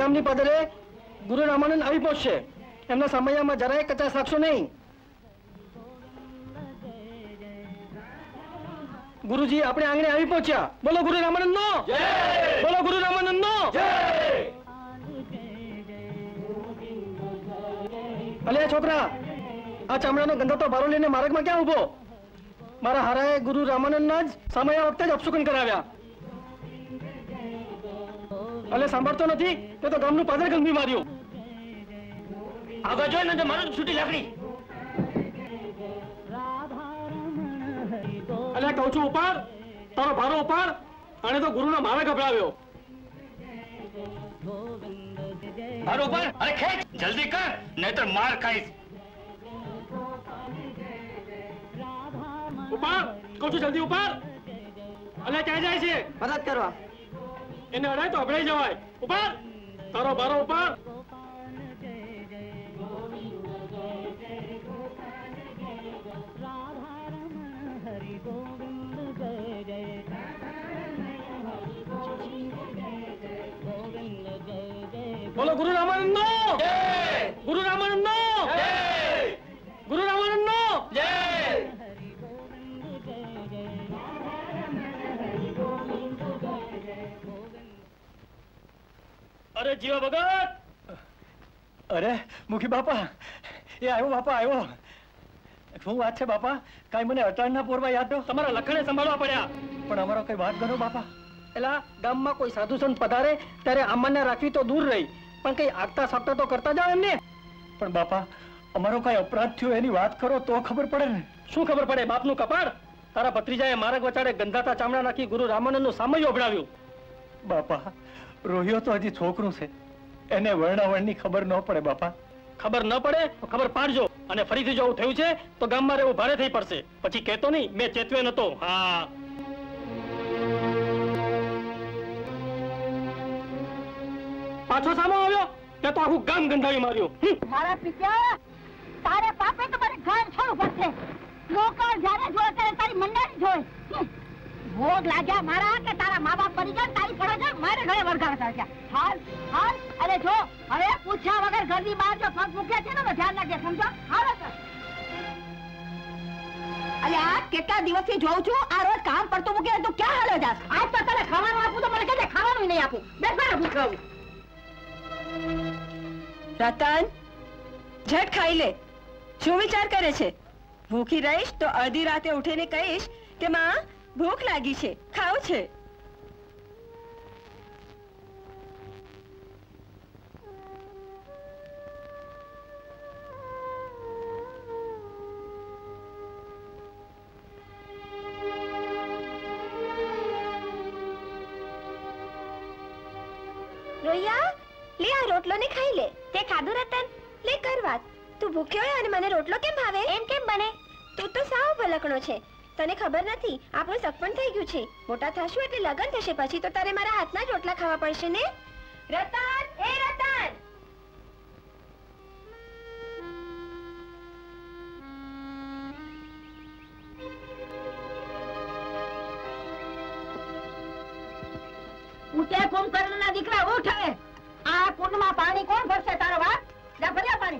ગામની પદરે ગુરુ રામાનંદ આવી પહોંચશે. એમના સમયમાં જરાય કચાશ રાખશો નહીં. ગુરુજી આપણે આંગણે આવી પહોંચ્યા. બોલો ગુરુ રામાનંદ નો જય! બોલો ગુરુ રામાનંદ નો જય! અલે છોકરા, આ ચામડાનો ગંધાતો ભારો લઈને માર્ગમાં ક્યાં ઉભો? મારા હારાએ ગુરુ રામાનંદના જ સમય વખતે જ અપશુકન કરાવ્યા. અલે સાંભળતો નથી તે તો ગામનું પાદર ગંભી માર્યું. આગળ જોઈ ને મારું છૂટી લાકડી. અલે કહું છું ઉપાડ, તારો ભારો ઉપાડ. અને તો ગુરુનો મારે ગભરાવ્યો. ભારો ઉપાડ. અરે ખેંચ જલ્દી કર, નહીતર માર ખાઈશ. ઉપાડ કહું છું, જલ્દી ઉપાડ. અલે ક્યાં જાય છે? મદદ કરવા. એને અડાય તો અભડાઈ જવાય. ઉપાડ, તારો ભારો ઉપાડ. બોલો ગુરુ રામાનંદ નો જય! ગુરુ રામાનંદ નો જય! ગુરુ રામાનંદ નો જય! અરે જીવા ભગત! અરે મુખી બાપા, એ આવ્યો બાપા, આવ્યો. શું વાત છે બાપા? કઈ મને અટાણના પોરવા યાદ દો. તમારા લખણે સંભાળવા પડ્યા. પણ અમારો કઈ વાત કરો બાપા. એલા ગામમાં કોઈ સાધુ સંત પધારે ત્યારે આમાને રાખવી તો દૂર રહી, પણ કઈ આગતા સાગતા તો કરતા જાવ એમને. પણ બાપા, અમારો કઈ અપરાધ થયો એની વાત કરો તો ખબર પડે ને. શું ખબર પડે? બાપનું કપાળ. તારા ભત્રીજાએ માર્ગ વચાડે ગંધાતા ચામડા નાખી ગુરુ રામાનંદનું સામયું ઓભળાવ્યું. બાપા, રોહિયો તો હજી છોકરું છે, એને વર્ણાવળની ખબર ન પડે બાપા. ખબર ન પડે તો ખબર પાડજો, અને ફરીથી જો આવું થયું છે તો ગામમાં રહેવું ભારે થઈ પડશે. પછી કહેતો નહીં મેં ચેતવે નતો. હા, પાછો સામો આવ્યો તે તો આખું ગામ ગંધાવી માર્યું. મારા પિતા, તારે પાપે તો મારે ઘર છોડવું પડશે. લોકો જ્યારે જોયે ત્યારે તારી મંડાણી જોય. ભોગ લાગ્યા મારા કે તારા મા બાપ મરી ગયા, તારી ફરજ મારે ઘરે વરઘાર થયા. હાલ હાલ. અરે જો હવે પૂછ્યા વગર ઘરની બહાર જો પગ મૂક્યા છે ને તો ધ્યાન રાખજે, સમજો? Hello sir. અરે આ કેટલા દિવસથી જોઉં છું આ રોજ કામ પડતું મૂકીને તું ક્યાં હાલો જાસ? આજ તો તને ખાવાનું આપું તો મને કહેજે ખાવાનું નહીં આપું. બેસ મારે ભૂખ રહું. રતન, ઝટ ખાઈ લે. શું વિચાર કરે છે? ભૂખી રહીશ તો અડધી રાતે ઉઠીને કહીશ કે માં ભૂખ લાગી છે, ખાવું છે. રોયા, લે આ રોટલો ને ખાઈ લે. તે ખાધું રતન? લે કર વાત. તું ભૂખ્યો હોય અને મને રોટલો કેમ ભાવે? એમ કેમ બને? તું તો સાવ ભલકણો છે. તને ખબર નથી આપણું સગપણ થઈ ગયું છે. મોટા થશું એટલે લગન થશે, પછી તો તારે મારા હાથના જ રોટલા ખાવા પડશે ને. રતન, એ રતન! ઉઠે કુંભકર્ણના દીકરા ઉઠ હવે. આ કુંડમાં પાણી કોણ ભરશે? તારો બાપ. જા ભર્યા પાણી.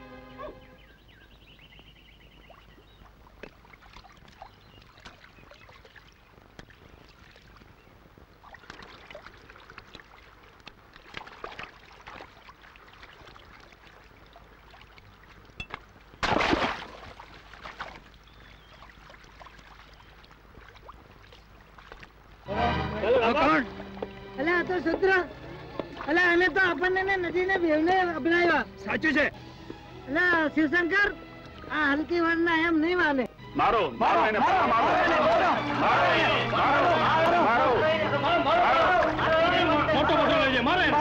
અલા તો સત્ર, અલા અમે તો આપણને નદીને બેવને અપનાવ્યા. સાચું છે. અલા શિવશંકર, આ હલકી વરના એમ નહીં માને. મારો મારો એને મારો મારો મોટો મોટો લઈ જાય મારે.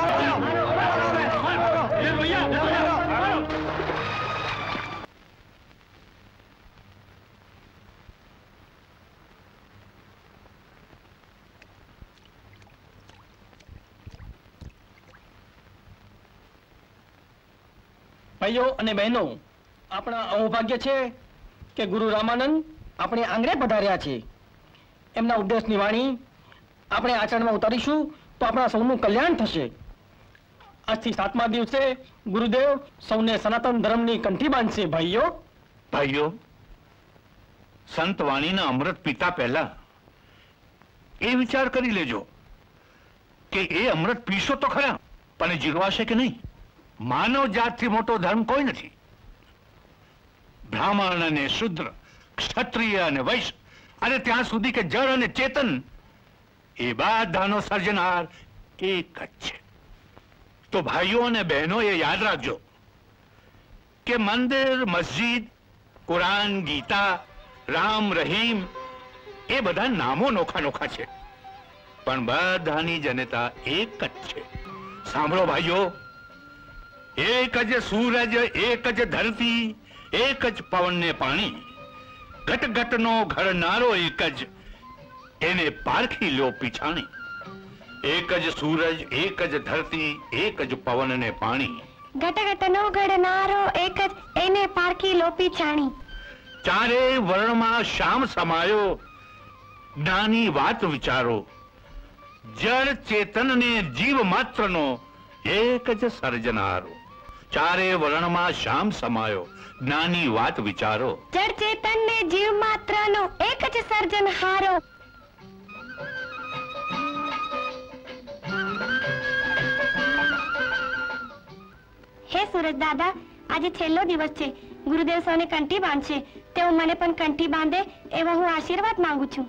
ભાઈઓ અને બહેનો, આપણા અહોભાગ્ય છે કે ગુરુ રામાનંદ આપણે આંગણે પધાર્યા છે. એમના ઉપદેશની વાણી આપણે આચરણમાં ઉતારીશું તો આપણા સૌનું કલ્યાણ થશે. આજથી 7મા દિવસે ગુરુદેવ સૌને સનાતન ધર્મની કંઠી બાંધશે ભાઈઓ. ભાઈઓ, સંત વાણીના અમૃત પીતા પહેલા એ વિચાર કરી લેજો કે એ અમૃત પીશો તો ખરા, પણ જીરવાશે કે નહીં. માનવ જાતથી મોટો ધર્મ કોઈ નથી. બ્રાહ્મણ અને શુદ્ર, ક્ષત્રિય અને વૈશ્ય, અને ત્યાં સુધી કે જળ અને ચેતન, એ બધાનો સર્જનહાર એક જ છે. તો ભાઈઓ અને બહેનો એ યાદ રાખજો કે મંદિર, મસ્જિદ, કુરાન, ગીતા, રામ, રહીમ એ બધા નામો નોખા નોખા છે, પણ બધાની જનતા એક જ છે. સાંભળો ભાઈઓ, એક જ સૂરજ, એક જ ધરતી, એક જ પવન ને પાણી, ઘટ ઘટનો ઘડનારો એક જ, એને પારખી લ્યો પીછાણી. એક જ સૂરજ, એક જ ધરતી, એક જ પવન ને પાણી, ઘટ ઘટનો ઘડનારો એક જ, એને પારખી લો પીછાણી. ચારે વર્ણમાં શ્યામ સમાયો, જ્ઞાની વાત વિચારો, જળ ચેતન ને જીવ માત્રનો એક જ સર્જનારો. ચારે વર્ણમાં શ્યામ સમાયો, જ્ઞાની વાત વિચારો, જળ ચેતન ને જીવ માત્રનો એક જ સર્જનહારો. હે સૂરજ દાદા, આજે છેલ્લો દિવસ છે. ગુરુદેવ સૌને કંઠી બાંધશે. તેઓ મને પણ કંઠી બાંધે એવા હું આશીર્વાદ માંગુ છું.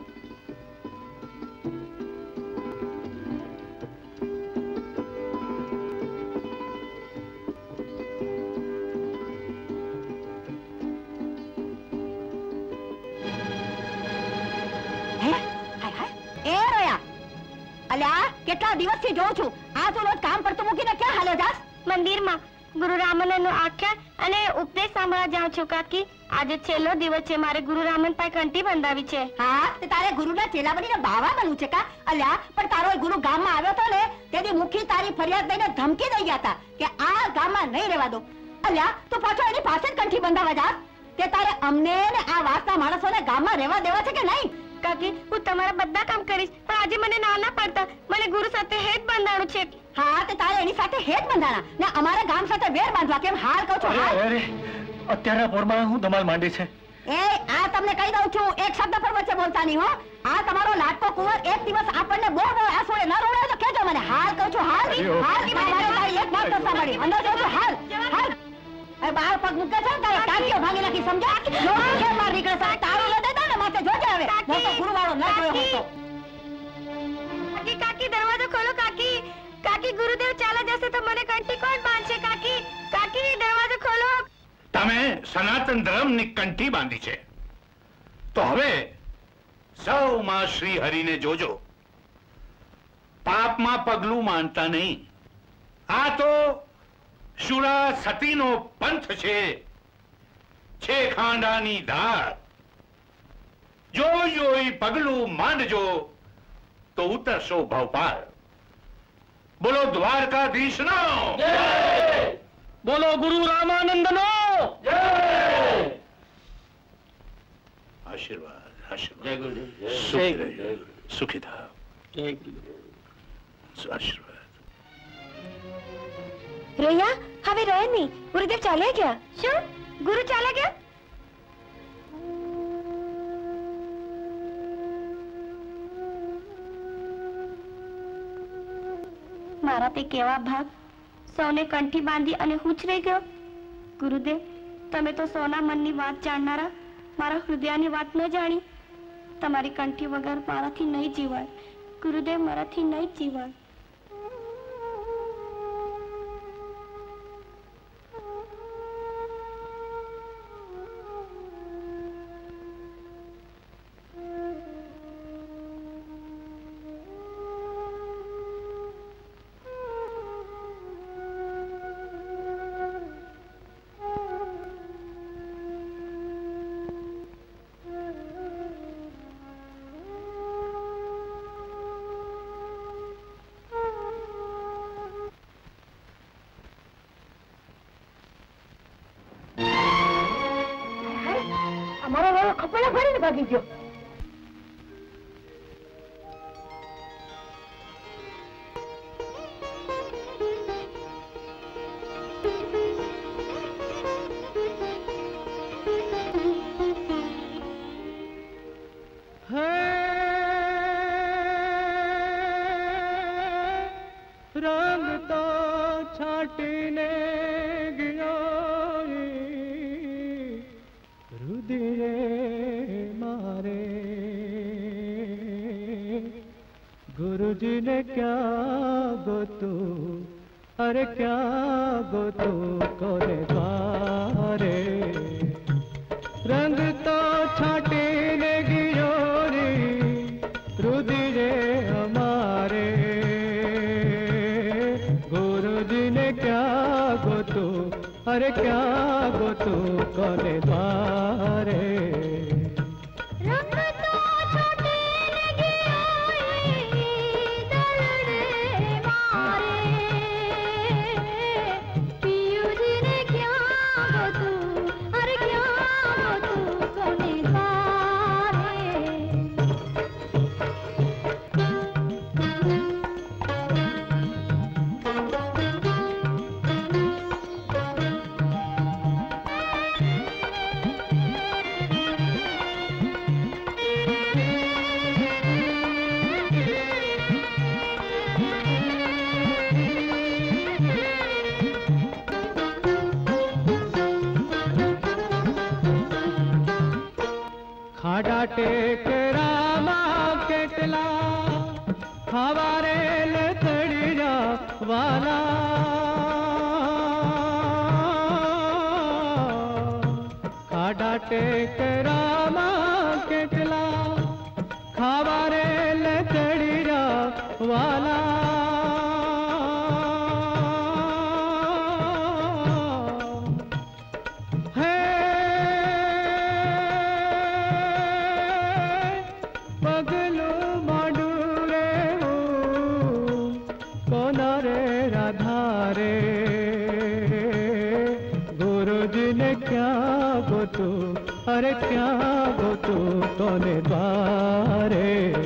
કેટલા દિવસથી જોઉં છું, આ તો રોજ કામ કરતું મૂકીને ક્યાં હાલ્યો જાસ? મંદિરમાં ગુરુ રામાનંદ નું આખ્યાન અને ઉપદેશ સાંભળવા જાઉં છું કાકી. આજે છેલ્લો દિવસ છે. મારે ગુરુ રામન પાસે કંઠી બંધાવી છે. હા, તે તારે ગુરુના ચેલા બનીને બાવા બનવું છે કા? અલ્યા, પણ તારો એ ગુરુ ગામમાં આવ્યો તો ને, તેથી મુખી તારી ફરિયાદ લઈને ધમકી દઈ ગયા હતા કે આ ગામમાં નહીં રહેવા દો. અલ્યા, તું પાછો એની પાસે જ કંઠી બંધાવા જાસ? તે તારે અમને ને આ વાસના માણસોને ગામમાં રહેવા દેવા છે કે નહીં? કાકી, હું તમારા બધા કામ કરીશ, પણ આજે મને ના પડતા. મને ગુરુ સાથે હેત બંધાણું છે. હા, તે તારે એની સાથે હેત બંધાણા ને અમારા ગામ સાથે વેર બાંધવા. કેમ હાલ કહું છું? અરે અત્યારના પોરમાં હું ધમાલ માંડી છે. એ આ તમને કહી દઉં છું, એક શબ્દ પર વચ્ચે બોલતા નહીં હો. આ તમારો લાટકો કુંવર એક દિવસ આપણને બહુ આસોડે ન રોડે તો કહેજો મને. હાલ કહું છું, હાલ હાલ કે મારે તારી એક વાત તો સાંભળી. અંદર જાઉં છું, હાલ હાલ. અરે બહાર પગ મૂકે છે તારે ટાંકીઓ ભાંગી નાખી, સમજ્યા? જો કે માર નીકળે છે, તારો લે દેતા ને માથે જોજે આવે. મોટો ગુરુવાળો ન જોયો હોય તો. કાકી, કાકી દરવાજો ખોલો કાકી. કાકી, ગુરુદેવ ચાલા જશે તો મને કંઠી કોણ બાંધશે? કાકી, કાકી દરવાજો ખોલો. તમે સનાતન ધર્મની કંઠી બાંધી છે, તો હવે સૌ માં શ્રી હરિને જોજો. પાપમાં પગલું માનતા નહીં. આ તો શુરા સતીનો પંથ છે ખાંડાની ધાર. જોઈ પગલું માંડજો તો ઉતરશો ભવપાર. બોલો દ્વારકાધીશનો જય, બોલો ગુરુ રામાનંદનો જય. આશીર્વાદ, આશીર્વાદ. જય ગુરુદેવ. સુખી રહેજો, સુખી થાવ. જય ગુરુદેવ. આશીર્વાદ. રોયા, હવે રહે નહીં. ગુરુદેવ ચાલ્યા ગયા. શું? ગુરુ ચાલ્યા ગયા? મારા તે કેવા ભાગ. સૌને કંઠી બાંધી અને હું જ રહી ગયો. ગુરુદેવ, તમે તો સૌના મનની વાત જાણનારા, મારા હૃદયની વાત ન જાણી. તમારી કંઠી વગર મારાથી નહીં જીવાય. ગુરુદેવ, મારાથી નહીં જીવાય. અમારો વાળો ખપેલા ફરીને ભાગી ગયો. छाटीने गियोरी रुधिरे मारे गुरुजी ने क्या गोतू अरे क्या गोतू कोने द्वारे रंग तो छाटीने गियोरी रुधिरे हमारे गुरुजी ने क्या गोतू अरे क्या गोतू कोने द्वारे टेक रामा केटला हवारे लतड़िया वाला खाड़ा टेक रामा केटला हवारे लतड़िया वाला अरे क्या गोतू कोने द्वारे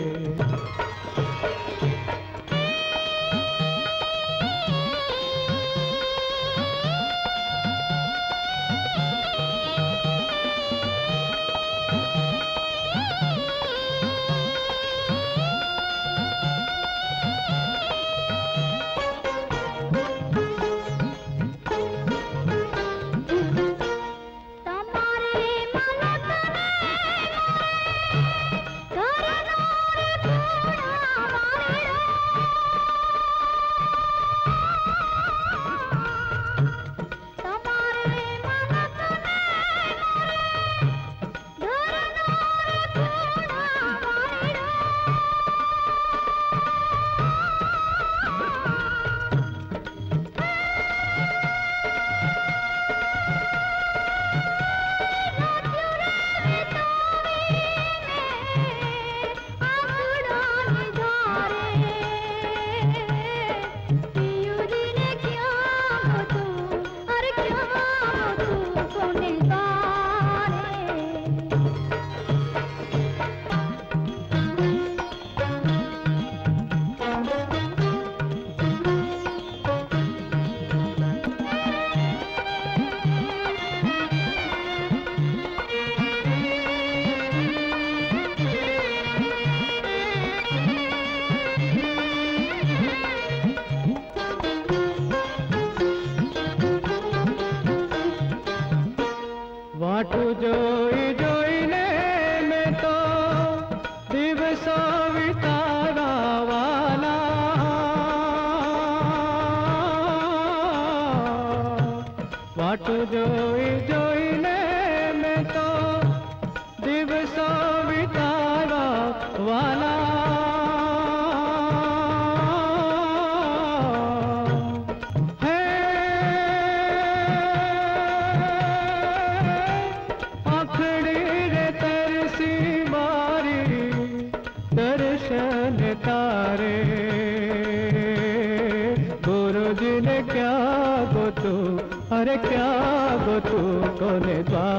अरे क्या गोतू कोने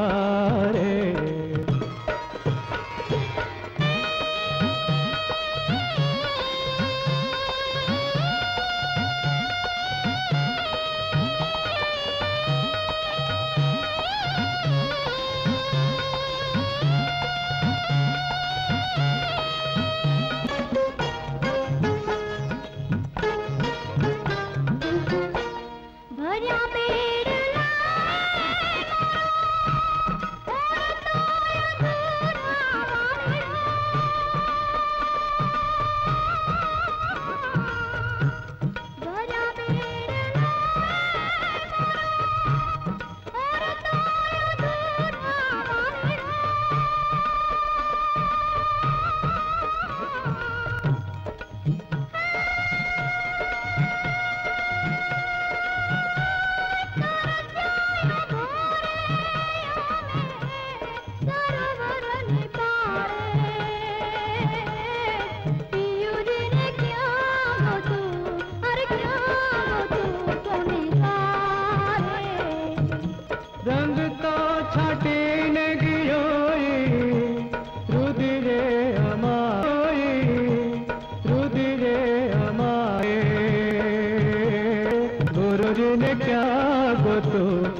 द्वारे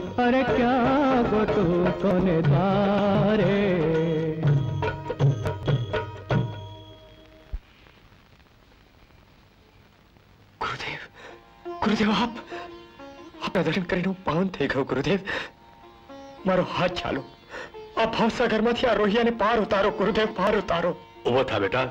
अरे क्या गोतू कोने तारे। गुरुदेव, गुरुदेव आपना दर्शन કરીને હું પાવન થઈ ગયો ગુરુદેવ. મારો હાથ ચાલો. આ ભવસાગરમાંથી આ રોહિયાને પાર ઉતારો ગુરુદેવ, પાર ઉતારો. ઉભો થા બેટા.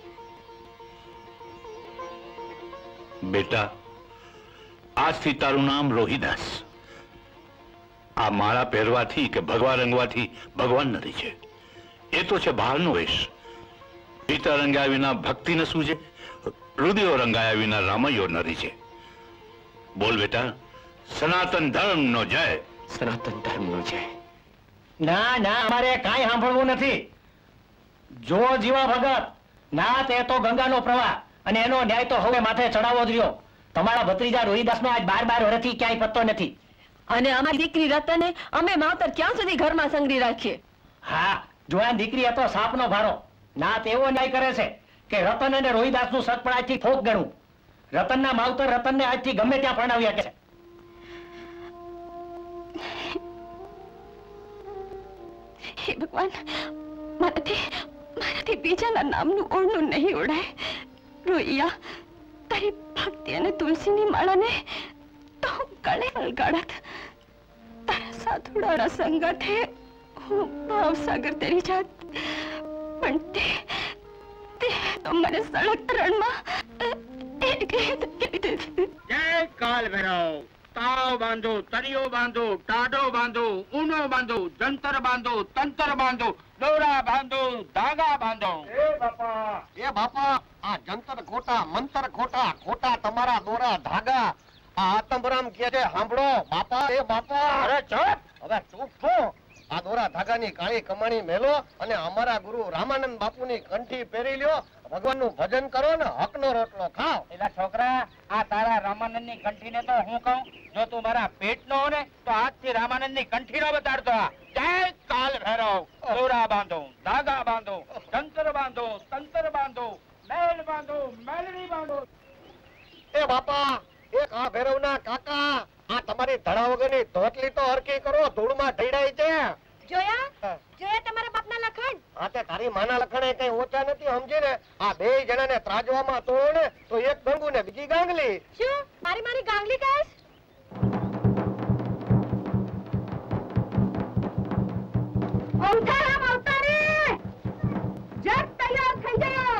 બેટા, આજથી તારું નામ રોહિદાસ. આ માળા પહેરવાથી કે ભગવા રંગવાથી ભગવાન નથી છે. એ તો છે બહારનો વેશ. પિતા રંગાયા વિના ભક્તિ ન સૂજે, હૃદયો રંગાયા વિના રામૈયો નથી છે. બોલ બેટા, સનાતન ધર્મ નો જય. સનાતન ધર્મ નો જય. ના ના, અમારે કાંઈ સાંભળવું નથી. જો જીવા ભગત, ના તે તો ગંગાનો પ્રવાહ અને એનો ન્યાય તો હવે માથે ચડાવવો જ રહ્યો. તમારા ભત્રીજા રોહિદાસનો આજ 12 વર્ષથી ક્યાંય પત્તો નથી. અને અમારી દીકરી રતને અમે માવતર ક્યાં સુધી ઘરમાં સંગરી રાખીએ? હા, જો આ દીકરી હતો સાપનો ભારો. ના તેવો ન્યાય કરે છે કે રતન અને રોહિદાસનું સત પણ આજથી ફોક ગણું. રતનના માવતર રતનને આજથી ગમે ત્યાં પરણાવ્યા કે છે. હે ભગવાન, મારાથી બીજાના નામનું ઓળનું નહીં ઓળાય. રોહિયા, તારી ભક્તિ અને તુલસીની માળાને તો ગળે વળગાડત. તારા સાધુડાના સંગઠે હું ભાવસાગર તેરી જાત, પણ તે તો મને સળગ રણમાં જય કાલ ભૈરવ. તાવ બાંધો, તરિયો બાંધો, ટાઢો બાંધો, ઊનો બાંધો, જંતર બાંધો, તંતર બાંધો, દોરા બાંધો, ધાગા બાંધો. એ બાપા, આ જંતર ખોટા, મંતર ખોટા, ખોટા તમારા દોરા ધાગા. આ આતંબરામ કે છે સાંભળો બાપા. એ બાપા, અરે ચૂપ. હવે ચૂપ છો. આ દોરા ધાગાની કાળી કમાણી મેલો અને અમારા ગુરુ રામાનંદ બાપુની કંઠી પહેરી લ્યો. ભગવાનનું ભજન કરો ને હકનો રોટલો ખાઓ. એલા છોકરા, આ તારા રામાનંદની કંઠીને તો હું કહું, જો તું મારા પેટનો હો ને તો આજથી રામાનંદની કંઠી નો બતાડતો. જય કાલ ભૈરવ. દોરા બાંધો, ધાગા બાંધો, જંતર બાંધો, તંતર બાંધો, મેલ બાંધો, મેલડી બાંધો. એ બાપા, એ આ ભૈરવના કાકા, આ તમારી ધડા વગરની ધોતલી તો હરકી કરો, ધૂળમાં ઢળાઈ છે. જોયા તમારા બાપના લખણ? હા, તે તારી માના લખણે કઈ ઓછા નથી, સમજી ને. આ બે જણાને ત્રાજવામાં તોડો ને તો એક ગંગુ ને બીજી ગાંગલી. શું મારી ગાંગલી કહેશ? અવતારામ અવતારે, જટ તૈયાર થઈ જા.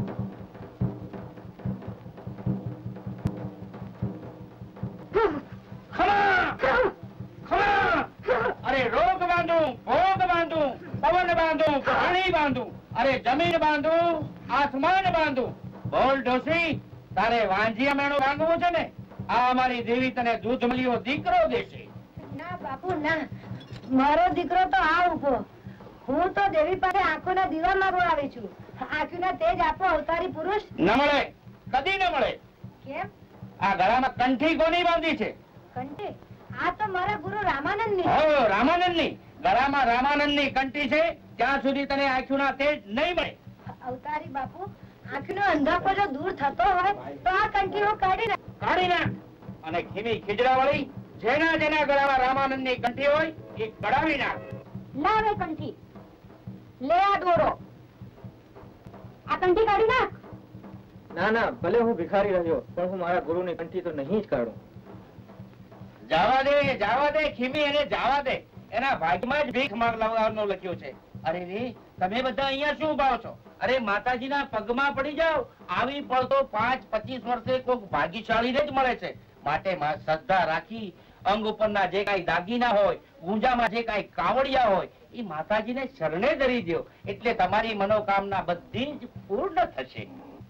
અરે રોગ બાંધું, ભોગ બાંધું, પવન બાંધું, પાણી બાંધું, અરે જમીન બાંધું, આસમાન બાંધું. બોલ ડોસી, તારે વાંજિયા મેણો બાંધવો છે ને? આ અમારી દેવી તને દૂધ મળ્યો દીકરો દેશે. ના બાપુ ના, મારો દીકરો તો આ ઉભો. હું તો દેવી પાસે આંખોના દીવામાં બોલાવી છું. આંખોના તેજ આપો અવતારી પુરુષ. ન મળે, કદી ન મળે. કેમ? આ ગળામાં કંઠી કોની બાંધી છે? કંઠી? આ તો મારા ગુરુ રામાનંદની. હો, રામાનંદની. ગળામાં રામાનંદની કંઠી છે. ત્યાં સુધી તને આંખોના તેજ નહીં મળે. અવતારી બાપુ, આંખનો અંધાપો જો દૂર થતો હોય તો આ કંઠી હું કાઢી નાખ. અને ખીમી ખીજડા વાળી જેના ગળામાં રામાનંદની કંઠી હોય એ કઢાવી નાખ. લાવે કંઠી, લે આ દોરો, આ કંઠી કાઢી નાખ. ના ના, ભલે હું ભિખારી રહ્યો પણ હું મારા ગુરુની કંઠી તો નહીં જ કાઢું. જાવા દે ખીમી, એને જાવા દે. એના ભાગમાં જ ભીખ માંગવાનું લખ્યું છે. અરે રે, તમે બધા અહીંયા શું ઉભા છો? અરે માતાજીના પગમાં પડી જાઓ. આવી પડતો 5-25 વર્ષે કોઈક ભાગ્યશાળીને જ મળે છે. માટે શ્રદ્ધા રાખી અંગ ઉપરના જે કાંઈ દાગીના હોય, ગુંજામાં જે કાંઈ કાવડિયા હોય એ માતાજીને શરણે ધરી દો, એટલે તમારી મનોકામના બધી જ પૂર્ણ થશે.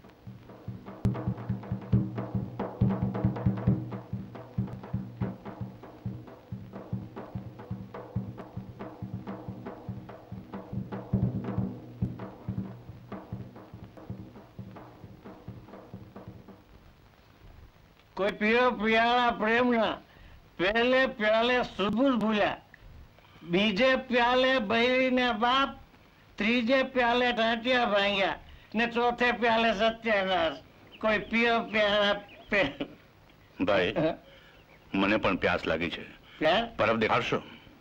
કોઈ પીરો પિયાળા પ્રેમના પહેલે પ્યાલે સુરભુર ભૂલ્યા, બીજે પ્યાલે બૈરીને બાપ, ત્રીજે પ્યાલે ટાંટિયા ભાંગ્યા ને ચોથે પ્યાલે સત્યાનાશ. કોઈ પીરો પ્યાળા ભાઈ, મને પણ પ્યાસ લાગી છે. પરબ દેખાડશો?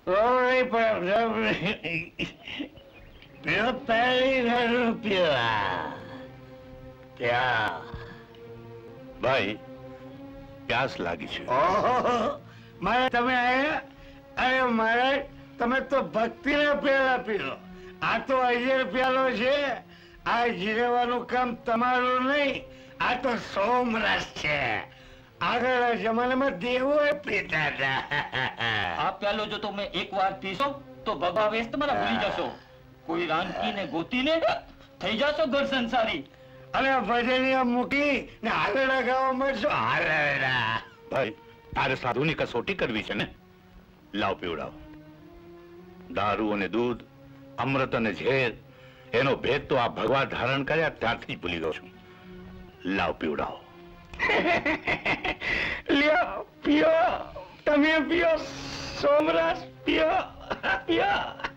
ભાઈ પ્યાસ લાગી છે. મારે તમે આયા? અરે મહારાજ, તમે તો ભક્તિના પ્યાલા પીલો. આ તો અજર પ્યાલો છે. આ જીરવાનું કામ તમારું નહીં, આ તો સોમરસ છે. આગળના જમાનામાં દેવો પીતા હતા. આ પ્યાલો જો તમે એક વાર પીશો તો ભગવા વેશ તમારા ભૂલી જશો. કોઈ રાનકી ને ગોતી ને થઈ જશો ઘર સંસારી. અને ભજનિયા મૂકી ને હાલડા ગાવા મળશો. હાલડા ભાઈ, તારે સાધુની કસોટી કરવી છે ને? લાવ પીવડાવ. દારૂ અને દૂધ, અમૃત અને ઝેર, એનો ભેદ તો આ ભગવાન ધારણ કર્યા ત્યારથી જ ભૂલી ગયો છું. લાવ પીવડાવ. લ્યો પીઓ, તમે પીઓ, સોમરસ પીઓ, પીઓ.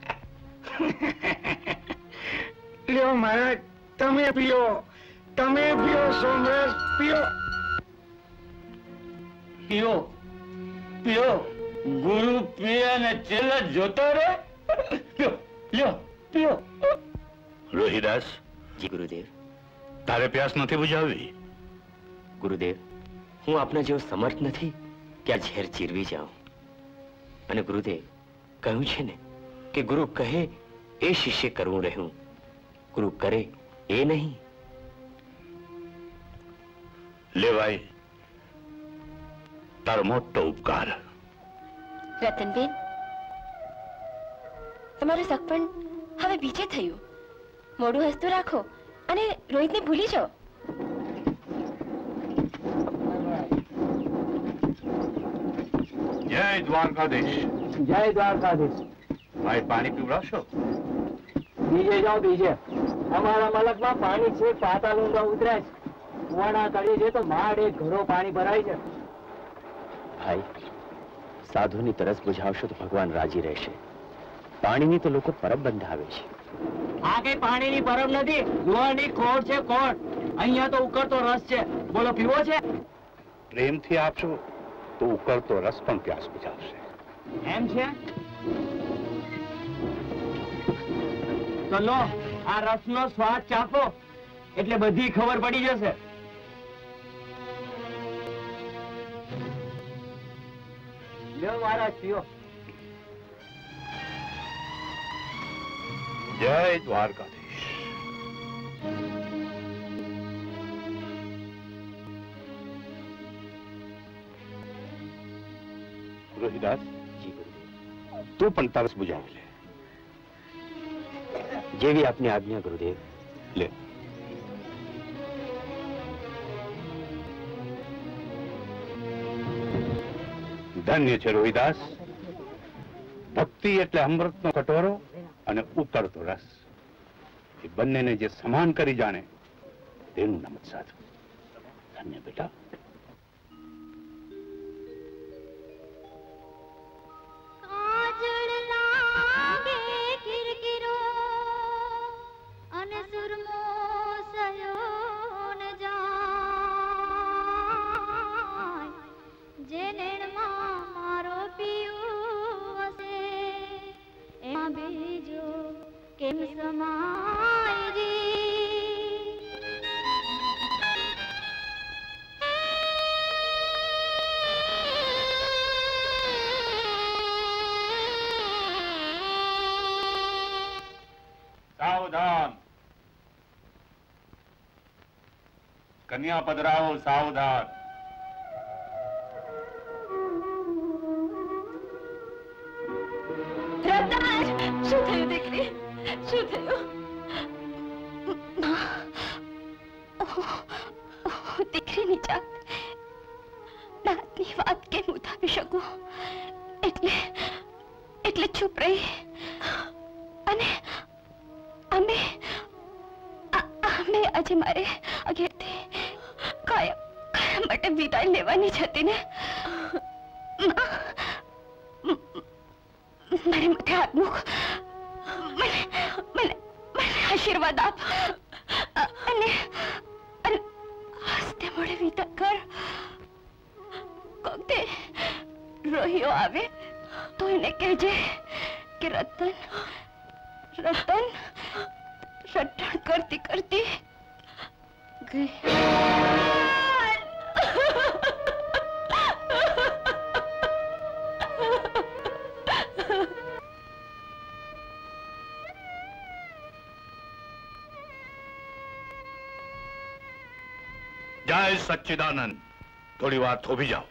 લ્યો મહારાજ, તમે પીઓ, તમે પીઓ, સોમરસ પીઓ. પીઓ પીઓ, ગુરુ પીએ ને ચેલા જોતો રે. પીઓ લ્યો પીઓ. રોહિદાસ. જી ગુરુદેવ. તારે પ્યાસ નથી બુજાવી? ગુરુદેવ, હું આપના જેવો સમર્થ નથી કે આ ઝેર ચીરવી જાઉં. અને ગુરુદેવ કહ્યું છે ને કે ગુરુ કહે એ શિષ્ય કરવું રહ્યું, ગુરુ કરે એ નહીં. લેવાય, તારો મોટો ઉપકાર. રતનબેન, તમારું સગપણ હવે બીજે થયું. મોઢું હસતું રાખો અને રોહિતને ભૂલી જાઓ. જય દ્વારકાધીશ. જય દ્વારકાધીશ. ભાઈ પાણી પીવડાવશો? બીજે જાઓ બીજે. અમારા મલકમાં પાણી છે, પાતાળ ઊંડા ઉતરે છે. કુવાડા તળે છે તો માડ એક ઘરો પાણી ભરાય છે. ભાઈ, સાધુની તરસ બુઝાવશો તો ભગવાન રાજી રહેશે. પાણીની તો લોકો પરબ બંધાવે છે. આ કઈ પાણીની પરબ નથી, દુહાની ખોટ છે, ખોટ. અહીંયા તો ઉકળતો રસ છે. બોલો, પીવો છે? પ્રેમથી આપશો તો ઉકળતો રસ પણ પ્યાસ બુઝાવશે. એમ છે તો લો, આ રસનો સ્વાદ ચાખો એટલે બધી ખબર પડી જશે. લ્યો મહારાજ, પીઓ. જય દ્વારકાધીશ. રોહિદાસ, તું પણ તરસ બુજાવી લે. જેવી આપની આજ્ઞા ગુરુદેવ. લે. ધન્ય છે રોહિદાસ. ભક્તિ એટલે અમૃતનો કટોરો અને ઉતરતો રસ. એ બંનેને જે સમાન કરી જાણે તેનું નામ જ સાધુ. ધન્ય બેટા. સાવધાન, કન્યા પધરાવો. સાવધાન. શું થયું દીકરી? શું થયું? દીકરીની જાત દાંતની વાત કેમ ઉઠાવી શકું? એટલે ચૂપ રહી. અને અમે આજે મારે ઘેરથી કાયમ માટે વિદાય લેવાની જ હતી ને. મારે માથે હાથ મૂક, મને આશીર્વાદ આપ અને હસ્તે મોડે વિદાય કર. કોક દે રોહિયો આવે એને કહેજે કે રતન રતન રટણ કરતી કરતી ગઈ. जय सच्चिदानंद. थोड़ी बार थोभी जाओ.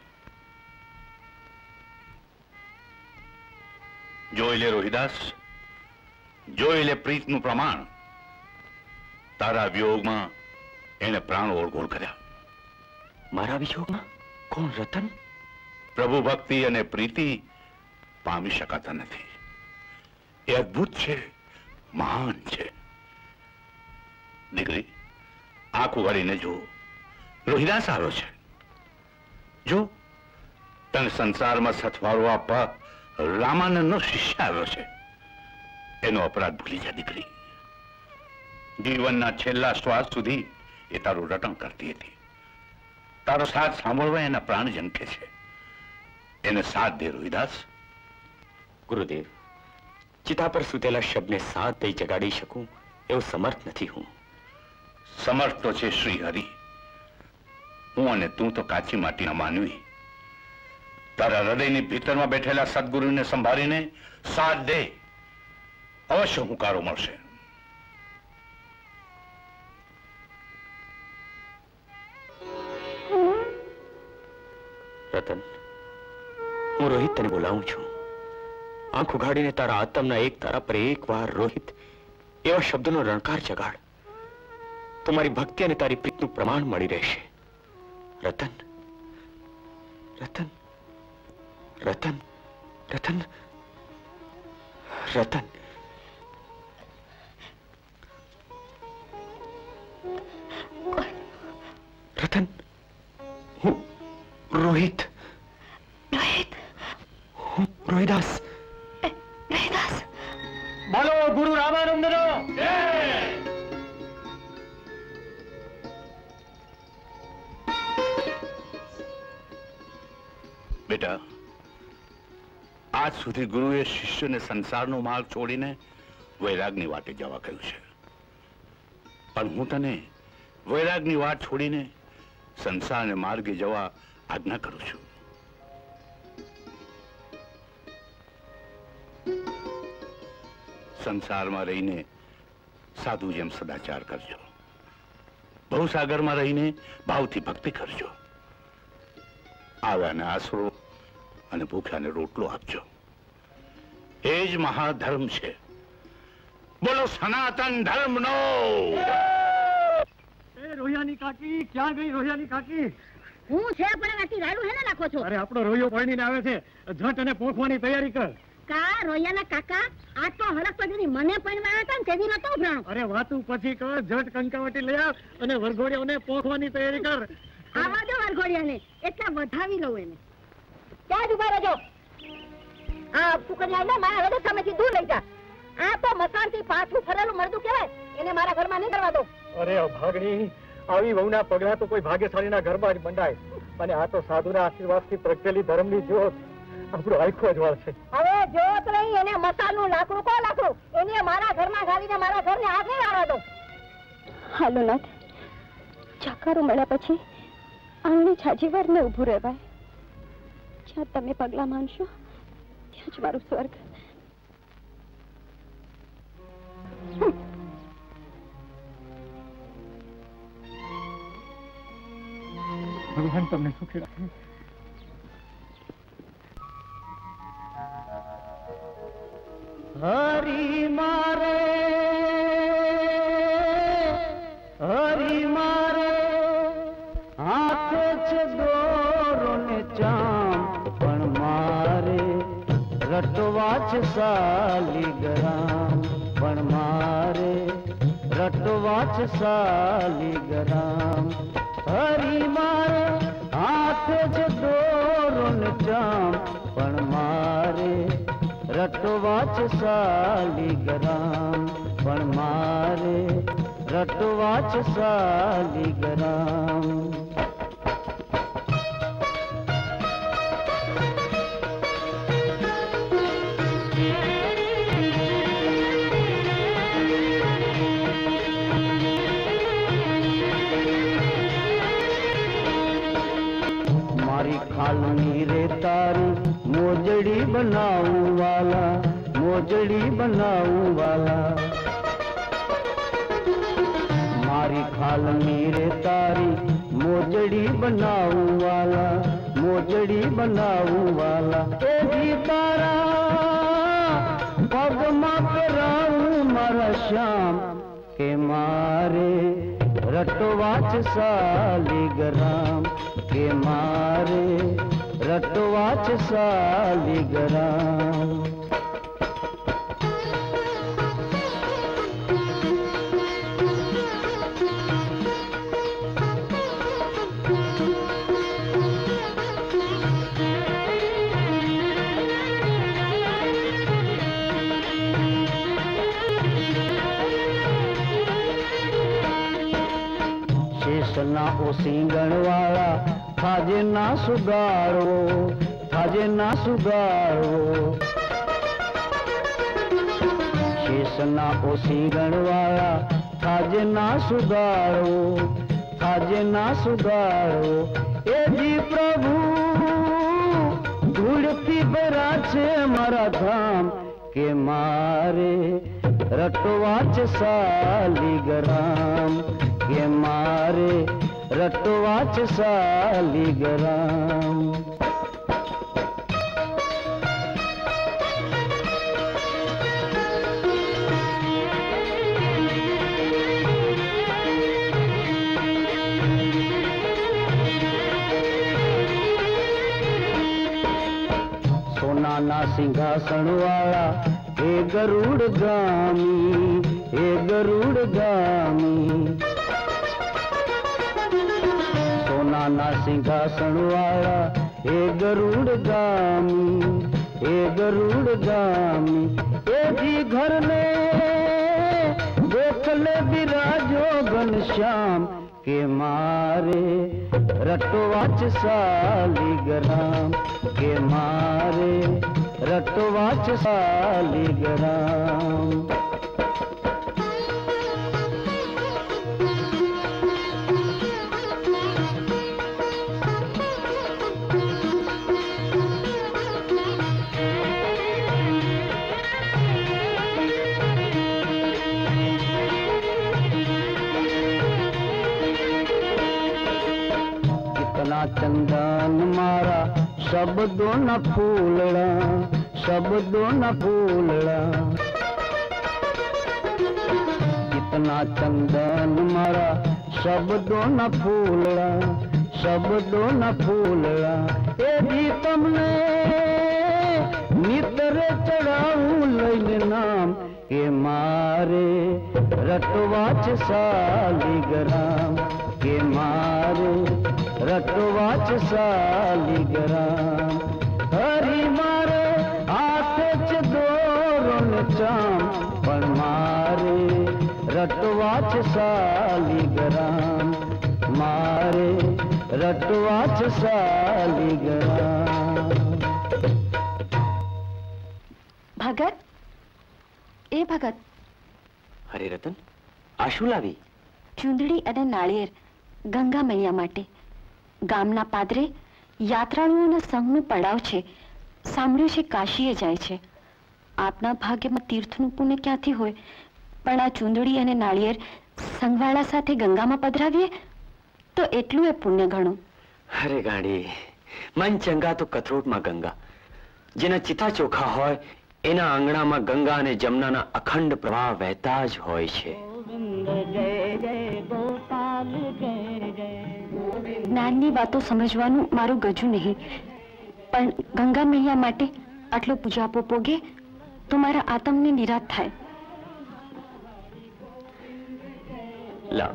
જોઈ લે રોહિદાસ, જોઈ લે પ્રીતનું પ્રમાણ. તારા વિયોગમાં એને પ્રાણ ઓળઘોળ કર્યા. મારા વિયોગમાં? કોણ? રતન? પ્રભુ ભક્તિ અને પ્રીતિ પામી શકાતા નથી. એ અદ્ભુત છે, મહાન છે. દીકરી, આંખ ઉઘાડીને જો. રોહિદાસ આવ્યો છે. જો તને સંસારમાં સથવારો આપવા રામાનંદનો શિષ્ય આવ્યો છે. એનો અપરાધ ભૂલી જા દીકરી. જીવનના છેલ્લા શ્વાસ સુધી એ તારું રટણ કરતી હતી. તારો સાથ સાંભળવા એના પ્રાણ ઝંખે છે. એને સાથ દે રોહિદાસ. ગુરુદેવ, ચિતા પર સૂતેલા શબને સાથ દઈ જગાડી શકું એવો સમર્થ નથી હું. સમર્થ તો છે શ્રી હરિ. હું અને તું તો કાચી માટીના માનવી. તારા હૃદયની ભીતરમાં બેઠેલા સદગુરુને સંભાળીને સાથ દે. અવશ્ય હુંકારો મળશે. રતન, હું રોહિત તને બોલાવું છું. આંખ ઉઘાડીને તારા આત્મના એક તારા પર એક વાર રોહિત એવા શબ્દનો રણકાર જગાડ. તો મારી ભક્તિ અને તારી પ્રીતનું પ્રમાણ મળી રહેશે. રતન, રતન, રતન, રતન, રતન. રતન, હું રોહિત. રોહિત, હું રોહિદાસ. રોહિદાસ. બોલો ગુરુ રામાનંદનો. બેટા, આજ સુધી ગુરુએ શિષ્યને સંસારનો માર્ગ છોડીને વૈરાગની વાટે જવા કહ્યું છે. પણ હું તને વૈરાગની વાટ છોડીને સંસારને માર્ગે જવા આજ્ઞા કરું છું. સંસારમાં રહીને સાધુ જેમ સદાચાર કરજો. ભવસાગરમાં રહીને ભાવથી ભક્તિ કરજો. આવ્યાને આશરો અને ભૂખ્યાને રોટલો આપજો. એ જ મહાધર્મ છે. બોલો સનાતન ધર્મનો. રોહિયાની કાકી ક્યાં ગઈ? રોહિયાની કાકી હું છે પણ આટલી રાયડું હેને નાખો છો? અરે આપણો રોહિયો પરણીને આવે છે. ઝટ અને પોખવાની તૈયારી કર. કા રોહિયાના કાકા આ તો હરક પછી મને પૈણવા હતા ને તેદી નતો ભ્રાણો. અરે વાતું પછી કર. ઝટ કંકાવટી લઈ આવ અને વરઘોડિયાને પોખવાની તૈયારી કર. આવા દો વરઘોડિયાને એટલે વધાવી લઉં એને. ક્યાં જ ઉભા રહેજો. આ સુકન્યા મારા હૃદય સામેથી દૂર લઈ જા. આ તો મકાનથી પાછું ફરેલું મરદું કહેવાય. એને મારા ઘરમાં નહીં કરવા દો. અરે અભાગણી, આવી વહુના પગલા તો કોઈ ભાગ્યશાળીના ઘરમાં જ બંધાય. અને આ તો સાધુના આશીર્વાદથી પ્રગટેલી ધર્મની જ્યોત આપણો આખો અજવાળ છે. હવે જોત નહીં એને મસાલનું લાકડું કો લાકડું એને મારા ઘરમાં ગાલીને મારા ઘરને આગ નહીં આવવા દો. હાલો નાથ, ચાકારો મળ્યા પછી આંગણે છાજી વાર ને ઊભું રહેવાય. જ્યાં તમે પગલા માનશો ત્યાં જ મારું સ્વર્ગ. ભગવાન તમને સુખી રાખે. હરી મારે, હરી મારે હાથે છે દોરો ને ચામ, પણ મારે રટવા છે સાલીગ્રામ. પણ મારે રટવા છે સાલીગ્રામ. હરી મારે હાથે છે દોરો ને ચામ, પણ મારે રટવા છે સાલીગ્રામ. પણ મારે રટવા છે સાલીગ્રામ. मारी खालनी रे तारी मोजड़ी बनाऊं वाला, मोजड़ी बनाऊं वाला। मारी खालनी रे तारी मोजड़ी बनाऊं वाला, मोजड़ी बनाऊं वाला। तेरी तारा पगमा कराऊं मारा श्याम के मारे रटवाच सालीग्राम के मारे रटवाच सालीग्राम। शेषना ओ सिंगण वाला थाजे ना सुगाड़ो, थाजे ना सुगाड़ो। शेषना ओ सिंगण वाला थाजे ना सुगाड़ो, थाजे ना सुगाड़ो। ए जी प्रभु धूड़ती बेरा छे मारा धाम के मारे रटवाच सालीग्राम के मारे रटवाच सालीग्राम। सोना ना सिंहासन वाला ए गरुड़ गामी, ए गरुड़ गामी। सोना ना सिंहासन वाला ए गरुड़ गामी, ए गरुड़ गामी। ए जी घर में गोखले विराजो घनश्याम के मारे रटवाच सालीग्राम के मारे रटवाच सालीग्राम। कितना चंदन मारा शब्दों न फूलड़ा, शब्दों न फूलड़ा। कितना चंदन मारा शब्दों न फूलड़ा, शब्दों न फूलड़ा। ए भी तुमने मित्र चढ़ाऊं लैल नाम के मारे रटवाच सालीग्राम के मारे रटवाच सालीग्राम। हरि मारे आते च दोरण चाम पण मारे रटवाच सालीग्राम, मारे रटवाच सालीग्राम। भगत ए भगत। अरे रतन આ શું લાવી? ચૂંદડી અને નાળિયેર ગંગા મૈયા માટે. ગામના પાદરે યાત્રાળુઓના સંઘનો પડાવ છે. સાંભળ્યું છે કાશીએ જાય છે. આપના ભાગ્યમાં તીર્થનું પુણ્ય ક્યાંથી હોય, પણ આ ચૂંદડી અને નાળિયેર સંઘવાળા સાથે ગંગામાં પધરાવીએ તો એટલું એ પુણ્ય ગણું. અરે ગાંડી, મન ચંગા તો કથરોટમાં ગંગા. જેના ચિતા ચોખા હોય એના આંગણામાં ગંગા અને જમનાના અખંડ પ્રવાહ વહેતા જ હોય છે. જ્ઞાનની વાતો સમજવાનું મારું ગજું નહીં, પણ ગંગા મૈયા માટે આટલો પૂજાપો પોગે તો મારા આત્મને નિરાત થાય. લાવ.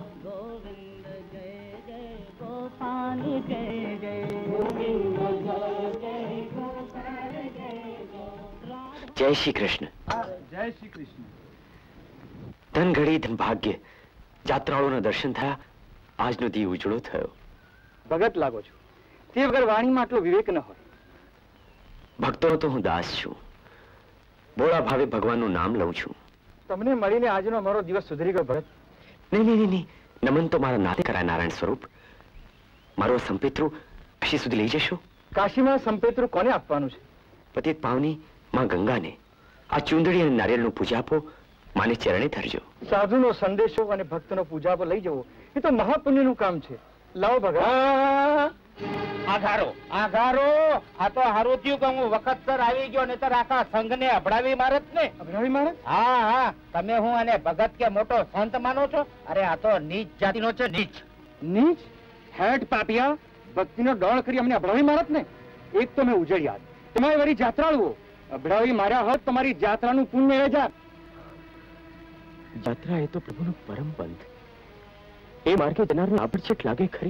જય શ્રી કૃષ્ણ. જય શ્રી કૃષ્ણ. ધન ઘડી ધન ભાગ્ય, જાત્રાળુઓના દર્શન થયા, આજનો દી ઉજળો થયો. ભગત લાગો છો, તે વગર વાણીમાં આટલો વિવેક ન હોય. ભક્તોનો તો હું દાસ છું, ભોળા ભાવે ભગવાનનું નામ લઉં છું. તમને મળીને આજનો મારો દિવસ સુધરી ગયો ભરત. નહીં, નમન તો મારા નાતે કરાય નારાયણ સ્વરૂપ. મારો સંપેતૃ કાશી સુધી લઈ જશો? કાશીમાં સંપેતૃ કોને આપવાનું છે? પતિત પાવની માં ગંગાને. આ ચૂંદડી અને નારિયેળનું પૂજાપો માને ચરણે ધરજો. સાધુનો સંદેશો અને ભક્તનો પૂજાપો લઈ જવો એ તો મહાપુણ્યનું કામ છે. લાવો ભગવાન. આઘારો આ તો હારું થયું કે હું વખતસર આવી ગયો, નહીતર આખા સંઘને અભડાવી મારત ને. અભડાવી મારત? હા, તમે હું અને ભગત કે મોટો સંત માનો છો? અરે આ તો નીચ જાતિનો છે, નીચ. હેડ પાપિયા, ભક્તિનો ડોળ કરી અમને અભડાવી મારત ને. એક તો મેં ઉજળ્યા, તમારી વારી જાત્રાળુઓ અભડાવી માર્યા હોત તમારી જાત્રાનું પુણ્ય એ જાત. જાત્રા એ તો પ્રભુનો પરમ બંધ. એ માર્ગે જનારને આભડછટ લાગે ખરી.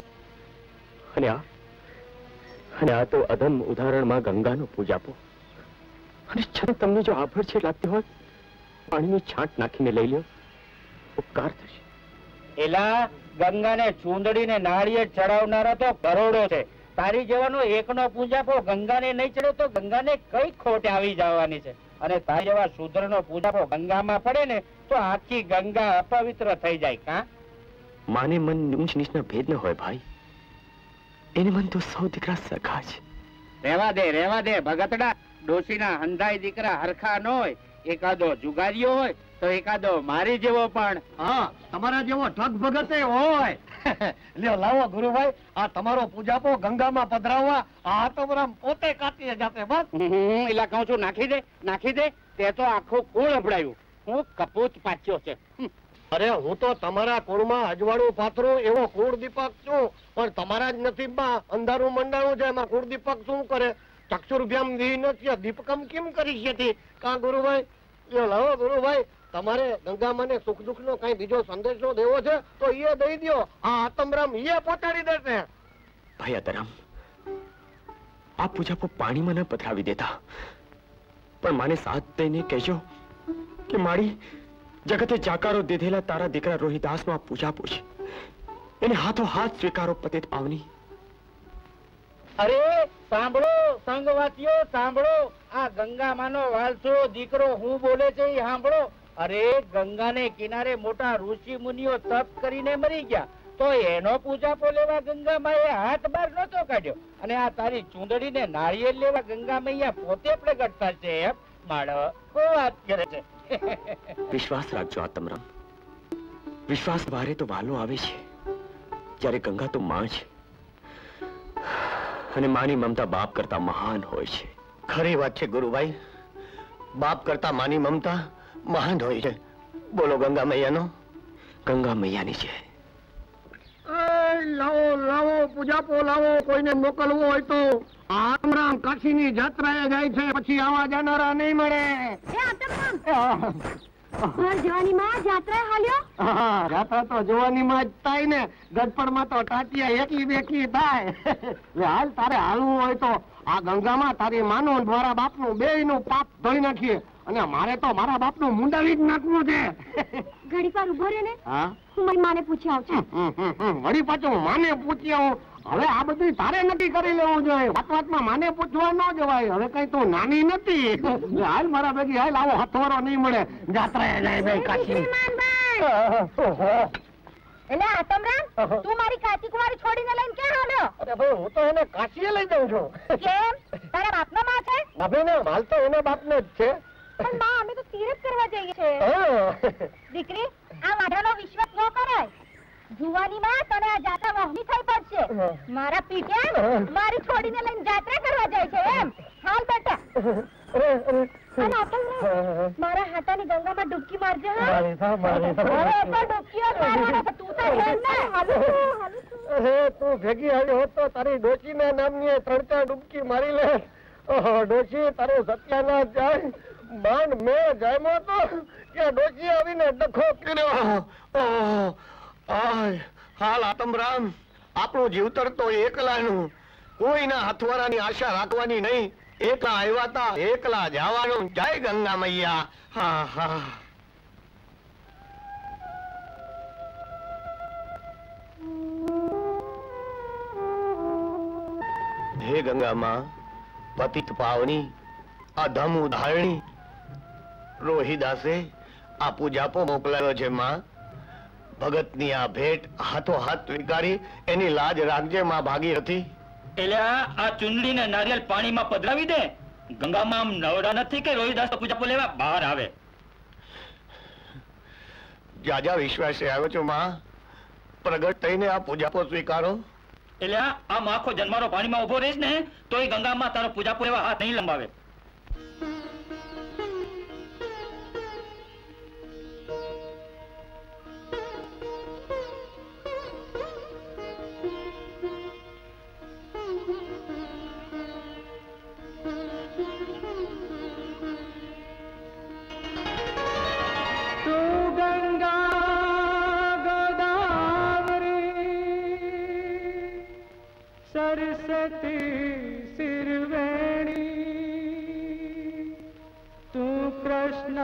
અને આ તો અધમ ઉદાહરણમાં ગંગાનો પૂજાપો. અને છતાં તમને જો આભડછટ લાગતી હોય, પાણીની છાંટ નાખીને લઈ લ્યો, ઉપકાર થશે. એલા ગંગાને ચૂંદડીને નાળિયેર ચડાવનારા તો કરોડો છે. તારી જેવાનો એકનો પૂજાપો ગંગાને નહીં ચડે તો ગંગાને કઈ ખોટ આવી જવાની છે. અને તારી જેવા શૂદ્રનો પૂજાપો ગંગામાં પડે ને તો આખી ગંગા અપવિત્ર થઈ જાય. કા માને મન ઊંચ નીચના ભેદ ન હોય ભાઈ. એને મન તો સૌ દીકરા સરખા છે. રેવા દે ભગતડા. ડોશીના હંધાઈ દીકરા હરખા ન હોય. એકાદો જુગારીઓ હોય તો એકાદો મારી જેવો પણ. હા, તમારા જેવો ઠગ ભગતે હોય. લ્યો લાવો ગુરુભાઈ, આ તમારો પૂજાપો ગંગામાં પધરાવવા આ આતમરામ પોતે કાપીએ જાતે. બસ એલા કહું છું, નાખી દે. તે તો આખું કુળ અભડાયું. હું કપૂત પાચ્યો છે. અરે હું તો તમારા કુળમાં અજવાળું પાથરું એવો કુળ દીપક છું, પણ તમારા જ નસીબમાં અંધારું મંડાણું છે. એમાં કુળ દીપક શું કરે? ચક્ષુર્ભ્યામ વિહીનસ્ય દીપકમ કેમ કરી શકે? કા ગુરુભાઈ? લ્યો લાવો ગુરુભાઈ, તમારે ગંગામાને સુખ દુઃખ નો કઈ બીજો સંદેશો દેવો છે તો એ દઈ દો. આ આતમરામ એ પહોંચાડી દેશે. ભાઈ આતરામ, આ પૂજાપો પાણીમાં ન પધરાવી દેતા, પણ માને સાથ દઈને કહેજો કે મારી જગતે જાકારો દીધેલા તારા દીકરા રોહિદાસનો આ પૂજાપો છે. એને હાથો હાથ સ્વીકારો પતિત પાવની. અરે સાંભળો સંગવાસીઓ, સાંભળો. આ ગંગામાનો વાલસો દીકરો હું બોલે છે એ સાંભળો. અરે ગંગાને કિનારે મોટા ઋષિ મુનિઓ તપ કરીને મરી ગયા, તો એનો પૂજાપો લેવા ગંગામાએ હાથ બહાર નતો કાઢ્યો. અને આ તારી ચૂંદડીને નાળિયેર લેવા ગંગામૈયા પોતે પ્રગટ થશે એમ? માળો વાત કરે છે. વિશ્વાસ રાખજો આતમરામ. વિશ્વાસ ભારે તો વાલો આવે છે, જ્યારે ગંગા તો માં છે. અને માની મમતા બાપ કરતા મહાન હોય છે. ખરી વાત છે ગુરુભાઈ, બાપ કરતા માની મમતા મહાન હોય છે. બોલો ગંગા મૈયાનો. ગંગા મૈયાની છે. લાવો પૂજાપો લાવો. કોઈને મોકલવો હોય તો. આતમરામ કાશીની જાત્રાએ જાય છે, પછી આવા જાનારા નહીં મળે. જાત્રા તો જોવાનીમાં જ થાય ને. ગઢપણમાં તો ટાટિયા એકલી બેકી થાય. હાલ તારે હાલવું હોય તો આ ગંગામાં તારી માનું મારા બાપનું બેયનું પાપ ધોઈ નાખીએ. અને મારે તો મારા બાપનું મુંડાવી જ નાખવું છે. ઘડી વાર ઉભો રહે ને. હા, હું મારી માને પૂછી આવું છું. વળી પાછું માને પૂછી આવું. હવે આ બધું તારે નક્કી કરી લેવું જોઈએ. વાતમાં માને પૂછવા ન જવાય. હવે કઈ તું નાની નથી. હાલ મારા ભેગી હાલ. આવો હથવારો નહીં મળે. જાત્રાએ જાય ભાઈ કાશી. એટલે આતમરામ, તું મારી કાચી કુમારી છોડીને લઈને ક્યાં આવ્યો? અરે ભાઈ, હું તો એને કાશીએ લઈ જાઉં છું. કેમ? તારા બાપનો માં છે? ભાભીને માલ તો એના બાપને જ છે. પણ માં, અમે તો તીરથ કરવા જઈએ છે. દીકરી, આ વાઢાનો વિશ્વાસ ન કરાય. જુવાની માં તને આ જાત્રા વહમી થઈ પડશે. મારા પીઠે મારી છોડીને લઈને જાત્રા કરવા જાય છે એમ? હાલ બેટા. અને આતમરામ, મારા હાટાની ગંગામાં ડૂબકી મારજે. હવે તો ડૂબકીઓ મારવાનો છે. તું તો હેડ ને. અરે તું ભેગી આવી હોત તો તારી ડોશીના નામની 3-4 ડૂબકી મારી લે. ડોશી તારો સત્યાનાશ જાય. માંડ મેં જામ્યો તો કે ડોશી આવીને ડખો કર્યો. હાલ આતમરામ, આપણું જીવતર તો એકલાનું. કોઈના હથવારાની આશા રાખવાની નહીં. એકલા આવ્યા તા, એકલા જવાનું. જય ગંગા મૈયા. હા હા. હે ગંગામાં, પતિત પાવની, અધમ ઉધારણી, રોહિદાસે આ પૂજાપો મોકલાયો છે માં. ભગતની આ ભેટ હાથોહાથ સ્વીકારી એની લાજ રાખજે માં ભાગીરથી. એટલે આ ચુંદડી ને નારિયેલ પાણીમાં પધરાવી દે. ગંગામાં આમ નવડા નથી કે રોહિદાસ તો પૂજાપો લેવા બહાર આવે. જાજા વિશ્વાસે આવ્યો છું માં. પ્રગટ થઈને આ પૂજાપો સ્વીકારો. એટલે આ આખો જન્મારો પાણીમાં ઉભો રહીશ ને તો એ ગંગામાં તારો પૂજાપો લેવા હાથ નહીં લંબાવે. सरस्वती सिरवेणी तू कृष्ण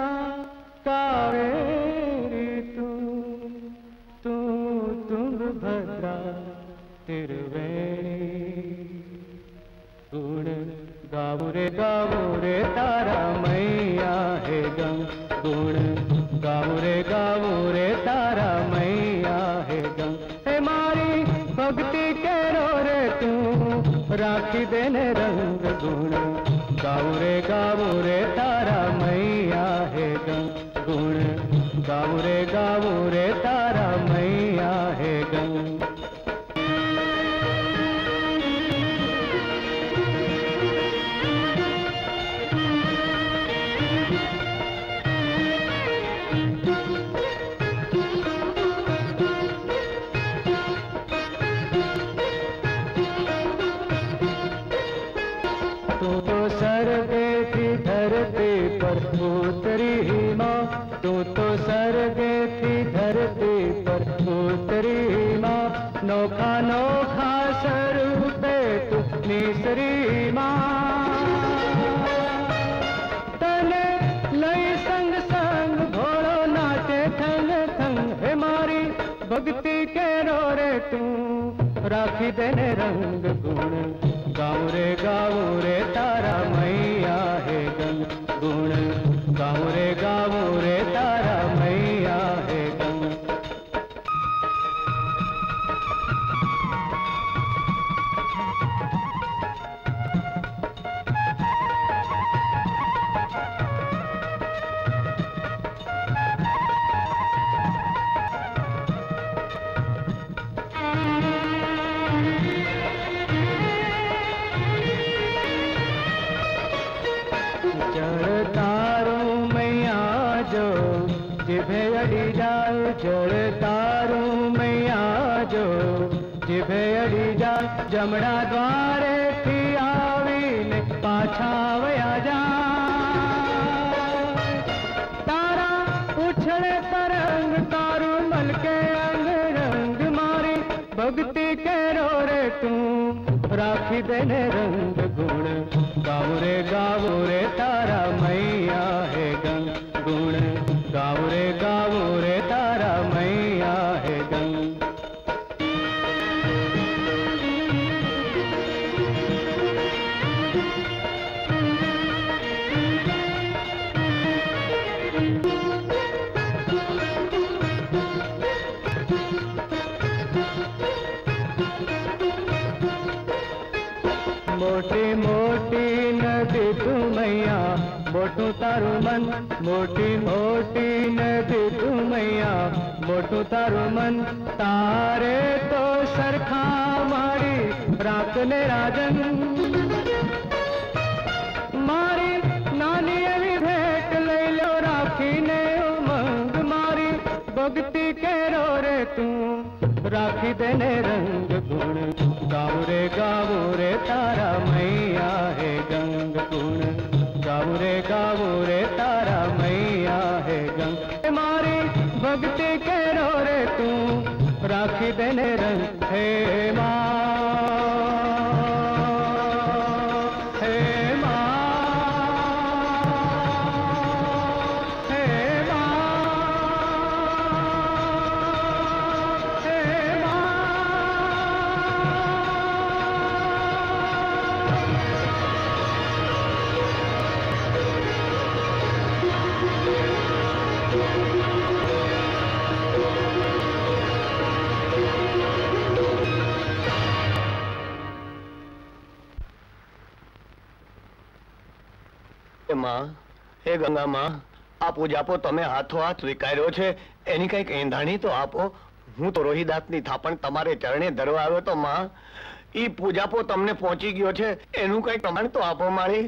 कावेरी तू तुंगभद्रा तिरवेणी गुण गावो रे तारा मैया हे गंग. गुण गावो रे तारा मैया हे गंग. हे मारी भक्ति केरो रे तू राखी देने रंग. गुण गावो रे तारा मैया हे गंग. गुण गावो रे तारा मैया हे गंग. धरती पर उतरी माँ. तू तो स्वर्गे थी धरती पर उतरी माँ. नोखा नोखा स्वरूपे तू निसरी माँ. तने लई संग संग घोड़ो नाचे थंग थंग. हे मारी भक्ति के रो रे तू राखी देने रंग. गुण गाँव रे तारा मैया हे गंग. गुण गाँव रे तारा मैया हे गंग. जिभे अड़ी जाए जड़ तारू मैया जो. जिभे अड़ी जाए जमड़ा द्वारे थी आवी ने पाछा वया जा. तारा उछले तरंग तारू मल के अंग रंग. मारी भक्ति के रो रे तू राखी देने रंग. गुण गावो रे तारा मैया हे गंग. गुण गावो रे तारा मैया हे गंग. मोटी मोटी नदी तू मैया मोटू तारू मन. मोटी मोटी नदी तू मैया मोटू तारू मन. तारे तो सरखा मारी राखने राजन. मारी नानी एवी भेट ले लो राखी ने उमंग. मारी भक्ति के रो रे तू राखी देने रंग. गुण गावो रे तारा मैया हे गंग. गुण गावो रे तारा मैया हे गंग. मारी भक्ति के रो रे तू राखी देने रंग. हे माँ हे माँ हे माँ हे माँ. માં, હે ગંગા માં, આ પૂજાપો તમે હાથો હાથ સ્વીકાર્યો છે એની કઈક એંધાણી તો આપો. હું તો રોહિદાસની થાપણ તમારે ચરણે ધરવા આવ્યો તો માં, ઈ પૂજાપો તમને પહોંચી ગયો છે એનું કઈક પ્રમાણ તો આપો મારી.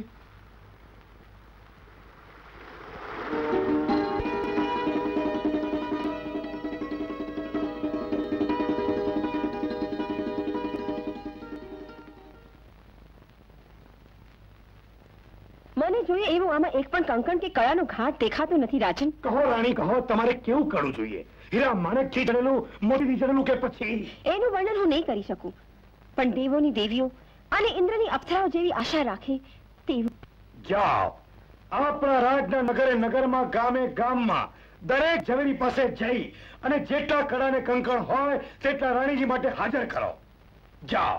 મને જોઈએ એવું આમાં એક પણ કંકણ કે કળાનો ઘાટ દેખાતો નથી. રાજન, કહો રાણી કહો, તમારે કેવું કરવું જોઈએ? હીરા માણેકથી જડેલું, મોતીથી જડેલું કે પછી? એનું વર્ણન હું નહીં કરી શકું, પણ દેવોની દેવીઓ અને ઇન્દ્રની અપ્સરાઓ જેવી આશા રાખે તેવું. જાઓ, આપણા રાજના નગરે નગરમાં, ગામે ગામમાં દરેક ઝવેરી પાસે જઈ અને જેટલા કડા ને કંકણ હોય તેટલા રાણીજી માટે હાજર કરો. જાઓ.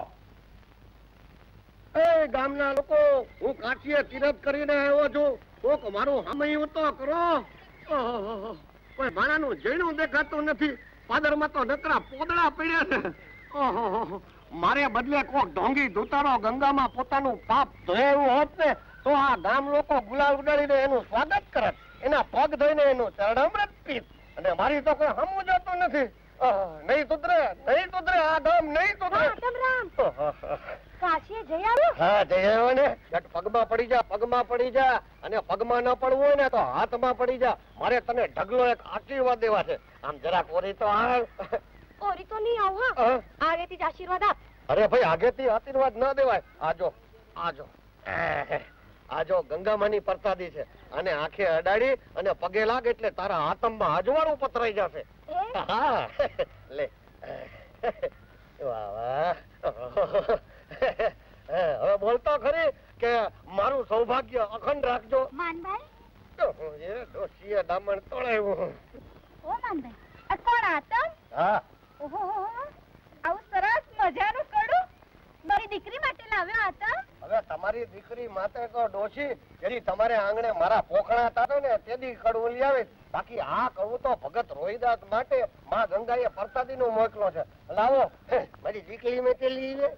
એ ગામના લોકો, હું કાઠીએ તીરથ કરીને આવ્યો છું. કોક મારું હામયું તો કરો. કોઈ માણાનું જૈણું દેખાતું નથી. પાદરમાં તો નકરા પોદળા પડ્યા છે. મારે બદલે કોક ઢોંગી ધૂતારો ગંગામાં પોતાનું પાપ ધોયું હોત ને તો આ ગામ લોકો ગુલાલ ઉડાડીને એનું સ્વાગત કરત, એના પગ ધોઈને એનું ચરણામૃત પીત. અને મારી તો કોઈ હમું જતું નથી. નહીં સુધરે, નહીં સુધરે આ ગામ, નહીં સુધરે. કાશીએ જઈ આવ્યો? હા, જઈ આવ્યો ને. પગમાં પડી જા, પગમાં પડી જા. અને પગમાં ન પડવું હોય ને તો હાથમાં પડી જા. મારે તને ઢગલો એક આશીર્વાદ દેવા છે. આમ જરાક ઓરી તો હાલ. ઓરી તો નહીં આવું, હા. આગેથી જ આશીર્વાદ આપ. અરે ભાઈ, આગેથી આશીર્વાદ ન દેવાય. આજો, આજો, આજો ગંગામાની પ્રસાદી છે. અને આંખે અડાડી અને પગે લાગ એટલે તારા હાથમાં અજવાળું પતરાઈ જશે. હા, લે. વાહ વાહ. હવે બોલતો ખરી કે મારું સૌભાગ્ય અખંડ રાખજો. માનભાઈ, એ ડોશીએ દામણ તોડાવ્યું. ઓ માનભાઈ, આ કોણ આતમ? હા. ઓહો, આવું સરસ મજાનું કડું મારી દીકરી માટે લાવ્યો આતમ. હવે તમારી દીકરી માટે તો ડોશી જેથી તમારે આંગણે મારા પોખણા તારે ને તેદી કડવું લઈ આવે. બાકી આ કડવું તો ભગત રોહિદાસ માટે માં ગંગાએ પ્રસાદી નું મોકલો છે. લાવો મારી દીકરી મેકેલી.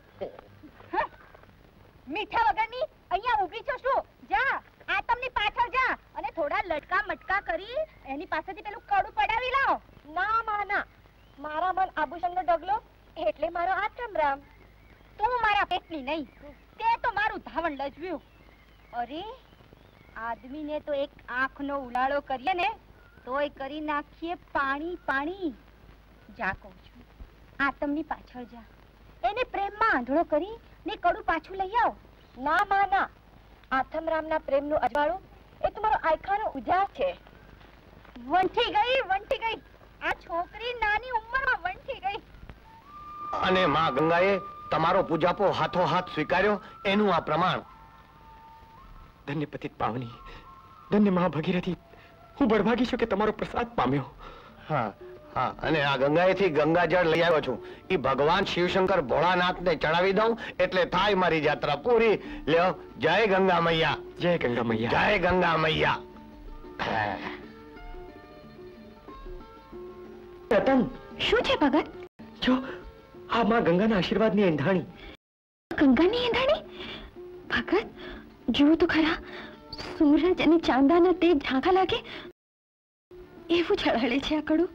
મીઠા વગરની અહીંયા ઊભી છો શું? જા, આતમની પાછળ જા અને થોડા લટકા મટકા કરી એની પાસેથી પેલું કડું પડાવી લાવો. ના માના, મારા મન આભૂષણનો ડગલો એટલે મારો આતમ રામ. તું મારા પેટની નહીં, તે તો મારું ધાવણ લજવ્યું. અરે, આદમીને તો એક આંખનો ઉલાળો કરીએ ને તોય કરી નાખીએ પાણી પાણી. જા કહું છું, આતમની પાછળ જા, એને પ્રેમમાં આંધળો કરી ને કડું પાછું લઈ આવ. ના માના, આથમરામના પ્રેમનું અજવાળું એ તમારો આયખાનો ઉજાસ છે. વંઠી ગઈ, વંઠી ગઈ. આ છોકરી નાની ઉંમરમાં વંઠી ગઈ. અને માં ગંગાએ તમારો પૂજાપો હાથો હાથ સ્વીકાર્યો એનું આ પ્રમાણ. ધન્ય પતિત પાવની, ધન્ય મા ભગીરથી, હું બળભાગી છું કે તમારો પ્રસાદ પામ્યો. હા હા, અને આ ગંગાએથી ગંગાજળ લઈ આવ્યો છું. ઈ ભગવાન શિવશંકર ભોળાનાથને ચડાવી દઉં એટલે થાય મારી યાત્રા પૂરી. લ્યો, જય ગંગા મૈયા. જય ગંગા મૈયા. જય ગંગા મૈયા. રતન, શું છે ભગત? જો આ માં ગંગાના આશીર્વાદની એંધાણી. ગંગાની એંધાણી? ભગત, જુઓ તો ખરા, સૂરજ અને ચાંદાના તેજ ઝાંખા લાગે એવું ઝળહળે છે આ કડું.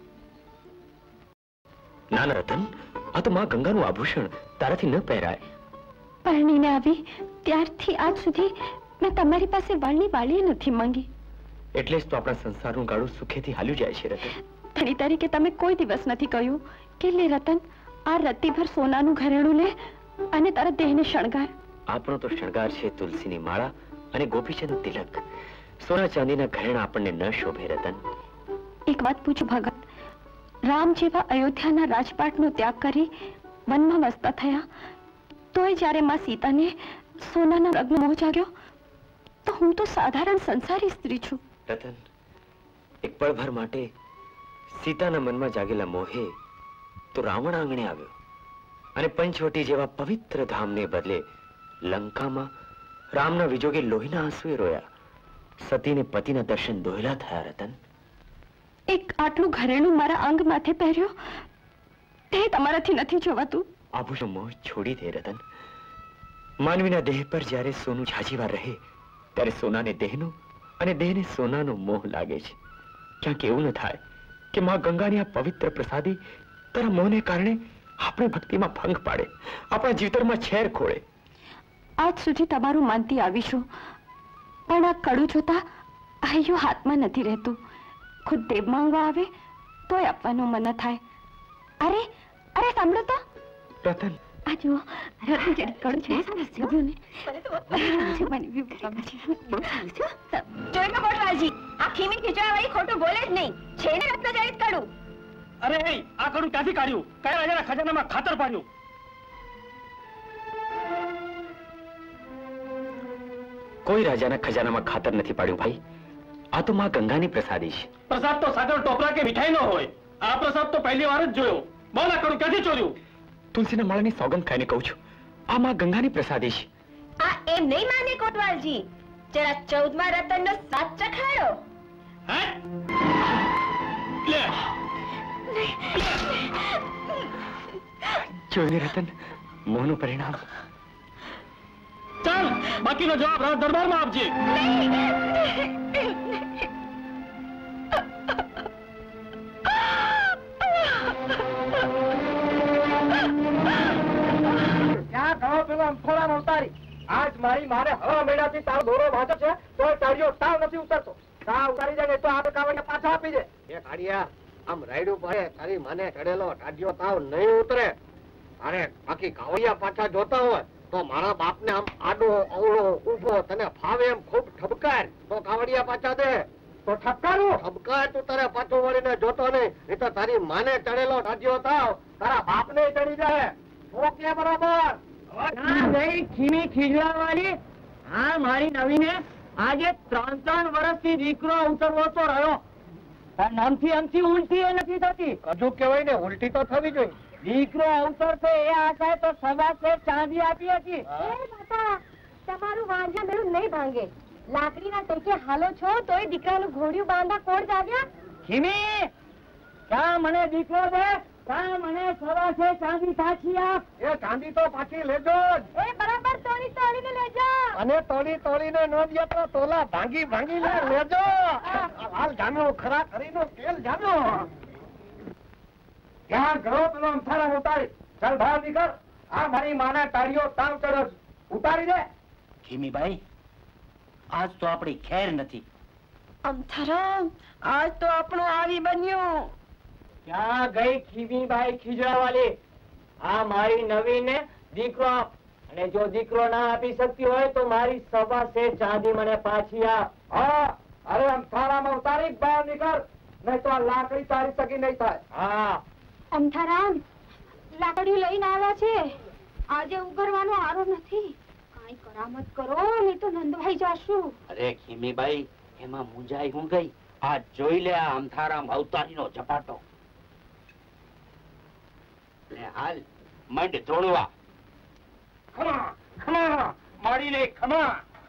ના ના રતન, આ તો માં ગંગાનું આભૂષણ, તારાથી ન પહેરાય. પરણીને આવી ત્યારથી આજ સુધી મેં તમારી પાસે વાળની વાળી નથી માંગી. એટલે જ તો આપણા સંસારનું ગાડું સુખેથી હાલ્યું જાય છે રતન. ધણી તરીકે તમે કોઈ દિવસ નથી કહ્યું કે લે રતન, આ રત્તીભર સોનાનું ઘરેણું લે અને તારા દેહને શણગાર. આપણો તો શણગાર છે તુલસીની માળા અને ગોપીચંદ તિલક. સોના ચાંદીના ઘરેણા આપણને ન શોભે રતન. એક વાત પૂછું ભગત, રામ જેવા અયોધ્યાના રાજપાટનો ત્યાગ કરી વનમાં વસતા થયા તોય જ્યારે માં સીતાને સોનાના રગનો મોહ જાગ્યો તો હું તો સાધારણ સંસારી સ્ત્રી છું. રતન, એક પળભર માટે સીતાના મનમાં જાગેલા મોહે તો રાવણ આંગણે આવ્યો અને પંચવટી જેવા પવિત્ર ધામને બદલે લંકામાં રામના વિજોગે લોહીના આંસુએ રોયા. સતીને પતિના દર્શન દોહલા થયા. રતન, એક આટલું ઘરેણું મારા અંગ માથે પહેર્યો તે તમારાથી નથી જોવાતું. આભૂષણ મોહ છોડી દે રતન. માનવીના દેહ પર જ્યારે સોનું ઝાઝી વાર રહે ત્યારે સોનાને દેહનો અને દેહને સોનાનો મોહ લાગે છે. ક્યાંક એવું ન થાય કે માં ગંગાની આ પવિત્ર પ્રસાદી તારા મોહને કારણે આપણી ભક્તિમાં ભંગ પાડે, આપણા જીવતરમાં છેર ખોળે. આજ સુધી તમારું માનતી આવીશું, પણ આ કડું જોતા હૈયું હાથમાં નથી રહેતું. ખુદ દેવ માંગવા આવે તોય આપવાનું મન થાય. અરે અરે સાંભળો તો રતન, આ જુઓ, રતન જરા કડું છે. જોઈ લો મોટવાલજી, આ ખીમી ખીચવાવાળી ખોટું બોલે જ નહીં. છે ને રત્નજડિત કડું? અરે આ કડું ક્યાંથી કાઢ્યું? કયા રાજાના ખજાનામાં ખાતર પાડ્યું? કોઈ રાજાના ખજાનામાં ખાતર નથી પાડ્યું ભાઈ. આ તો માં ગંગાની પ્રસાદી છે. પ્રસાદ તો સાગર ટોપરા કે મીઠાઈ નો હોય. આ પ્રસાદ તો પહેલી વાર જ જોયો. બોલ આ કડું ક્યાંથી ચોર્યું? તુલસીના માળાની સોગંદ ખાઈને કહું છું, આ માં ગંગાની પ્રસાદી છે. આ એમ નહીં માને કોટવાલજી, જરા 14મા રતનનો સ્વાદ ચખાડો. જોઈને રતન, મોહનું પરિણામ. ચાલ, બાકીનો જવાબ રાજ દરબારમાં આપજે. ક્યાં ગયો પેલો અંથોડાનો ઉતારી? આજ મારી મારે હવા મહિનાથી તારો દોરો વાંચો છે તો તાળીઓ તાવ નથી ઉતરતો. તાવ ઉતારી જાય તો આપણે કાવડિયા પાછા આપી દે. એ કાળિયા, આમ રાયડું પડે તારી માને ચડેલો ટાઢિયો તાવ નહીં ઉતરે. અરે બાકી કાવડિયા પાછા જોતા હોય તો મારા બાપને આમ આડો અવળો ઊભો તને ફાવે એમ ખૂબ ઠપકાર તો કાવડિયા પાછા દે. તો ઠપકારું ઠપકાર તું તારે પાછું વળીને જોતો નહીં તો તારી માને ચડેલો ટાઢિયો તાવ તારા બાપને ચડી જાય. ઓકે બરાબર. ખીમી ખીજવાવાળી, હા મારી નવીને આજે 3 વર્ષથી દીકરો ઉતરવો તો રહ્યો, પણ આમથી ઉલટી નથી થતી. હજુ કેવાય ને ઉલટી તો થવી જોઈએ. દીકરો અવતરશે એ આશાએ તો સવાસે ચાંદી આપી હતી. તમારું વાંઝા મેળું નહીં ભાંગે. લાકડીના ટેકે હાલો છો તોય દીકરાનું ઘોડિયું બાંધા કોણ જાગ્યા? ખીમી, કા મને દીકરો દે, કા મને સવાસે ચાંદી પાછી આપ. એ ચાંદી તો પાછી લેજો જ. એ બરાબર તોડી તોડીને લેજો. અને તોડી તોડીને ન દે તો તોલા ભાંગી ભાંગીને લેજો. હાલ જામ્યો, ખરા કરીને તેલ જામ્યો. ક્યાં ગયો પેલો અંથારા ઉતારી? ચાલ બહાર નીકળ. આ મારી માના તાળીઓ તાવ ચડો ઉતારી દે. ખીમીભાઈ, આજ તો આપણી ખેર નથી. અંથારામ, આજ તો આપણું આવી બન્યું. ક્યાં ગઈ ખીમીબાઈ ખીજડાવાળી? આ મારી નવીને દીકરો આપ, અને જો દીકરો ના આપી શકતી હોય તો મારી સવાસે ચાંદી મને પાછી આપ. હા, અરે અંથારામાં ઉતારી બહાર નીકળ, નહીં તો આ લાકડી તારી સકી નહીં થાય. હા અંથારામ, લાકડી લઈને આવ્યા છે. આજે ઉગરવાનો આરો નથી. કાંઈ કરામત કરો નહીં તો નંદભાઈ જાશું. અરે ખીમીબાઈ, એમાં મુંજાઈ હું ગઈ. આ જોઈ લે આ અંથારામ અવતારીનો ઝપાટો. લે હાલ મંડ તોડવા. ખમા ખમા મારી લે ખમા.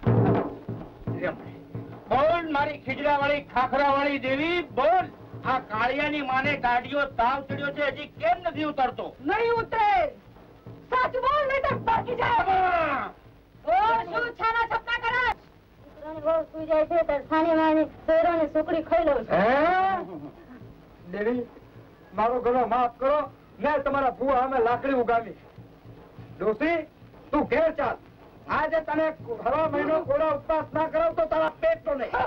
બોલ મારી ખીજડા વાળી ખાખરા વાળી દેવી બોલ. આ કાળિયાની માને ગાડીઓ તાવ ચડ્યો છે, હજી કેમ નથી ઉતરતો? નહીં ઉતરે. સાચું બોલ નહીં તો બાકી જાય. ઓ શું છાના છપકા કરે? બહુ સુઈ જાય છે તરસાની માની શેરોને સુકડી ખાઈ લઉં છું. દેવી, મારો ગળો માફ કરો. મેં તમારા ભૂવા અમે લાકડી ઉગાવી. ડોસી, તું ઘેર ચાલ. આજે તને હવા મહિનો કોળો ઉપવાસ ના કરો તો તારા પેટ તો નહીં.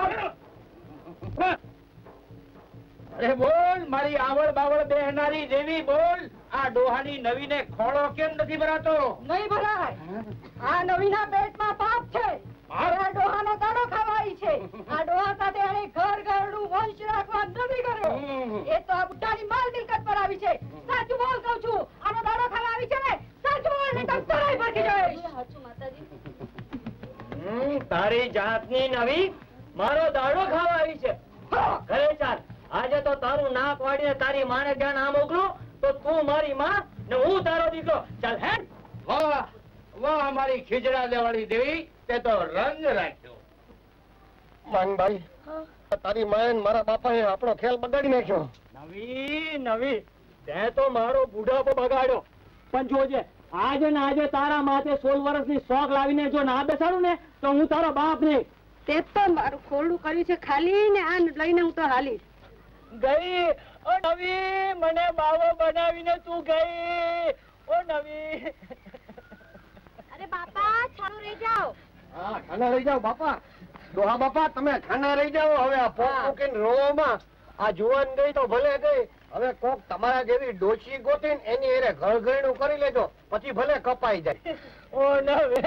અરે બોલ મારી આવડ બાવળ બેહનારી દેવી બોલ. આ ડોહાની નવીને ખોળો કેમ નથી ભરાતો? નહીં ભરાય. આ નવીના પેટમાં પાપ છે. મારા ડોહાનો દાડો ખવાય છે. આ ડોહા સાથે એને ઘર ઘરનું વંશ રાખવા નથી કર્યો. એ તો આ બુટ્ટાની માલ મિલકત પર આવી છે. સાચું બોલ કહું છું. આનો દાડો ખાવા આવી છે ને? સાચું બોલ નહીં તો તરાઈ ભરકી જાય. સાચું માતાજી. તારી જાતની નવી મારો દાડો ખાવા આવી છે. ઘરે ચાલ. આજે તો તારું નાક વાળીને તારી માને જ્યાં ના મોકલું તો તું મારી માં ને હું તારો દીકરો. ચાલ હે. વાહ વાહ મારી ખીજડા દેવાળી દેવી, તે તો રંગ રાખ્યો. માનભાઈ, તારી માએ ને મારા બાપાએ આપણો ખેલ બગાડી નાખ્યો. નવી નવી તે તો મારો બુઢાપો બગાડ્યો, પણ જોજે આજે ને આજે તારા માથે 16 વર્ષની શોખ લાવીને જો ના બેસાડું ને તો હું તારો બાપ નહીં. તે તો મારું ખોરડું કર્યું છે ખાલી ને આ લઈને હું તો હાલી ગઈ. ઓ નવી, મને બાવો બનાવીને તું ગઈ. ઓ નવી. અરે બાપા ચાલુ રહી જાઓ. હા, ખાના રહી જાઓ બાપા. ડોહા બાપા તમે ખાના રહી જાઓ. હવે આ પોક પોકીને રોવામાં આ જુવાન ગઈ તો ભલે ગઈ. હવે કોક તમારા જેવી ડોશી ગોતીને એની એરે ઘરઘરણું કરી લેજો, પછી ભલે કપાઈ જાય. ઓ નવે.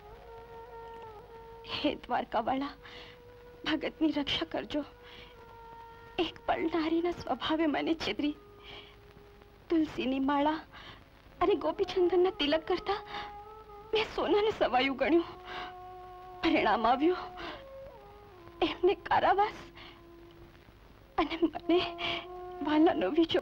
હે દ્વારકાવાળા, ભગતની રક્ષા કરજો. એક પલનારીના સ્વભાવે મને છેતરી તુલસીની માળા અને ગોપીચંદનના તિલક કરતા મેં સોનાને સવાયું ગણ્યું. પરિણામ આવ્યું એમને કારાવાસ અને મને વાલાનો વિજોગ.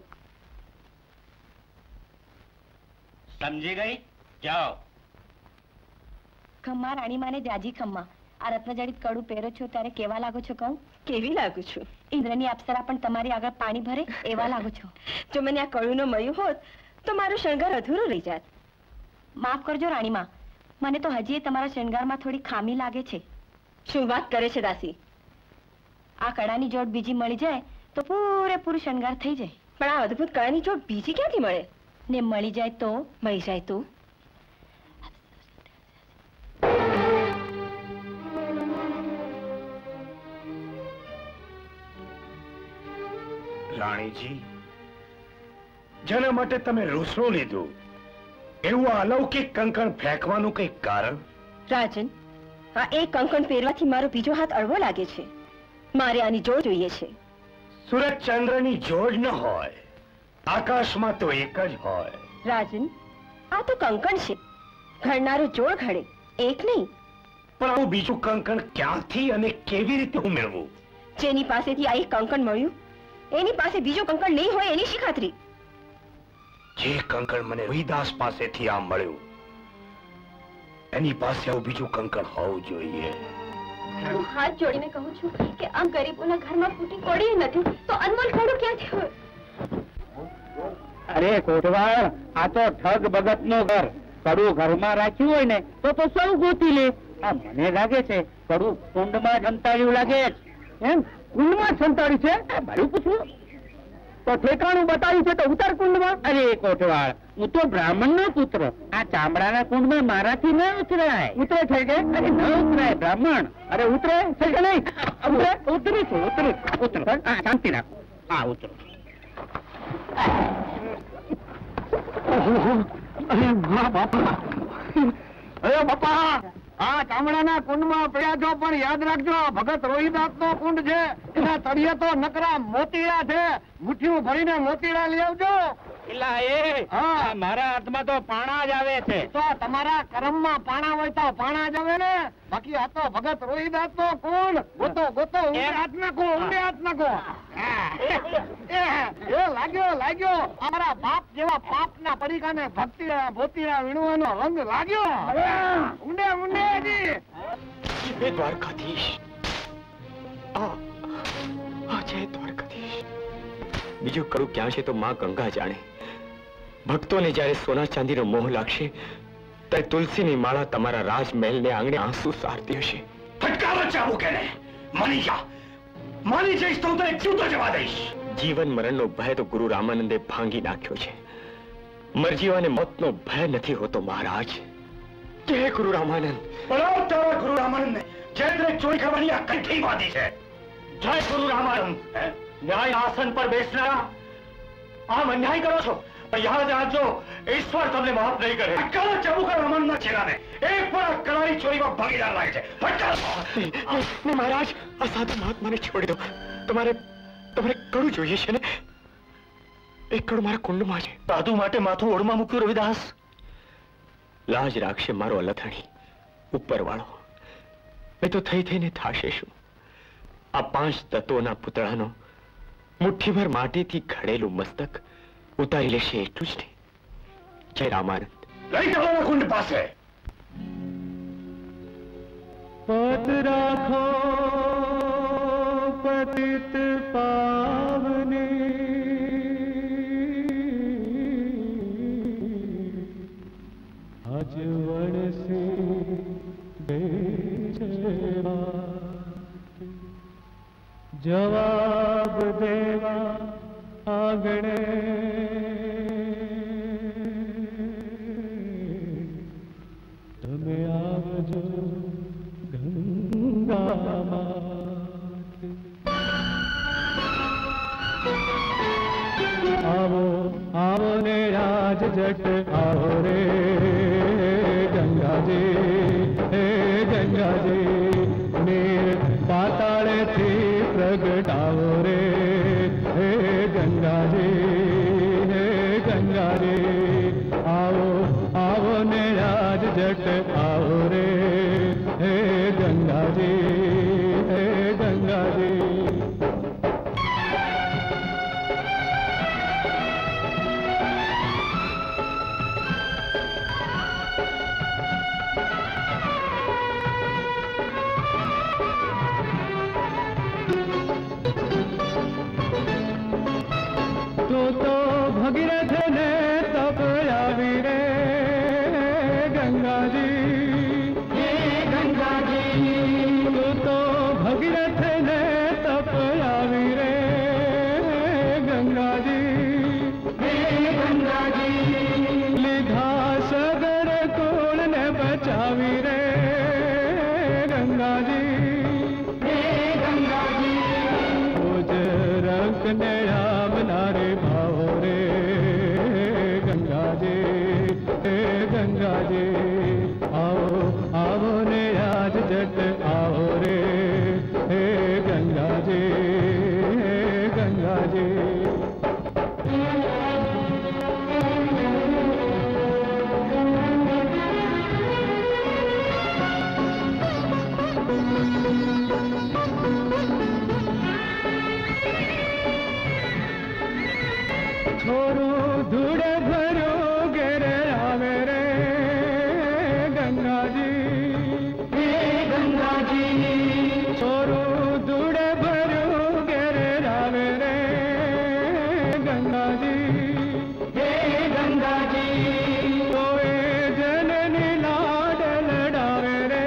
સમજી ગઈ? જાઓ. ખમ્મા રાણીમાને જાજી ખમ્મા. આ રત્નજડિત કડું પહેરો છો ત્યારે કેવા લાગો છો કહું? કેવી લાગુ છું? ઇન્દ્રની અપ્સરા પણ તમારી આગળ પાણી ભરે એવા લાગો છો. જો મને આ કડું ન મળ્યું હોત તો મારો શણગાર અધૂરો રહી જાત. માફ કરજો રાણીમા, મને તો હજી તમારા શણગારમાં થોડી ખામી લાગે છે. શું વાત કરે છે દાસી? આ કડાની જોડ બીજી મળી જાય તો પૂરેપૂરું શણગાર થઈ જાય. પણ આ અદ્ભુત કડાની જોડ બીજી ક્યાંથી મળે? ને મળી જાય તો? મળી જાય તો રાણીજી, જેના માટે તમે રૂસણું લીધું એવું અલૌકિક કંકણ ફેંકવાનું કઈ કારણ? રાજન, આ એક કંકણ પહેરવાથી મારો બીજો હાથ અળવો લાગે છે. મારે આની જોડ જોઈએ છે. સૂરજ ચંદ્રની જોડ ન હોય, આકાશમાં તો એક જ હોય. રાજન, આ તો કંકણ છે. ઘડનારો જોડ ઘડે, એક નહીં. પણ આવું બીજું કંકણ ક્યાંથી અને કેવી રીતે હું મેળવું? જેની પાસેથી આ એક કંકણ મળ્યું એની પાસે બીજો કંકણ નહીં હોય એની શી ખાતરી? જે કંકણ મને રોહિદાસ પાસેથી આ મળ્યું એની પાસે આવું બીજું કંકણ હોવું જોઈએ. હું હાથ જોડીને કહું છું કે આમ ગરીબોના ઘરમાં ફૂટી કોડી નથી તો અનમોલ ઘડું ક્યાંથી હોય? અરે કોટવાળ, આ તો ઠગ ભગત નું ઘર. કડું ઘરમાં રાખ્યું હોય ને તો સૌ ગોતી લે. આ મને લાગે છે કડું કુંડમાં સંતાડ્યું લાગે. એમ કુંડમાં સંતાડ્યું છે? મારું પૂછવું તો ઠેકાણું બતાવ્યું છે તો ઉતાર કુંડમાં. અરે કોટવાળ, હું તો બ્રાહ્મણ નો પુત્ર. આ ચામડાના કુંડમાં મારાથી ન ઉતરાય. ઉતરે છે કે? અરે ન ઉતરાય બ્રાહ્મણ. અરે ઉતરે છે કે નહીં? ઉતરે ઉતરી છું, ઉતરી ઉતરો. શાંતિ રાખો. હા ઉતરો. અરે બાપા, આ ચામડાના કુંડમાં પડ્યા છો પણ યાદ રાખજો ભગત રોહિદાસ નો કુંડ છે. એના તળિયે તો નકરા મોતીડા છે. મુઠ્ઠીઓ ભરીને મોતીડા લઈ આવજો. મારા હાથમાં તો પાણા જ આવે છે. તો તમારા કર્મમાં પાણા હોય તો પાણા જ આવે ને. બાકી આ તો ભગત રોહિદાસ નો કુંડ. ગોતો ગોતો, ઊંડે હાથ નાખો, ઊંડે હાથ નાખો. એ લાગ્યો લાગ્યો અમારા બાપ જેવા પાપના પડીકાને ભક્તિના ભોતીના વીણવાનો રંગ લાગ્યો. ઊંડે ઊંડે હજી. દ્વારકાધીશ, જય દ્વારકાધીશ. બીજું કરું ક્યાં છે તો માં ગંગા જાણે. ભક્તોને જ્યારે સોના ચાંદીનો મોહ લાગશે ત્યારે તુલસીની માળા તમારા રાજમહેલને આંગણે આંસુ સારતી હશે. ફટકારો ચાબુક એને. માની જા. માની જઈશ તો હું તને જીવતો જવા દઈશ. જીવન મરણનો ભય તો ગુરુ રામાનંદે ભાંગી નાખ્યો છે. મરજીવાને મોતનો ભય નથી હોતો મહારાજ. જય ગુરુ રામાનંદ. બોલાવો તારા ગુરુ રામાનંદને. જેને ચોરી કરવાની આ કંઠી બાંધી છે. જય ગુરુ રામાનંદ. ન્યાય આસન પર બેસનારા આમ અન્યાય કરો છો, પણ યાદ રાખજો ઈશ્વર તમને માફ નહીં કરે. ફટકારો ચાબુક રામાનંદના ચહેરાને. એક પણ આ કળાની ચોરીમાં ભાગીદાર લાગે છે. ફટકારો. મહારાજ, આ સાધુ મહાત્માને છોડી દો. તમારે કડું જોઈએ છે ને? એક કડું મારા કુંડમાં છે. સાધુ માટે માથું ઓળમાં મૂક્યું રવિદાસ. લાજ રાખશે મારો અલથાણી ઉપરવાળો. એ તો થઈ થઈને થાશે શું? આ 5 તત્વોના પુતળાનો મુઠ્ઠીભર માટીથી ઘડેલું મસ્તક ઉતારી લેશે એટલું જ નહીં. જય રામાનંદ. લઈ જાઓ કુંડ પાસે. पद राखो पतित पावने जवाब देवा आंगणे तमे आवजो गंगा मात। आवो आवो ने राज जट आओ रे गंगा जी, हे गंगा जी नीर पाताले थी प्रगटाओ रे हे गंगा जी, हे गंगा जी आओ आओ ने राज जट आओ रे हे गंगा जी, हे गंगा जी। तो भगीरथ ने तप आवी रे गंगा जी, हे गंगा जी तो भगीरथ ने तप आवी रे गंगा जी, हे गंगा जी लिधा सगर कुल ने बचावी रे गंगा जी, हे गंगा जी रोज रंग ने राम नारे भाव रे गंगा जी, हे गंगा जी आओ आओ ने आज जट आओ रे हे गंगा जी, हे गंगा जी। छोरू धूड़े भरो गेरे आवे रे गंगा जी, हे गंगा जी छोरू धूड़े भरो गेरे आवे रे गंगा जी, हे गंगा जी तोए जननी लाड लड़ावे रे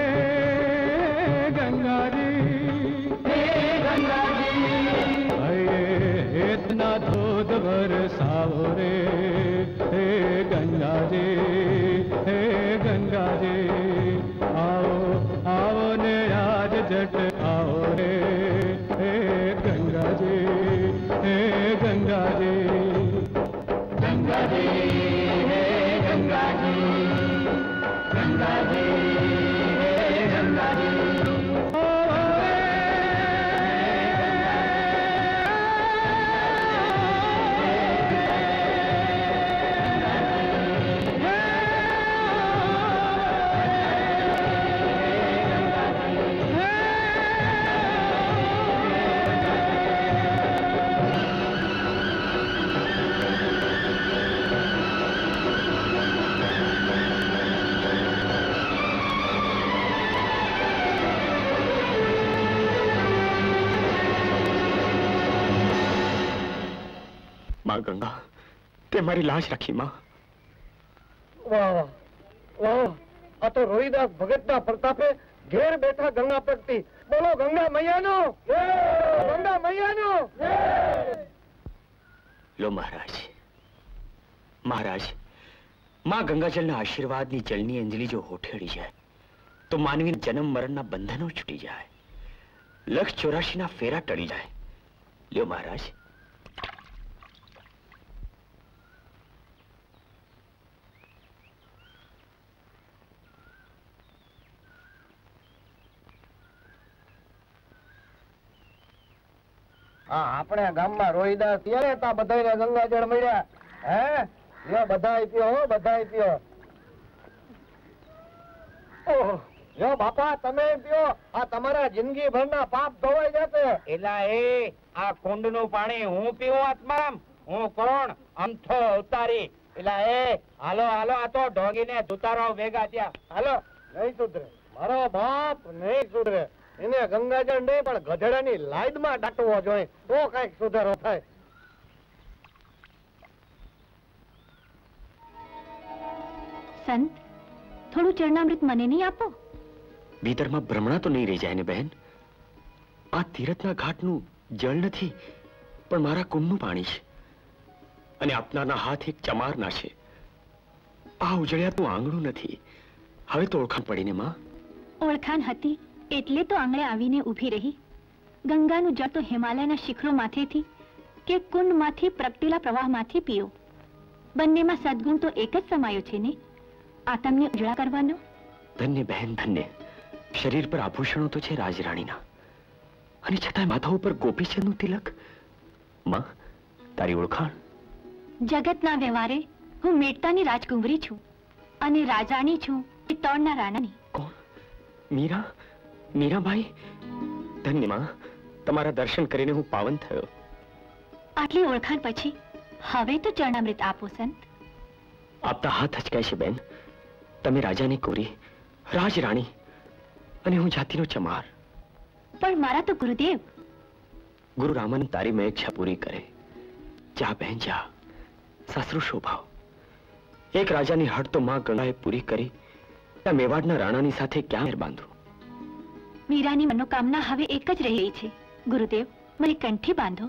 गंगा जी, हे गंगा जी भये इतना दूध बरसाओ रे हे गंगा जी, हे गंगा जी आओ आओ ने आज जट आओ रे हे गंगा जी, हे गंगा जी, गंगा जी हे गंगा जी, गंगा जी हे गंगा जी। माँ गंगा ते मारी लाश रखी माँ। वाह वाह वाह आ तो रोहिदास भगत ना प्रतापे घेर बैठा गंगा प्रगति। बोलो गंगा मैया नो, गंगा मैया नो। लो महाराज महाराज माँ गंगाजल ना आशीर्वाद नी जलनी अंजलि जो होठेड़ी जाए तो मानवी जन्म मरण ना बंधनों छूटी जाए, 184 ना फेरा टળી जाए। લ્યો महाराज। આપણે ગામમાં રોહિદાસ ત્યારે તા બધાયને ગંગાજળ મળ્યા હે લ્યો બધાય પીઓ હો બધાય પીઓ ઓહો લ્યો બાપા તમે પીઓ આ તમારા જિંદગી ભરના પાપ ધોવાઈ જશે એલા એ આ કુંડનું પાણી હું પીવું આત્મામ હું કોણ અમથો અવતારી એલા એ હાલો હાલો આ તો ઢોગીને ધુતારાઓ ભેગા થયા હાલો નહીં સુધરે મારો બાપ નહીં સુધરે એને ગંગાજળ નહીં પણ ગધેડાની લાઈડમાં દાટવો જોઈએ તો કઈક સુધારો થાય संत थोड़ू चरणामृत मने नहीं आपो भीतर में भ्रमणा तो नहीं रह जाए ने बहन। आ तीरथना घाट नु જળ નથી, પણ મારા કુંડનું પાણી છે. અને આપનારના હાથ એક ચમારના છે. આ ઉજળિયાતું આંગણું નથી. હવે તો ઓળખાણ પડીને માં. ઓળખાણ હતી એટલે તો આંગણે આવીને ઊભી રહી. ગંગાનું જળ તો હિમાલયના શિખરો માથેથી કે કુંડમાંથી પ્રગટેલા પ્રવાહમાંથી પીઓ. બંનેમાં સદગુણ તો એક જ સમાયો છે ને. આ તમને ઉજળા કરવાનો. ધન્ય બહેન ધન્ય. શરીર પર આભૂષણો તો છે રાજરાણીના, અને છતાંય માથા ઉપર ગોપીચંદનું તિલક. માં, તારી ઓળખાણ? જગતના વ્યવહારે હું મેટતાની રાજકુંવરી છું અને રાજાણી છું તોડના રાણાની. કોણ? મીરા? મીરાબાઈ? ધન્ય માં, તમારા દર્શન કરીને હું પાવન થયો. આટલી ઓળખાણ પછી હવે તો ચરણામૃત આપો સંત. આપતા હાથ હચકાય છે બેન. તમે રાજાની કુંવરી, રાજરાણી, અને હું જાતિનો ચમાર. પણ મારા તો ગુરુદેવ. ગુરુ રામન તારી મેં ઈચ્છા પૂરી કરે. જા બહેન જા. સાસરું શોભાવ. એક રાજાની હડ તો માં ગંગાએ પૂરી કરી, ત્યાં મેવાડના રાણાની સાથે ક્યાં મેર બાંધું? મીરાની મનોકામના હવે એક જ રહી છે. ગુરુદેવ, મને કંઠી બાંધો.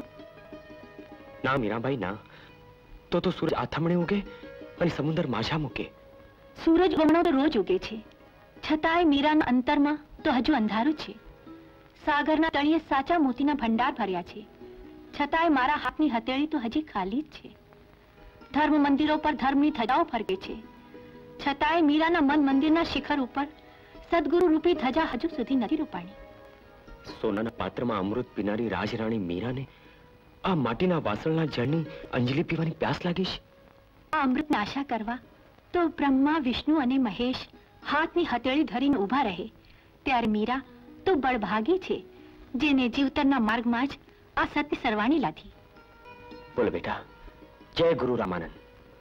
ના મીરાબાઈ ના. તો સૂરજ આથમણે ઉગે અને સમુદ્ર માઝા મૂકે. સૂરજ ઉગમણો તો રોજ ઉગે છે, છતાંય મીરાના અંતરમાં તો હજુ અંધારું છે. સાગરના તળિયે સાચા મોતીના ભંડાર ભર્યા છે, છતાંય મારા હાથની હથેળી તો હજી ખાલી જ છે. ધર્મ મંદિરો પર ધર્મની ધજાઓ ફરકે છે, છતાંય મીરાના મન મંદિરના શિખર ઉપર સદગુરુ રૂપી ધજા હજુ સુધી નથી રૂપાણી. સોનાના પાત્રમાં અમૃત પીનારી રાજરાણી મીરાને આ માટીના વાસણના જળની અંજલિ પીવાની પ્યાસ લાગી છે. આ અમૃતની આશા કરવા તો બ્રહ્મા, વિષ્ણુ અને મહેશ હાથની હથેળી ધરીને ઊભા રહે, ત્યારે મીરા તો બળભાગી છે જેને જીવતરના માર્ગમાં જ આ સત્ય સરવાણી લાધી. બોલો બેટા. જય ગુરુ રામાનંદ.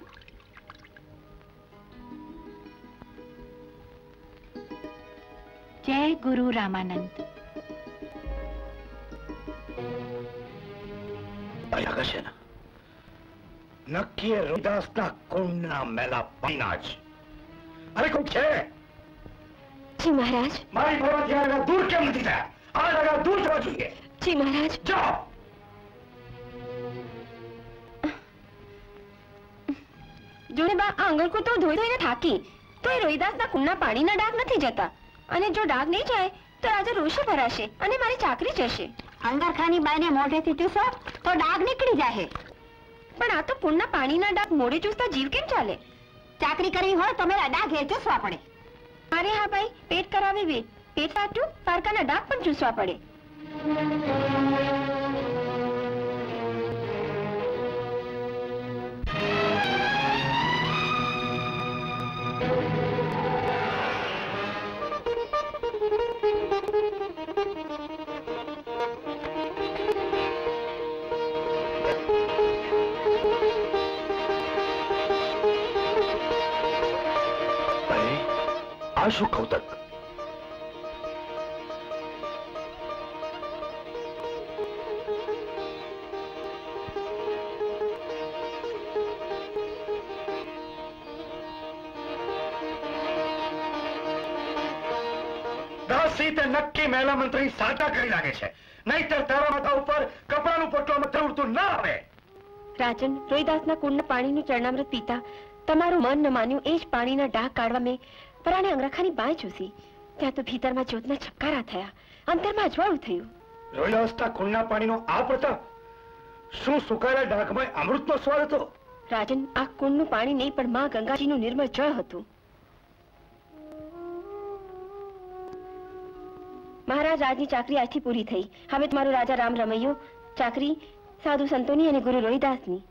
જય ગુરુ રામાનંદ. નક્કી રોહિદાસના કુંડના મેલા પાણીના જ. અરે કોણ છે? જી મહારાજ. મારી ભરવાથી આ લગા દૂર કેમ નથી થયા? આ લગા દૂર થવા જોઈએ. જી મહારાજ. જાઓ. જોને બા, આ આંગળકું તો ધોઈ ધોઈને થાકી, તો એ રોહિદાસના કુંડના પાણીના ડાઘ નથી જતા. અને જો ડાઘ નહીં જાય તો રાજા રોષે ભરાશે અને મારી ચાકરી જશે. અંગરખાની બાઈને મોઢેથી ચૂસો તો ડાઘ નીકળી જાય. પણ આ તો કુંડના પાણીના ડાઘ મોઢે ચૂસતા જીવ કેમ ચાલે? ચાકરી કરવી હોય તો મેરા ડાઘ એ ચૂસવા પડે. અરે હા ભાઈ, પેટ કરાવી વે. પેટ સાટું પારકાના ડાઘ પણ ચૂસવા પડે. આ શું કૌતક? દાસી તે નક્કી મહેલા મંત્રી સાચા કરી લાગે છે, નહીતર તારા માથા ઉપર કપડાનું પોટલું ઉડતું ના આવે. રાજન, રોહિદાસના કુંડના પાણીનું ચરણામૃત પીતા તમારું મન ન માન્યું એ જ પાણીના ડાઘ કાઢવા મેં પરાણે અંગરખાની બાય ચૂસી. ત્યાં તો ભીતરમાં જ્યોતના છપકારા થયા, અંતરમાં અજવાળું થયું. રોહિદાસના કુંડના પાણીનો આ પ્રતાપ શું સુકાયેલા ડાઘમાં અમૃતનો સ્વાદ હતો? રાજન, આ કુંડનું પાણી નહીં પણ માં ગંગાજીનું નિર્મળ જળ હતું. મહારાજ, આજની ચાકરી આજથી પૂરી થઈ. હવે તમારો રાજા રામ રમૈયો, ચાકરી સાધુ સંતોની અને ગુરુ રોહિદાસની.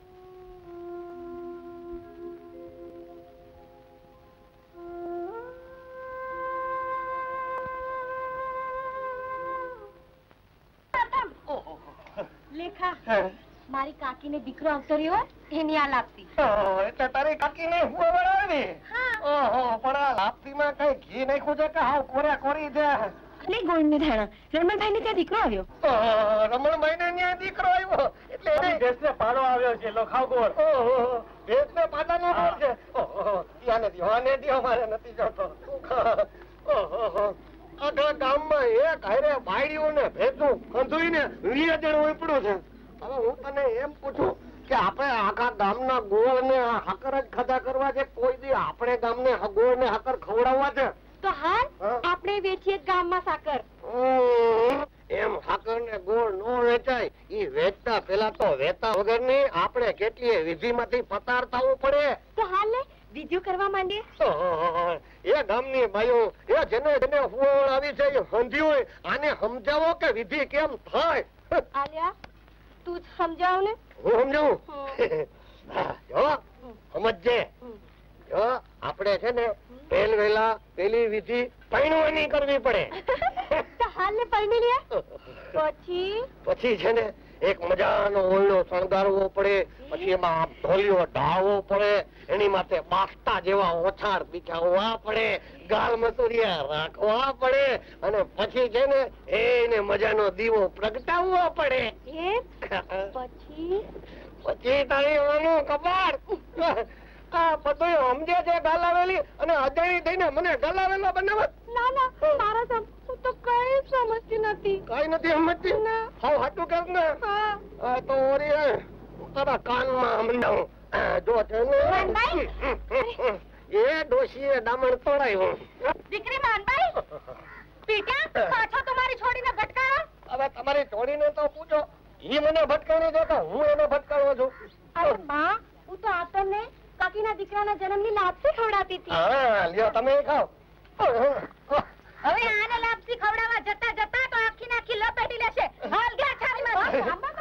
લેખા, મારી કાકીને દીકરો આવતો રહ્યો એની આ લાપસી. એટલે તારી કાકીને હું બનાવી. ઓહો, પણ આ લાપસીમાં કઈ ઘી નાખ્યું છે કે હાવ કોર્યા કોરી છે? લે ગોળની ધાણા, રમણભાઈ ને ત્યાં દીકરો આવ્યો. રમણભાઈ ને ત્યાં દીકરો આવ્યો એટલે દેશને પાડો આવ્યો છે. લો ખાવ ગોળ. ઓહો, દેશને પાડાનો ગોળ છે. ઓહો, યાને દિયો મારે નથી જોતો. ઓહો, આખા ગામમાં એક હારે બાયડીઓને ભેંસું કંધુઈને નિવેદન ઉપડ્યું છે. હવે હું તને એમ પૂછું કે આપણે આખા ગામના ગોળને હાકર જ ખાધા કરવા છે, કોઈ દી આપણે ગામને ગોળને હાકર ખવડાવવા છે? તો હાલ આપણે વેચીએ ગામમાં સાકર. એમ સાકર ને ગોળ નો વેચાય. ઈ વેચતા પેલા તો વેતા વગર ની આપણે કેટલી વિધિમાંથી પસાર થવું પડે. તો હાલ ને વિધિઓ કરવા માંડીએ. એ ગામની બાયો એ જેને જેને ફુવાળ આવી છે એ સમજી હોય આને સમજાવો કે વિધિ કેમ થાય. આલિયા તું જ સમજાવ ને. હું સમજાવું? જો સમજજે. જો આપણે છે ને પહેલા પેલી વિધિ પૈણવાની કરવી પડે. તો હાલ ને પૈણી લે. પછી છે ને એક મજાનો ઓળનો શણગારવો પડે, પછી એમાં ઢોલિયો ઢાળવો પડે, એની માથે બાફતા જેવા ઓછાર બિછાવવા પડે, ગાલ મસુરિયા રાખવા પડે, અને પછી છે ને એને મજાનો દીવો પ્રગટાવવો પડે. પછી તારી વાનું કપાળ. આ બધું સમજે છે ગાલાવેલી અને અજાણી થઈને મને ગાલાવેલો બનાવત. ના ના મારા હું તો કઈ સમજતી નથી. કઈ નથી સમજતી? હાવ હાટું કર ને. હા તો ઓરી તારા કાનમાં મંડાવું. જો છે ને એ ડોશીએ દામણ તોડાયું. દીકરી માનભાઈ પીટા પાછો તમારી છોડીને ભટકાયો. હવે તમારી છોડીને તો પૂછો, ઈ મને ભટકાવી દે તો હું એને ભટકાવો છું. અરે બા હું તો આ તમને કાકીના દીકરાના જન્મની લાપસી ખવડાવતી હતી. હા લ્યો તમે ખાઓ. હવે આને લાપસી ખવડાવવા જતા જતા તો આખી નાખી લપેટી લેશે. હાલ ગયા છારીમાં.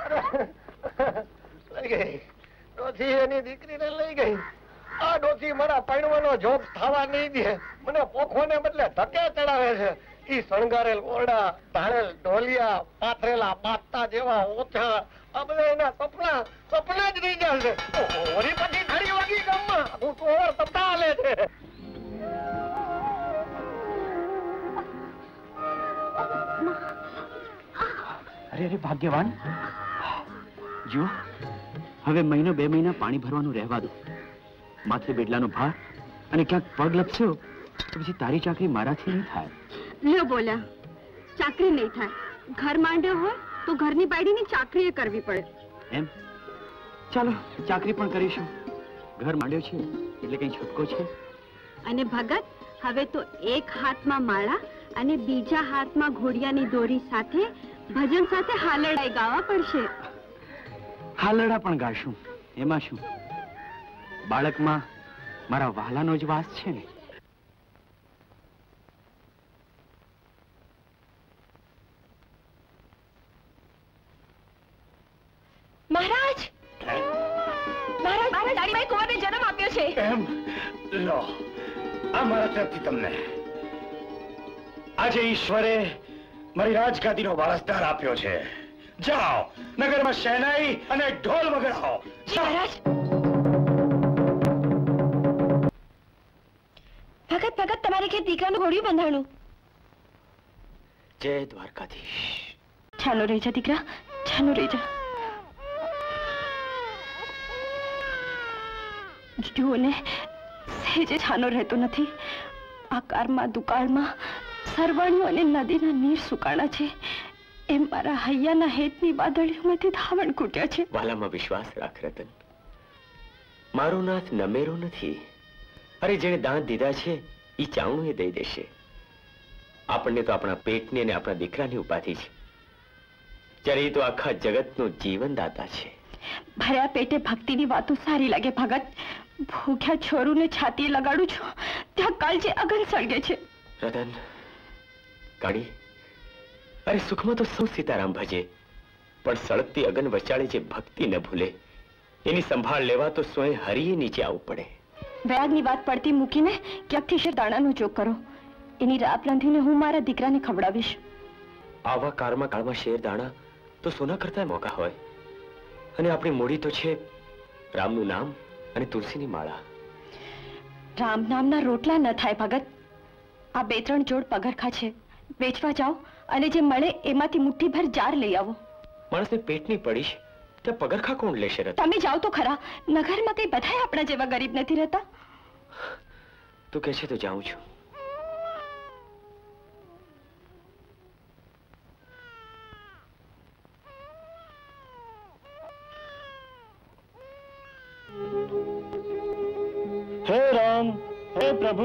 લઈ ગઈ ડોસી એની દીકરીને લઈ ગઈ. આ ડોસી મારા પૈણવાનો જોબ થવા નહીં દે. મને પોખોને બદલે ધકે ચડાવે છે. ઈ શણગારેલ ઓરડા, ઢાળેલ ઢોલિયા, પાથરેલા બાસ્તા જેવા ઓછા, આ બધા એના સપના જ રહી ગયા છે. ઓરી પછી ઘડી વાગી ગામમાં હું તો ઓર તપતા હાલે છે. અરે અરે ભાગ્યવાન, જો હવે મહિનો 2 મહિના પાણી ભરવાનું રહેવા દો. માથે બેડલાનો ભાર અને ક્યાંક પગ લપસ્યો તો પછી તારી ચાકરી મારાથી નહીં થાય. લ્યો બોલ્યા, ચાકરી નહીં થાય. ઘર માંડ્યો હોય તો ઘરની બાયડીની ચાકરી કરવી પડે. એમ ચાલો ચાકરી પણ કરીશું. ઘર માંડ્યો છે એટલે કઈ છૂટકો છે. અને ભગત હવે તો એક હાથમાં માળા અને બીજા હાથમાં ઘોડિયાની દોરી સાથે ભજન સાથે હાલરડાઈ ગાવા પડશે. હાલરડા પણ ગાશું, એમાં શું? બાળકમાં મારા વહાલાનો જ વાસ છે ને. મહારાજ મહારાજ દાડીભાઈ કુંવરને જન્મ આપ્યો છે. એમ લો આ મારા તરફથી તમને. આજે ઈશ્વરે મારી રાજગાદીનો વારસદાર આપ્યો છે. જાઓ નગરમાં શહેનાઈ અને ઢોલ વગાડો. મહારાજ ભગત તમારે ઘેર દીકરાનું ઘોડિયું બંધાણું. જય દ્વારકાધીશ. ચાલો રહી જા દીકરા, ચાલો રહી જા. જુઓ ને સહેજે છાનો રહેતો નથી. આ કારમાં દુકાળમાં સરવાણીઓ અને નદીના નીર સુકાણા છે. એમ મારા હૈયાના હેતની વાદળીઓમાંથી ધાવણ કૂટ્યા છે. વાલામાં વિશ્વાસ રાખ રતન. મારો નાથ નમેરો નથી. અરે જેણે દાંત દીધા છે એ ચાવણું એ દઈ દેશે. આપણને તો આપણા પેટની અને આપણા દીકરાની ઉપાધિ છે, જ્યારે એ તો આખા જગતનું જીવનદાતા છે. ભર્યા પેટે ભક્તિની વાતો સારી લાગે ભગત. ભૂખ્યા છોરુને છાતીએ લગાડું છું ત્યાં કાળજે અગન સળગે છે. રતન કાળી, અરે સુખમાં તો સૌ સીતારામ ભજે, પણ સળગતી અગન વચાળે જે ભક્તિ ન ભૂલે એની સંભાળ લેવા તો સ્વયં હરિએ નીચે આવવું પડે. વ્યાજની વાત પડતી મૂકીને ક્યાંકથી શેરદાણાનો જોગ કરો. એની રાત રાંધીને હું મારા દીકરાને ખવડાવીશ. આવા કાળમાં શેર દાણા તો સોના કરતા મોંઘા હોય, અને આપણી મૂડી તો છે રામનું નામ અને તુલસીની માળા. રામ નામના રોટલા ન થાય ભગત. આ 2-3 જોડ પગરખા છે, વેચવા જાઓ અને જે મળે એમાંથી મુઠ્ઠીભર જાર લઈ આવો. માણસને પેટની પડીશ ત્યાં પગરખા કોણ લેશે? તમે જાઓ તો ખરા. નગરમાં કઈ બધાય આપણા જેવા ગરીબ નથી રહેતા. તું કહે છે તો જાઉં છું. પ્રભુ.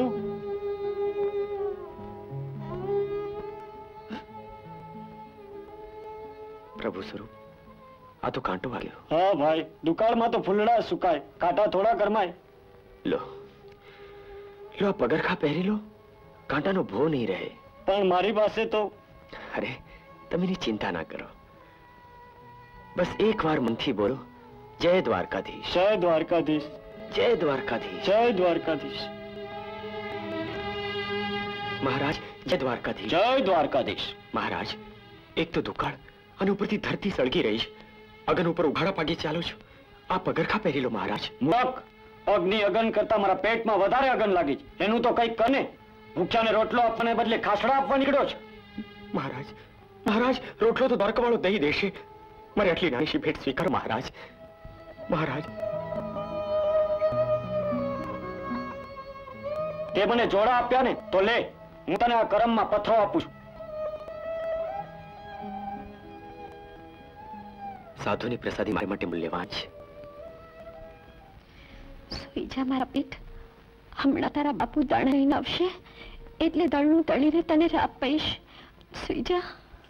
પ્રભુ સ્વરૂપ, આ તો કાંટો વાગ્યો. હા ભાઈ, દુકાળમાં તો ફૂલડા સુકાય, કાંટા થોડા કરમાય. લો લો, આ પગરખા પહેરી લો, કાંટાનો ભો નહીં રહે. પણ મારી પાસે તો... અરે તમે એની ચિંતા ના કરો, બસ એક વાર મનથી બોલો, જય દ્વારકાધીશ. જય દ્વારકાધીશ. જય દ્વારકાધીશ. જય દ્વારકાધીશ. મહારાજ જય દ્વારકાધીશ. જય દ્વારકાધીશ. મહારાજ, એક તો દુકાળ અને ઉપરથી ધરતી સળગી રહી છે, અગન ઉપર ઉઘાડા પાડી ચાલો છો, આ પગરખા પહેરી લો મહારાજ. મૂર્ખ, અગ્નિ અગન કરતા મારા પેટમાં વધારે અગન લાગી છે, એનું તો કંઈક કને. ભૂખ્યાને રોટલો આપવાને બદલે ખાસડા આપવા નીકળ્યો છે. મહારાજ મહારાજ, રોટલો તો દ્વારકાવાળો દઈ દેશે, મારે આટલી નાની ભેટ સ્વીકાર મહારાજ. મહારાજ, તે મને જોડા આપ્યા ને તો લે, હું તને આ કરમમાં પથ્થરો આપું છું. સાધુની પ્રસાદી મારા માટે મૂલ્યવાન છે. સુઈ જા મારા પેટ, હમણાં તારા બાપુ દાણા લઈને આવશે એટલે દળનું તળીને તને રાપ પઈશ. સુઈ જા.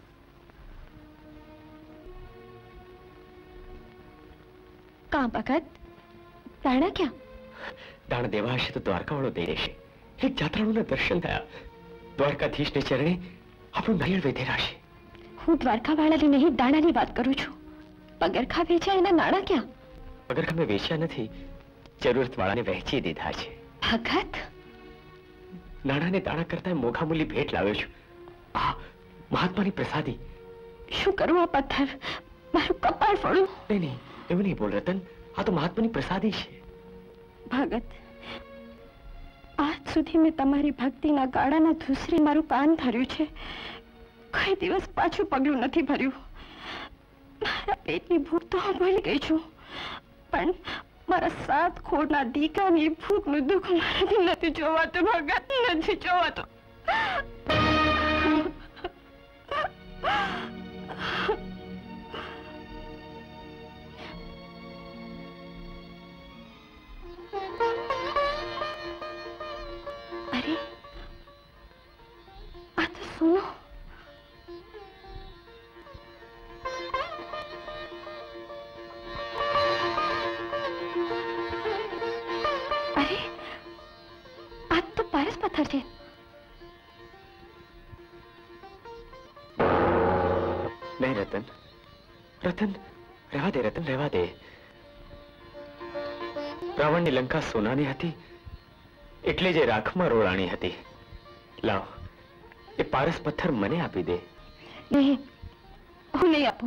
કાં ભગત, દાણા ક્યાં? દાણ દેવા હશે તો દ્વારકાવાળો દઈ દેશે. એક જાત્રાળુના દર્શન થયા, દ્વારકાધીશને ચરણે આપણું નારિયેળ વેધેરાશે. હું દ્વારકાવાળાની નહીં, દાણાની વાત કરું છું. પગરખા વેચ્યા, એના નાણાં ક્યાં? પગરખા મેં વેચ્યા નથી, જરૂરતવાળાને વહેંચી દીધા છે. ભગત, નાણાને દાણા કરતા મોઘા મૂલ્ય ભેટ લાવ્યો છું, આ મહાત્માની પ્રસાદી. શું કરું આ પથ્થર? મારું કપાળ ફોડું. નહીં નહીં, એવું નહીં બોલ રતન, આ તો મહાત્માની પ્રસાદી છે. ભગત, આજ સુધી મેં તમારી ભક્તિના ગાળાના ધૂસરી મારું કાન ધર્યું છે, કઈ દિવસ પાછું પગલું નથી ભર્યું. મારા પેટની ભૂખ તો હું ભૂલી ગઈ છું, પણ મારા 7 ખોડના દીકરાની ભૂખનું દુઃખ મારાથી નથી જોવાતું. ભગત, નથી જોવાતું. અરે, આ તો સુનો. અરે, આ તો પારસ પથ્થર છે. નહીં રતન, રતન રહેવા દે, રતન રહેવા દે. રાવણની લંકા સોનાની હતી એટલે જે રાખમાં રોળાણી હતી. લાવ, એ પારસ પથ્થર મને આપી દે. નહીં, હું નહીં આપું.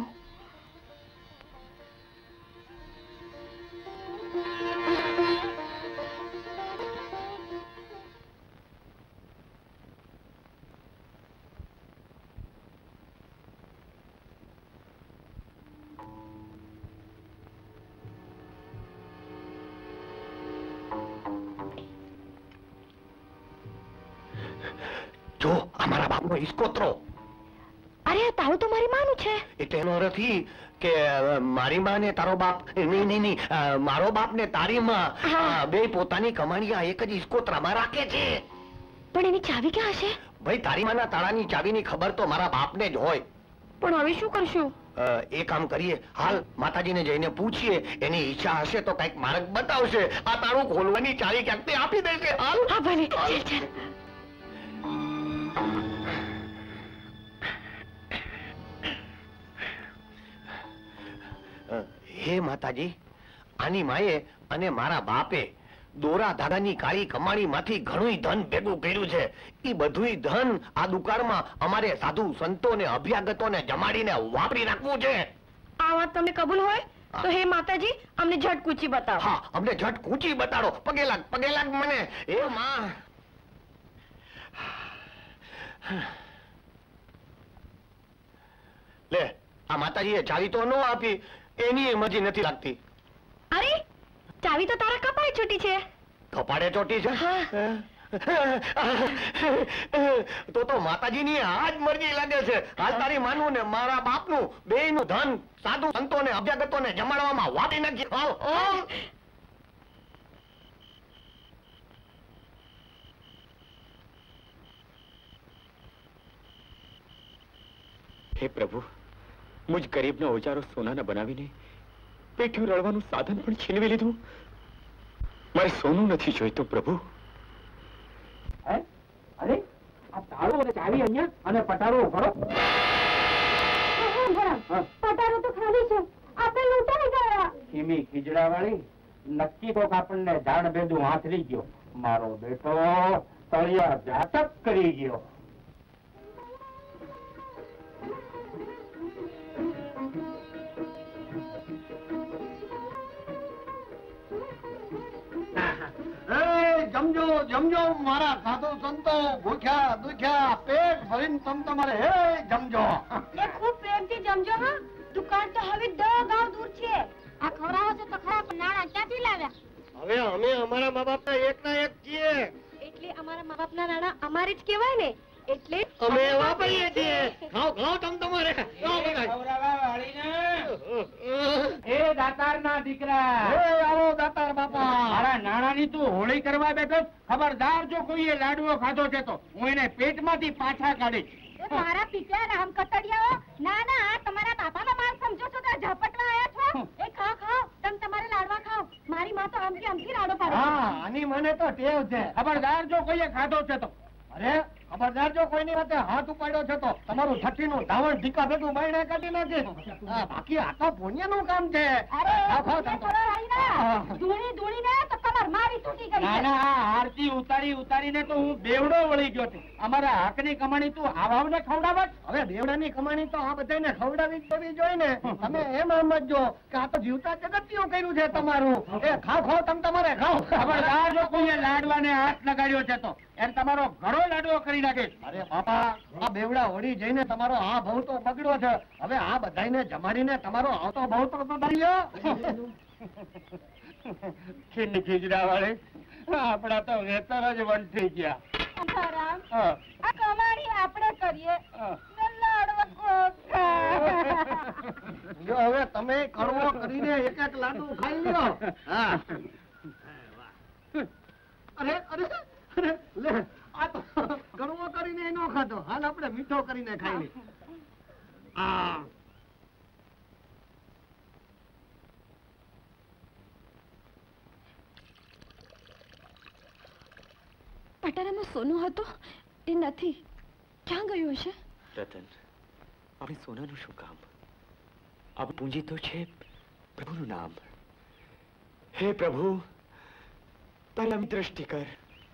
જો અમારા બાપનો ઇસ્કોત્રો. અરે, આ તારું તો મારી માનું છે. એટલે એનો અર્થ ઈ કે મારી માં ને તારો બાપ, નહીં નહીં નહીં, મારો બાપ ને તારી માં બે પોતાની કમાણી આ એક જ ઇસ્કોત્રામાં રાખે છે. પણ એની ચાવી ક્યાં હશે? ભાઈ, તારી માના તાળાની ચાવીની ખબર તો મારા બાપને જ હોય. પણ હવે શું કરશું? એ કામ કરીએ, હાલ માતાજીને જઈને પૂછીએ, એની ઈચ્છા હશે તો કઈક માર્ગ બતાવશે. આ તાળું ખોલવાની ચાવી ક્યાંક આપી દેશે. હાલ. હા ભલે, ચાલ ચાલ. હે માતાજી, આની માએ અને મારા બાપે દોરા ધાગાની કાળી કમાણી માંથી ઘણું ધન ભેગું કર્યું છે. એ બધું ધન આ દુકાળમાં અમારે સાધુ સંતોને અભ્યાગતોને જમાડીને વાપરી નાખવું છે. આ વાત તમને કબૂલ હોય તો હે માતાજી, અમને ઝટ કૂચી બતાવો. હા, અમને ઝટ કૂચી બતાડો. પગે લાગ મને. એ માં, લે, આ માતાજીએ ચાવી તો ન આપી, એની મરજી નથી લાગતી. અરે, ચાવી તો તારા કપાળે છૂટી છે. કપાળે ચોટી છે? તો માતાજીની આ જ મરજી લાગે છે. હાલ તારી માનું ને મારા બાપનું બેયનું ધન સાધુ સંતોને અભ્યાગતોને જમાડવામાં વાપરી નાખી. હે પ્રભુ, મુજ ગરીબનો ઓજારો સોનાના બનાવીને પેઠ્યું રળવાનું સાધન પણ છીનવી લીધું. મારે સોનું નથી જોઈતું પ્રભુ. અરે આ તાળું અને ચાવી અહીંયા અને પટારો ઉભરો. પટારો તો ખાલી છે, આપણે લૂંટા નહીં ગયા. ખીમી ખીજડા વાળી નક્કી કોક આપણને જાણ બેદું હાથરી ગયો. મારો બેટો તળિયા જાતક કરી ગયો. જમજો જમજો મારા સાધુ સંતો, ભૂખ્યા દુખ્યા પેટ ભરીને તમારે હે જમજો. એ ખૂબ પ્રેમથી જમજો. હા, દુકાન તો હવે 10 ગાંવ દૂર છે. આ ખવડાવો છો તો ખરા, પણ નાણાં ક્યાંથી લાવ્યા? હવે અમે અમારા મા બાપ ના એક છીએ. એટલે અમારા મા બાપ ના નાણાં અમારે જ કહેવાય ને, એટલે અમે વાપરીએ છીએ. ખાઓ ખાઓ તમારે. એ દાતારના દીકરા, આવો દાતાર બાપા. મારા નાણાની તું હોળી કરવા બેઠો. ખબરદાર જો કોઈએ લાડવો ખાધો છે તો હું એને પેટમાંથી પાછા કાઢીશ. મારા પિતા રામ કતડિયાઓ, ના ના આ તમારા બાપાનો માલ સમજો છો તો ઝપટવા આયા છો. એ ખાઓ ખાઓ, તમે તમારે લાડવા ખાઓ. મારી માં તો આમથી રાડો પાડે. હા, આની મને તો ટેવ છે. ખબરદાર જો કોઈએ ખાધો છે તો. અરે ખબરદાર જો કોઈની વાતે હાથ ઉપાડ્યો છે તો તમારું છઠ્ઠીનું ધાવણ ઢીકા ભેગું બાયણે કાઢી નાખે. બાકી આ તો પુણ્યનું કામ છે. ના ના, આરતી ઉતારીને તો હું બેવડો વળી ગયો છું. અમારા હકની કમાણી તું આવાવને ખવડાવત. હવે બેવડાની કમાણી તો આ બધાને ખવડાવી દેવી જોઈએ ને. તમે એમ સમજો કે આ તો જીવતા જગતિયું કર્યું છે તમારું. એ ખાઓ ખાઓ તમે તમારે ખાઓ. ખબરદાર જો કોઈએ લાડવાને હાથ લગાડ્યો છે તો એમ તમારો ઘણો લાડવો કરી નાખે. અરે બાપા, આ બેવડા વળી જઈને તમારો આ બહુ તો બગડ્યો છે. હવે આ બધાને જમાડીને તમારો આવતો બહુ તો બગડ્યો. ખીજડા વાળે આપડા તો વેતર જ બંધ થઈ ગયા. આ કમાણી આપણે કરીએ. જો હવે તમે કડવો કરીને એક એક લાડુ ખાઈ લ્યો. હા. અરે અરે અરે લે, આ તો કડવો કરીને એનો ખાધો. હાલ આપણે મીઠો કરીને ખાઈ લઈએ. હા. પટારામાં સોનું હતું એ નથી. ક્યાં ગયું હશે? રતન, આપણે સોનાનું શું કામ? આ પૂંજી તો છે પ્રભુનું નામ. હે પ્રભુ, તારી દ્રષ્ટિ કર.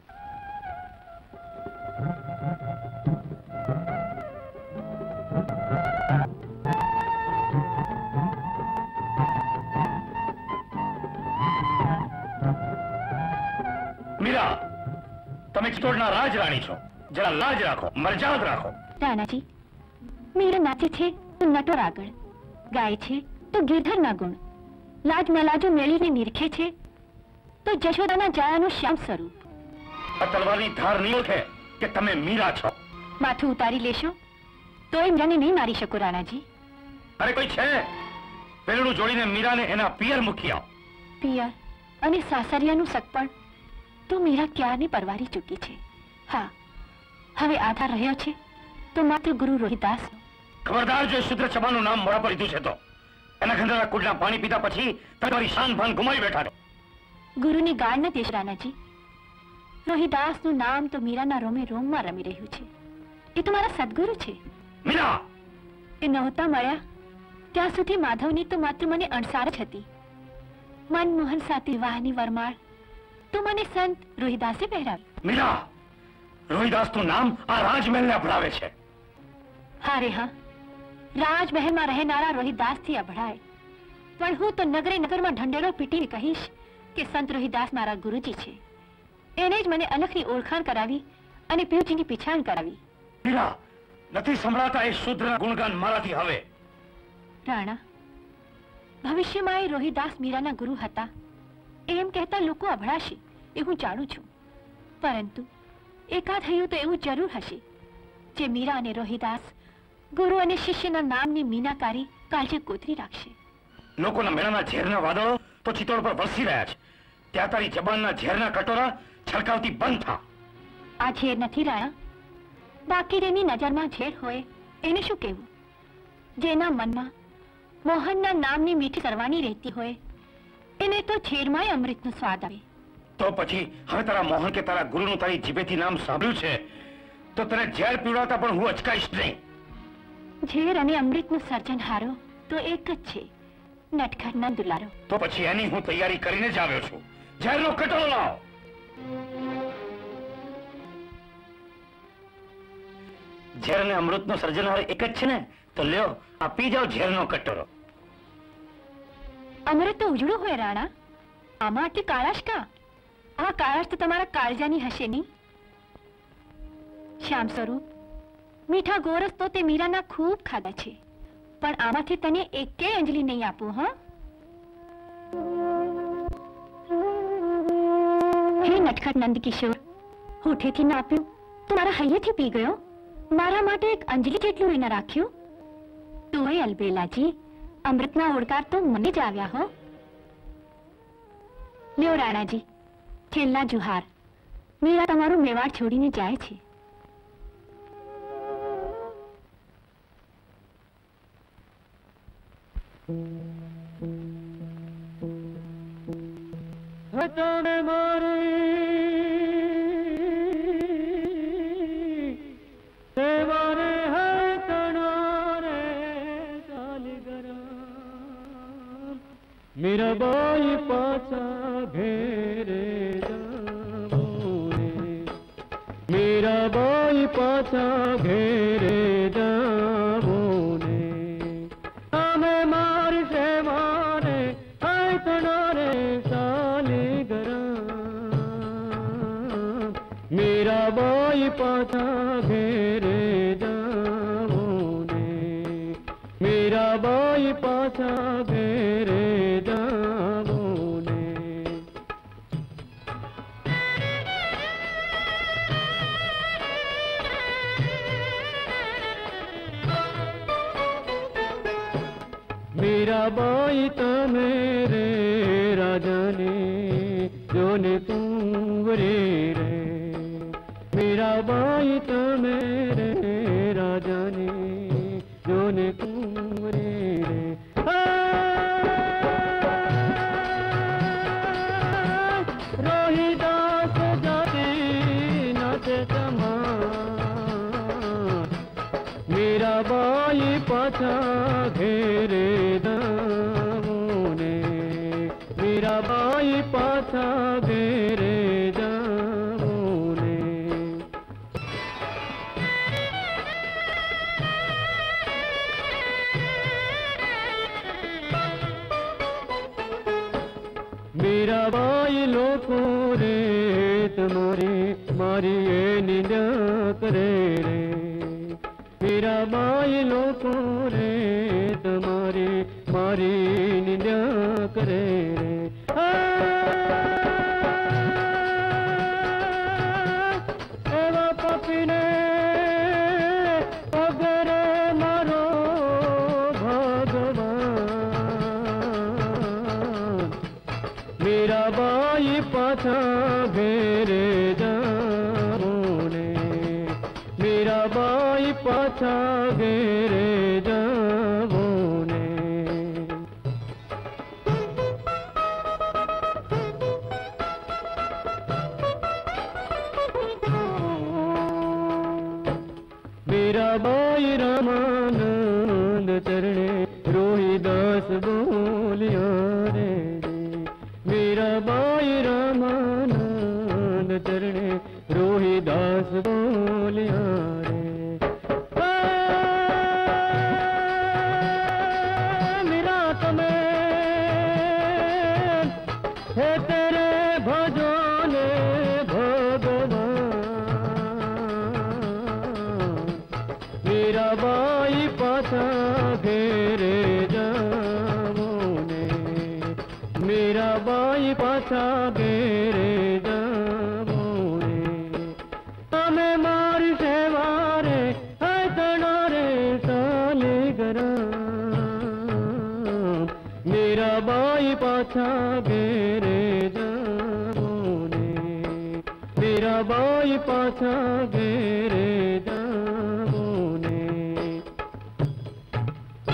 મીરા, તમે ચિત્તોડના રાજ રાણી છો. જરા લાજ રાખો, મર્યાદ રાખો. રાણાજી, મીરા નાચે છે તો નટોર આગળ, ગાય છે તો ગિરધરના ગુણ, લાજ મલાજો મેળીને નિરખે છે તો જશોદાના જાયાનું શ્યામ સ્વરૂપ. આ તલવારની ધાર નહીં ઓળખે કે તમે મીરા છો. માથું ઉતારી લેશો તોય મીરાને નહીં મારી શકો રાણાજી. અરે કોઈ છે? પેલું જોડીને મીરાને એના પિયર મૂકી આવો. પિયર અને સાસરિયાનું સગપણ તો મીરા ક્યારની પરવારી ચૂકી છે. હા, હવે આધાર રહ્યો છે તો માત્ર ગુરુ રોહિદાસ. ખબરદાર, જો શુદ્ર ચબાનું નામ મોડા પર લીધું છે તો એના ગંધાના કુડના પાણી પીતા પછી તમારી શાન ભાન ગુમાવી બેઠા. ગુરુની ગાળ નથી રાણાજી. રોહિદાસનું નામ તો મીરાના રોમે રોમમાં રમી રહ્યું છે. એ તો મારા સદગુરુ છે. મીરા, એ નહોતા મળ્યા ત્યાં સુધી માધવની તો માત્ર મને અણસાર જ હતી. મનમોહન સાથે વિવાહની વરમાળ તો મને સંત રોહિદાસે પહેરાવી. મીરા, રોહિદાસનું નામ આ રાજમહેલને અભડાવે છે. હા રે હા, રાજમહેલમાં રહેનારા રોહિદાસથી અભડાય, પણ હું તો નગરે નગરમાં ઢંઢેરો પીટીને કહીશ કે સંત રોહિદાસ મારા ગુરુજી છે. એને જ મને અલખની ઓળખાણ કરાવી અને પીવજીની પીછાણ કરાવી. મીરા, નથી સંભળાતા એ શુદ્રના ગુણગાન મારાથી હવે. રાણા, ભવિષ્યમાં એ રોહિદાસ મીરાના ગુરુ હતા એમ કહેતા લોકો અભડાશે એ હું જાણું છું, પરંતુ એકાદ હૈયું તો એવું જરૂર હશે જે મીરા અને રોહિદાસ ગુરુ અને શિષ્યના નામની મીનાકારી કાળજે કોતરી રાખશે. લોકોના મેળાના ઝેરના વાદળો તો ચિત્તોડ પર વરસી રહ્યા છે. ત્યાં તારી જબાનના ઝેરના કટોરા છલકાવતી બંધ થા. આ ઝેર નથી રાણા. બાકી રેની નજરમાં ઝેર હોય એને શું કહેવું? જેના મનમાં મોહનના નામની મીઠી સરવાની રહેતી હોય એને તો ઝેરમાંય અમૃતનો સ્વાદ આવે. તો પછી હવે તારા મોહન કે તારા ગુરુનું તારી જીભેથી નામ સાંભળ્યું છે તો તને ઝેર પીવડાવતા પણ હું અચકાઈશ નહીં. ઝેર અને અમૃતનું સર્જનહારો તો એક જ છે, નટખટના દુલારો. તો પછી એની હું તૈયારી કરીને જ આવ્યો છું. ઝેરનો કટોરો લાવો. ઝેર અને અમૃતનો સર્જનહાર એક જ છે ને? તો લ્યો આ પી જાઓ ઝેરનો કટોરો. અમૃત તો ઉજળું હોય રાણા, આમાં આટલી કાળાશ કા? આ કાળાશ તો તમારા કાળજાની હશે નહીં. શ્યામ સ્વરૂપ, મીઠા ગોરસ તો તે મીરાના ખૂબ ખાધા છે, પણ આમાંથી તને એકેય અંજલિ નહીં આપું. હા, હે નટખટ નંદ કિશોર, હોઠેથી ના આપ્યું તો મારા હૈયેથી પી ગયો. મારા માટે એક અંજલિ જેટલું એને રાખ્યું. તોય અલબેલાજી, અમૃતના ઓળકાર તો મને જ આવ્યા. હો લ્યો રાણાજી, છેલ્લા જુહાર. મીરા તમારું મેવાડ છોડીને જાય છે. હતને મારી સેવારે હતનારે ચાલગરા મીરાબાઈ પાછા ઘેરે જાવોને. મીરાબાઈ પાછા ઘેરે જાવોને. અમે મારી સેવારે હતનારે મીરાબાઈ પાછા ઘેરે જાવોને. મીરાબાઈ પાછા ઘેરે જાવોને. મીરાબાઈ તમે રે રાજાને જોને કુંવરે રે. મીરાબાઈ તમે રે રાજાને જોને કુંવરે રે. રોહિદાસ જાતિ નાચે તમાર. મીરાબાઈ પાછા ઘેરે જાવોને. મીરાબાઈ પાછા ઘેરે જાવોને. મીરાબાઈ લોકો રે તમારી મારી એ નિંદા કરે રે. મીરાબાઈ લોકો રે તમારી મારી નિંદા કરે રે. એવા પપીને પગરે મારો ભગવાન. મીરાબાઈ પાછા ઘેરે જાવોને. મીરાબાઈ પાછા ઘેરે જાવોને. મીરાબાઈ રામાનંદ ચરણે રોહિદાસ બોલ્યા રે. મીરાબાઈ રામાનંદ ચરણે રોહિદાસ બોલ્યા રે. મીરા તમે હે તેરે ભજો ને ભગવાન. મીરાબાઈ પાછા ઘેરે જાવોને. મીરાબાઈ પાછા ઘેરે જાવોને. તમે મારી સેવારે હતનારે સાલીગરા. મીરાબાઈ પાછા ઘેરે જાવોને. મીરાબાઈ પાછા ઘેરે જાવોને.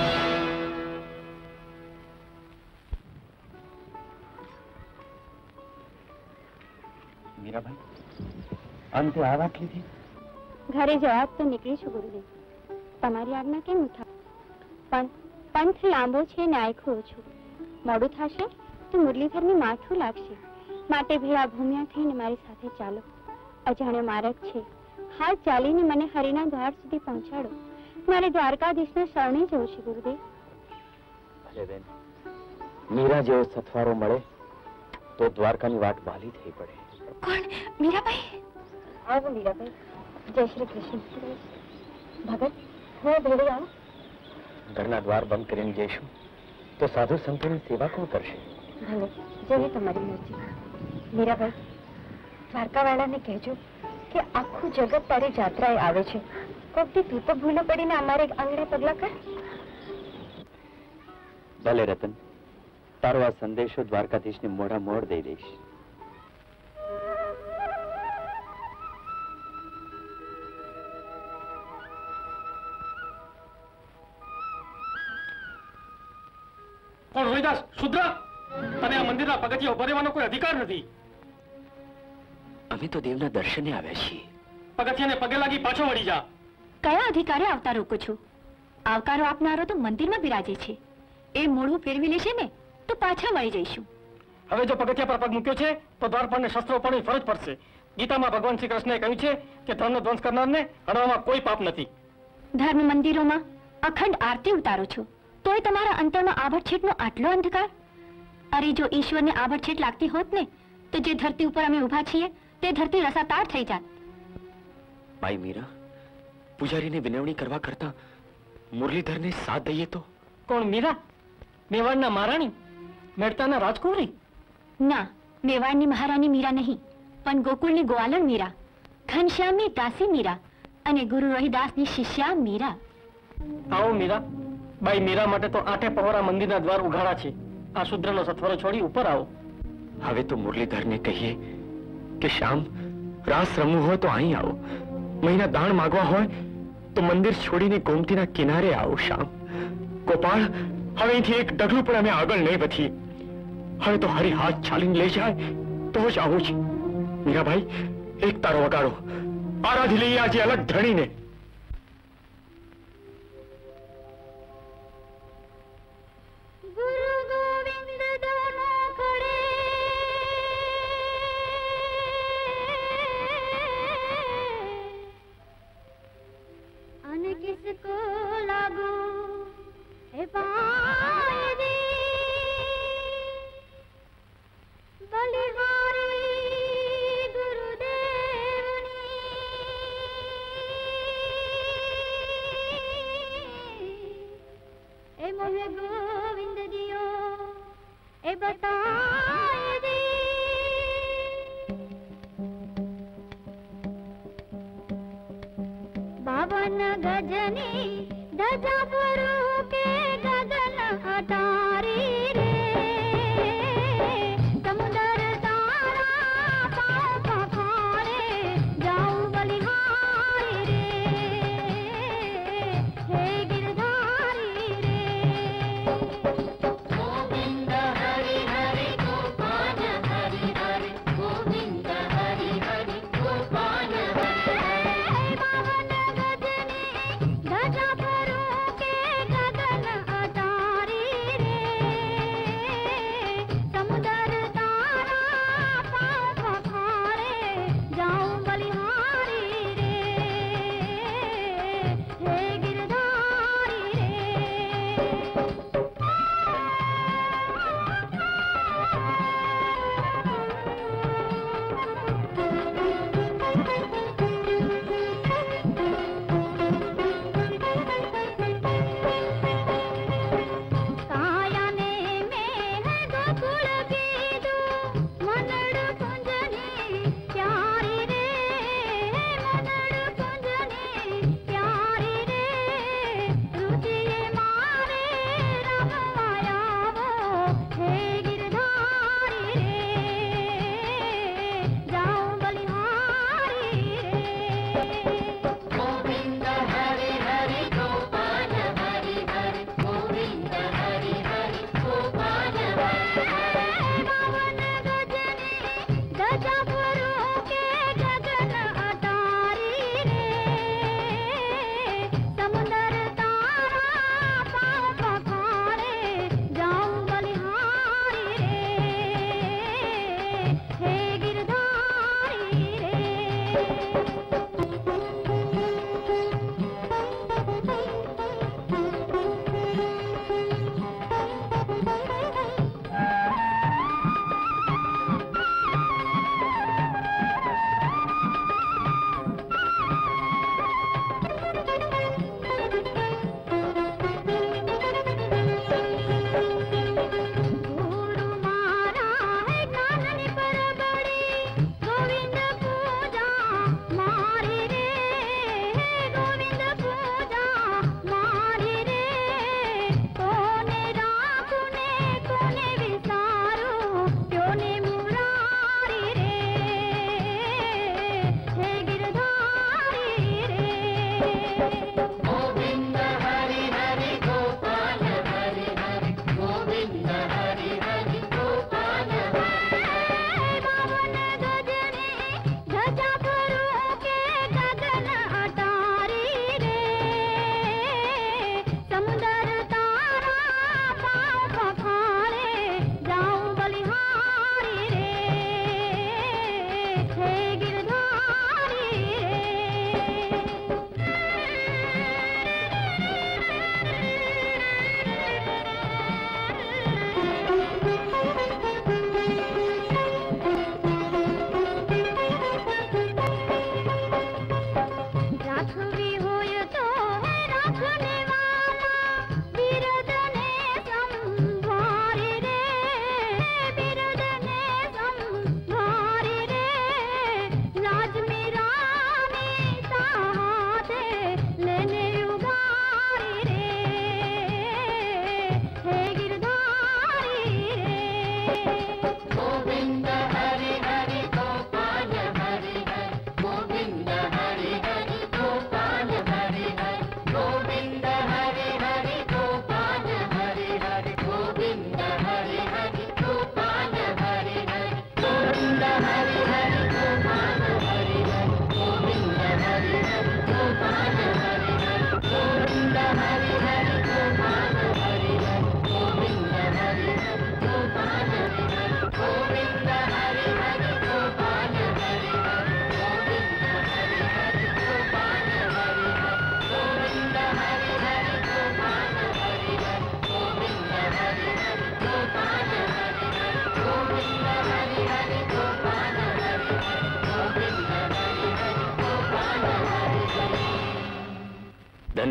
મીરાભાઈ, અંતે આ વાત લીધી? ઘરે જવાબ તો નીકળી છું ગુરુદેવ. તમારી આજ્ઞા કેમ ઉઠા? પણ પંથ લાંબો છે ને આખું ઓછું. મોડું થશે તો મુરલીધરની માથું લાગશે. માટે ભેળા ભૂમ્યા થઈને મારી સાથે ચાલો. અજાણ્યો માર્ગ છે, હાથ ચાલીને મને હરિના દ્વાર સુધી પહોંચાડો. મારે દ્વારકાધીશના શરણે જવું છે ગુરુદેવ. ભલે બેન, મીરા જેવો સથવારો મળે તો દ્વારકાની વાટ વાલી થઈ પડે. કોણ? મીરાબાઈ? આવો મીરાબાઈ. જય શ્રી કૃષ્ણ. ભગત, હું ભેળી આવું. ઘરના દ્વાર બંધ કરીને જઈશું તો સાધુ સંતોની સેવા કોણ કરશે? ભલે, જેવી તમારી મરજી. મીરાબાઈ, દ્વારકાવાળાને કહેજો કે આખું જગત તારી જાત્રાએ આવે છે. કોકથી તું તો ભૂલો પડીને અમારે આંગણે પગલા કર. ભલે રતન, તારો આ સંદેશો દ્વારકાધીશને મોઢા મોડ દઈ દઈશ. પણ રોહિદાસ, શુદ્ર, તને આ મંદિરના પગથિયા ઉભા રહેવાનો કોઈ અધિકાર નથી. અમે તો દેવના દર્શને આવ્યા છીએ. પગથિયાને પગે લાગી પાછો વળી જા. કયા અધિકારે આવતા રોકો છો? આવકારો આપનારો તો મંદિરમાં બિરાજે છે. એ મોઢું ફેરવી લેશે ને તો પાછા મળી જઈશું. હવે જો પગથિયા પર પગ મૂક્યો છે તો દ્વારપાળને શસ્ત્રો ઉપાડવાની ફરજ પડશે. ગીતામાં ભગવાન શ્રી કૃષ્ણએ કહ્યું છે કે ધર્મનો ધ્વંસ કરનારને હણવામાં કોઈ પાપ નથી. ધર્મ મંદિરોમાં અખંડ આરતી ઉતારો છો તોય તમારા અંતરમાં આભડછેટનો આટલો અંધકાર. અરે જો ઈશ્વરને આભડછેટ લાગતી હોત ને તો જે ધરતી ઉપર અમે ઉભા છીએ તે ધરતી રસાતાર થઈ જાત. ભાઈ મીરા, પૂજારીને વિનવણી કરવા કરતા મુરલીધરને સાથ દઈએ તો? કોણ મીરા? મેવાડના મહારાણી, મેડતાના રાજકુમારી? ના, મેવાડની મહારાણી મીરા નહીં, પણ ગોકુળની ગ્વાલણ મીરા, ઘનશ્યામની દાસી મીરા અને ગુરુ રોહિદાસની શિષ્યા મીરા. આવો મીરા. બાઈ મીરા માટે તો 8 પહોરા મંદિરના દ્વાર ઉઘાડા છે. આ શુદ્રનો સથવારો છોડી ઉપર આવો. હવે તો મુરલીધરને કહીએ કે શ્યામ, રાસ રમવું હોય તો અહીં આવો, મહિના દાણ માંગવા હોય તો મંદિર છોડીને ગોમતીના કિનારે આવો. શ્યામ, ગોપાળ, હવે અહીંથી એક ડગલું પણ અમે આગળ નહીં વધીએ. હવે તો હરી હાથ ચાલીને લઈ જાય તો જ આવું છે. મીરાભાઈ, એક તારો વગાડો, આરાધી લઈએ આજે અલગ ધણીને. किसको लागू है पायदी बलिहारी गुरुदेवनी ए मोहे गोविंद दियो ए बताए दी बावन गजनी धजा पुरु के गगन अटारी रे समुदर तारा पाँव पखारे जाऊं बलिहारी रे हे गिरधारी रे गोविंद हरि हरि गोपाल हरि हरि गोविंद हरि हरि गोपाल हरि हरि बावन गजनी धजा पुरु के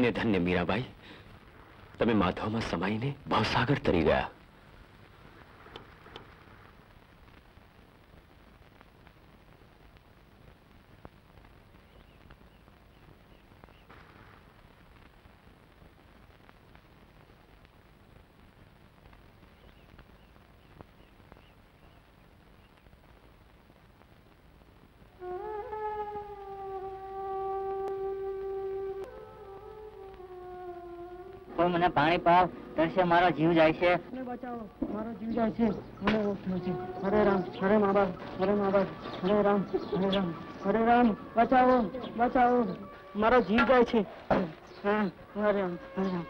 ધન્ય ધન્ય મીરાબાઈ, તમે માધવમાં સમાઈને ભવસાગર તરી ગયા. મને પાણી પાવ, તરસે મારો જીવ જાય છે. બચાવો, મારો જીવ જાય છે. મને રોગ થયો છે. હરે રામ, હરે મા બાપ, હરે મા બાપ, હરે રામ, હરે રામ, હરે રામ. બચાવો, બચાવો, મારો જીવ જાય છે. હરે રામ, હરે રામ.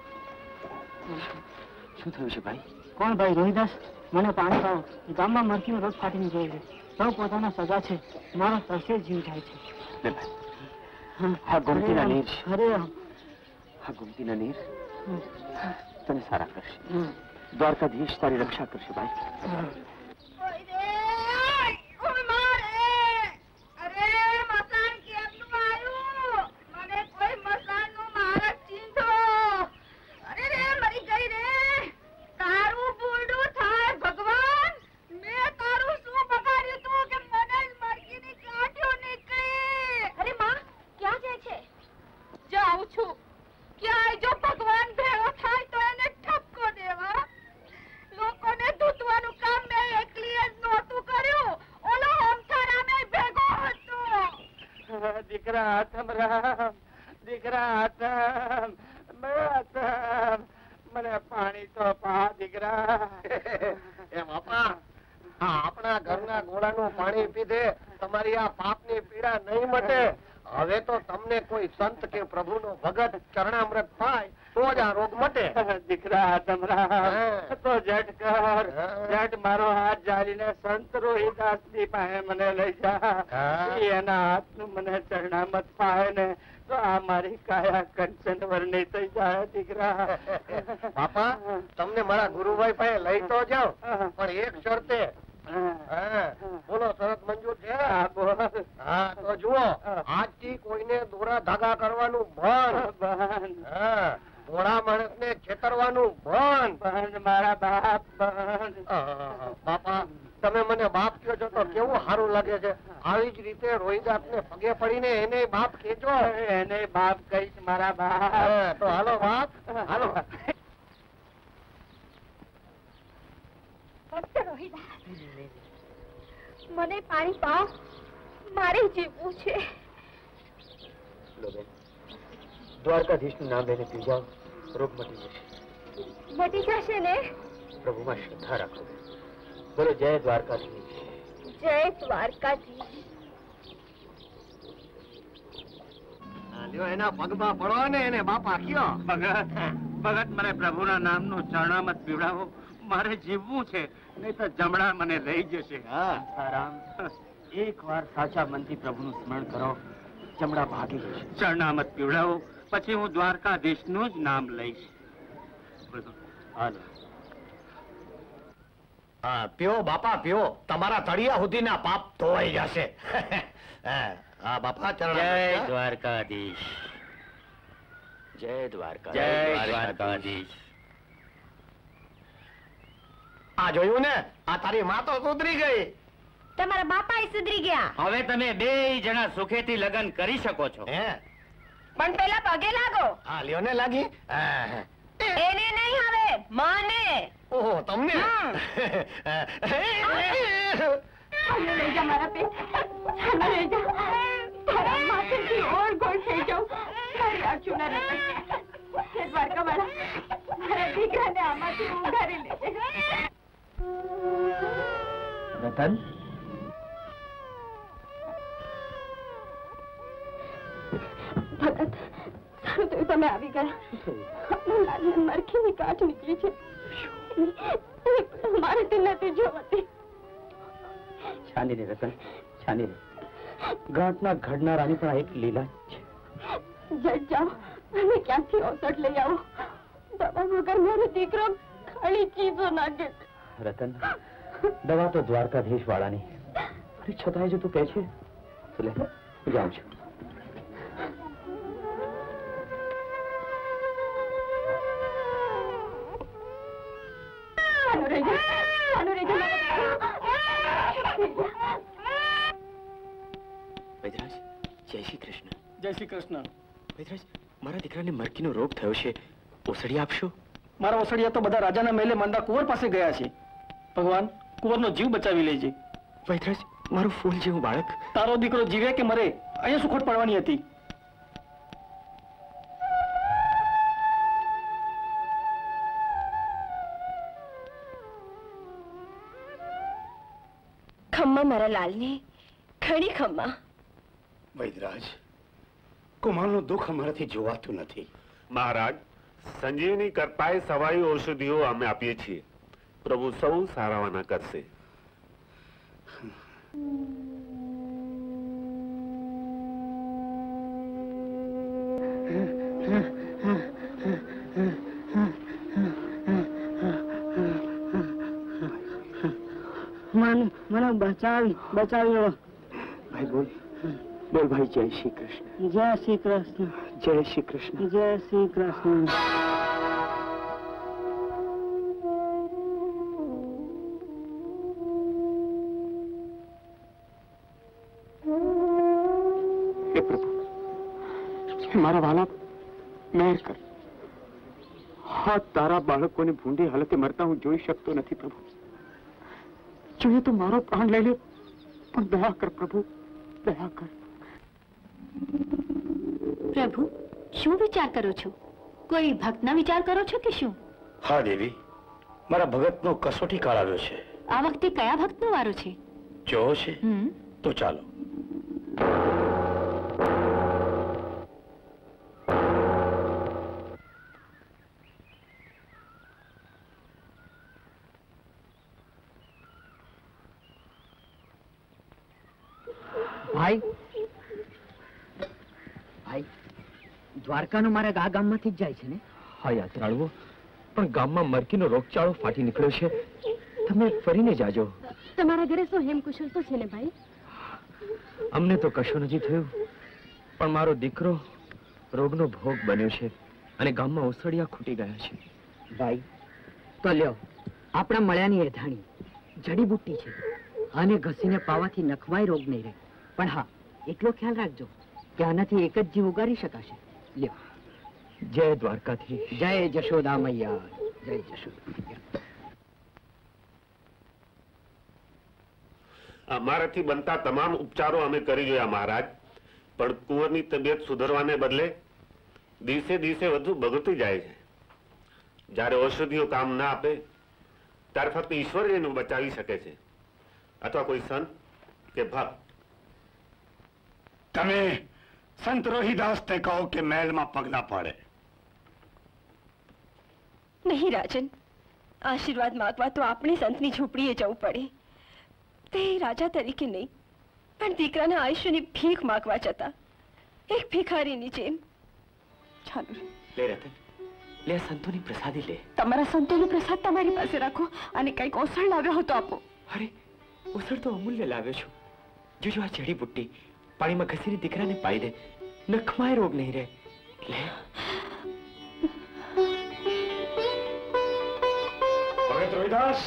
શું થયું છે ભાઈ? કોણ ભાઈ? રોહિદાસ, મને પાણી પાવો. ગામમાં મરકીનો રોગ ફાટીને ગયો છે. સૌ પોતાના સગા છે. મારો તરસે જીવ જાય છે. હા, ગોમતીના નીર. હરે રામ. હા, ગોમતીના નીર તને સારા કરશે. દ્વારકાધીશ તારી રક્ષા કરશે ભાઈ. મને પાણી તો પા દીકરા. એ બાપા, આપણા ઘરના ગોળાનું પાણી પીધે તમારી આ પાપની પીડા નહીં મટે. હવે તો તમને કોઈ સંત કે પ્રભુનો ભગત ચરણામૃત થાય તો જ આ રોગ મટે. દીકરા તમરા તો જટ કર, જટ મારો હાથ જાળીને સંત રોહિદાસ ની પાસે મને લઈ જા. એના હાથનું મને ચરણામત પાય ને તો આ મારી કાયા કંચન વર્ણી થઈ જાય દીકરા. બાપા, તમને મારા ગુરુભાઈ પાસે લઈ તો જાઓ, પણ એક શરતે. બોલો, શરત મંજૂર છે? હા, તો જુઓ, આજથી કોઈને દોરા ધાગા કરવાનું બંધ. ઘોડા માણસ ને છેતરવાનું બંધ. મારા બાપ બંધ. બાપા, તમે મને બાપ કહો છો તો કેવું સારું લાગે છે. આવી જ રીતે રોહિદાસ ને પગે પડીને એને બાપ કહેજો. એને બાપ કહીશ મારા બાપ. તો હાલો બાપ, હાલો. મને પાણી પાવ, મારે જીવવું છે. દ્વારકાધીશ નું નામ લઈને પી જાઓ, રોગ મટી જશે. મટી જશે ને? પ્રભુમાં શ્રદ્ધા રાખો. બોલો જય દ્વારકાધીશ. જય દ્વારકાધીશ. એના પગમાં પડો ને એને બાપા કયો. ભગત, મને પ્રભુના નામનું ચરણામત પીવડાવો. મારે જીવવું છે, નહીં તો જમણા મને લઈ જશે. રામ, એક વાર સાચા મનથી પ્રભુનું સ્મરણ કરો, જમણા ભાગી જશે. ચરણામત પીવડાવો, પછી હું દ્વારકાધીશનું જ નામ લઈશ. હા, પીઓ બાપા, પીઓ. તમારા તળિયા સુધીના પાપ ધોવાઈ જશે. હા બાપા, જય દ્વારકાધીશ. જય દ્વારકાધીશ. જય દ્વારકાધીશ. આ જોયું ને, આ તારી માં તો સુધરી ગઈ. તમારા બાપા સુધરી ગયા. હવે તમે બે જણા સુખેથી લગ્ન કરી શકો છો. પણ પેલા પગે લાગો. હા, લ્યો ને લાગી. એને નહીં, હવે માને. ઓહો, તમને લઈ જા મારા પેટ. લઈ જા. તારા માથેથી ઓર ગોળ થઈ જાઉં. મારી આંખો ના રડે. દ્વારકા વાળા, મારા દીકરાને આમાંથી ઉઘારી લેજે. રતન, ભગત, સારું થયું તમે આવી ગયા. લાલને મરખીની કાચ નીકળી છે. મારાથી નથી જોવાતી. છાની રે રતન, છાની રે. ગાંઠના ઘડનારાની પણ એક લીલા છે. જટ જાઓ અને ક્યાંથી ઔષધ લઈ આવો. દવા વગર મારો દીકરો ખાલી ચીજો નાખે. રતન, દવા તો દ્વારકાધીશ વાળાની. છતાંય જો તું કહે છે તો લે, જાઉં છું. જય શ્રી કૃષ્ણ. વૈદરાજ, મારા દીકરાને મરકીનો રોગ થયો છે, ઓસડી આપશો? મારા ઓસડિયા તો બધા રાજાના મહેલે માંદા કુંવર પાસે ગયા છે. ભગવાન કુંવરનો જીવ બચાવી લેજે. વૈદરાજ, મારું ફૂલ જેવું બાળક. તારો દીકરો જીવે કે મરે અહીંયા શું ખોટ પડવાની હતી? ખમ્મા મારા લાલને, ઘણી ખમ્મા. વૈદરાજ, કુમારનું દુઃખ અમારાથી જોવાતું નથી. મહારાજ, સંજીવની કરતાય સવાઈ ઔષધિઓ અમે આપીએ છીએ. પ્રભુ સૌ સારાવાના કરશે. મને બચાવી લો. ભાઈ બોલ બોલ ભાઈ. જય શ્રી કૃષ્ણ. જય શ્રી કૃષ્ણ. જય શ્રી કૃષ્ણ. જય શ્રી કૃષ્ણ. હે પ્રભુ, મારા વાલા મહેર કર. હા, તારા બાળકોને ભૂંડી હાલતે મરતા હું જોઈ શકતો નથી પ્રભુ. જોઈએ તો મારો પ્રાણ લઈ લે, પણ દયા કર પ્રભુ, દયા કર. પ્રભુ, શું વિચાર કરો છો? કોઈ ભક્તના વિચાર કરો છો કે શું? હા દેવી, મારા ભગતનો કસોટી કાળ આવ્યો છે. આ વખતે કયા ભક્તનો વારો છે? જોવો છે તો ચાલો. ભાઈ, દ્વારકાનો મારા આ ગામમાંથી જ જાય છે ને? હા યાત્રાળુઓ, પણ ગામમાં મરકીનો રોગચાળો ફાટી નીકળ્યો છે. તમે ફરીને જાજો. તમારા ઘરે શું હેમકુશળ તો છે ને ભાઈ? અમને તો કશું નથી થયું, પણ મારો દીકરો રોગનો ભોગ બન્યો છે અને ગામમાં ઓસડિયા ખૂટી ગયા છે. ભાઈ, તો લ્યો, આપણા મળ્યાની એધાણી જડીબુટ્ટી છે અને ઘસીને પાવાથી નખવાય રોગ નહીં રહે. પણ હા, એટલો ખ્યાલ રાખજો કે આનાથી એક જ જીવ ઉગારી શકાશે. લ્યો. જય દ્વારકાથી. જય જશોદા મૈયા. જય જશોદા મૈયા. અમારાથી બનતા તમામ ઉપચારો અમે કરી જોયા મહારાજ, પણ કુંવરની તબિયત સુધરવાને બદલે દિવસે દિવસે વધુ બગડતી જાય છે. જ્યારે ઔષધિઓ કામ ના આપે ત્યારે ફક્ત ઈશ્વર જ એનું બચાવી શકે છે, અથવા કોઈ સંત કે ભક્ત. તમે સંત રોહિદાસને કહો કે મહેલમાં પગલા પાડે. નહીં રાજન, આશીર્વાદ માંગવા તો આપણે સંતની ઝૂંપડીએ જવું પડે. તે રાજા તરીકે નહીં, પણ દીકરાના આયુષ્યની ભીખ માંગવા જતા એક ભિખારીની જેમ. ચાલો લે રતન, લે આ સંતોની પ્રસાદી લે. તમારા સંતોનો પ્રસાદ તમારી પાસે રાખો અને કંઈક ઓસળ લાવ્યો હતો આપો. અરે, ઓસળ તો અમૂલ્ય લાવ્યો છું. જોજો આ જડીબુટ્ટી પાણીમાં ઘસીને દીકરાને પાઈ દે, નખમાય રોગ નહીં રહે. લે. ભગત રોહિદાસ.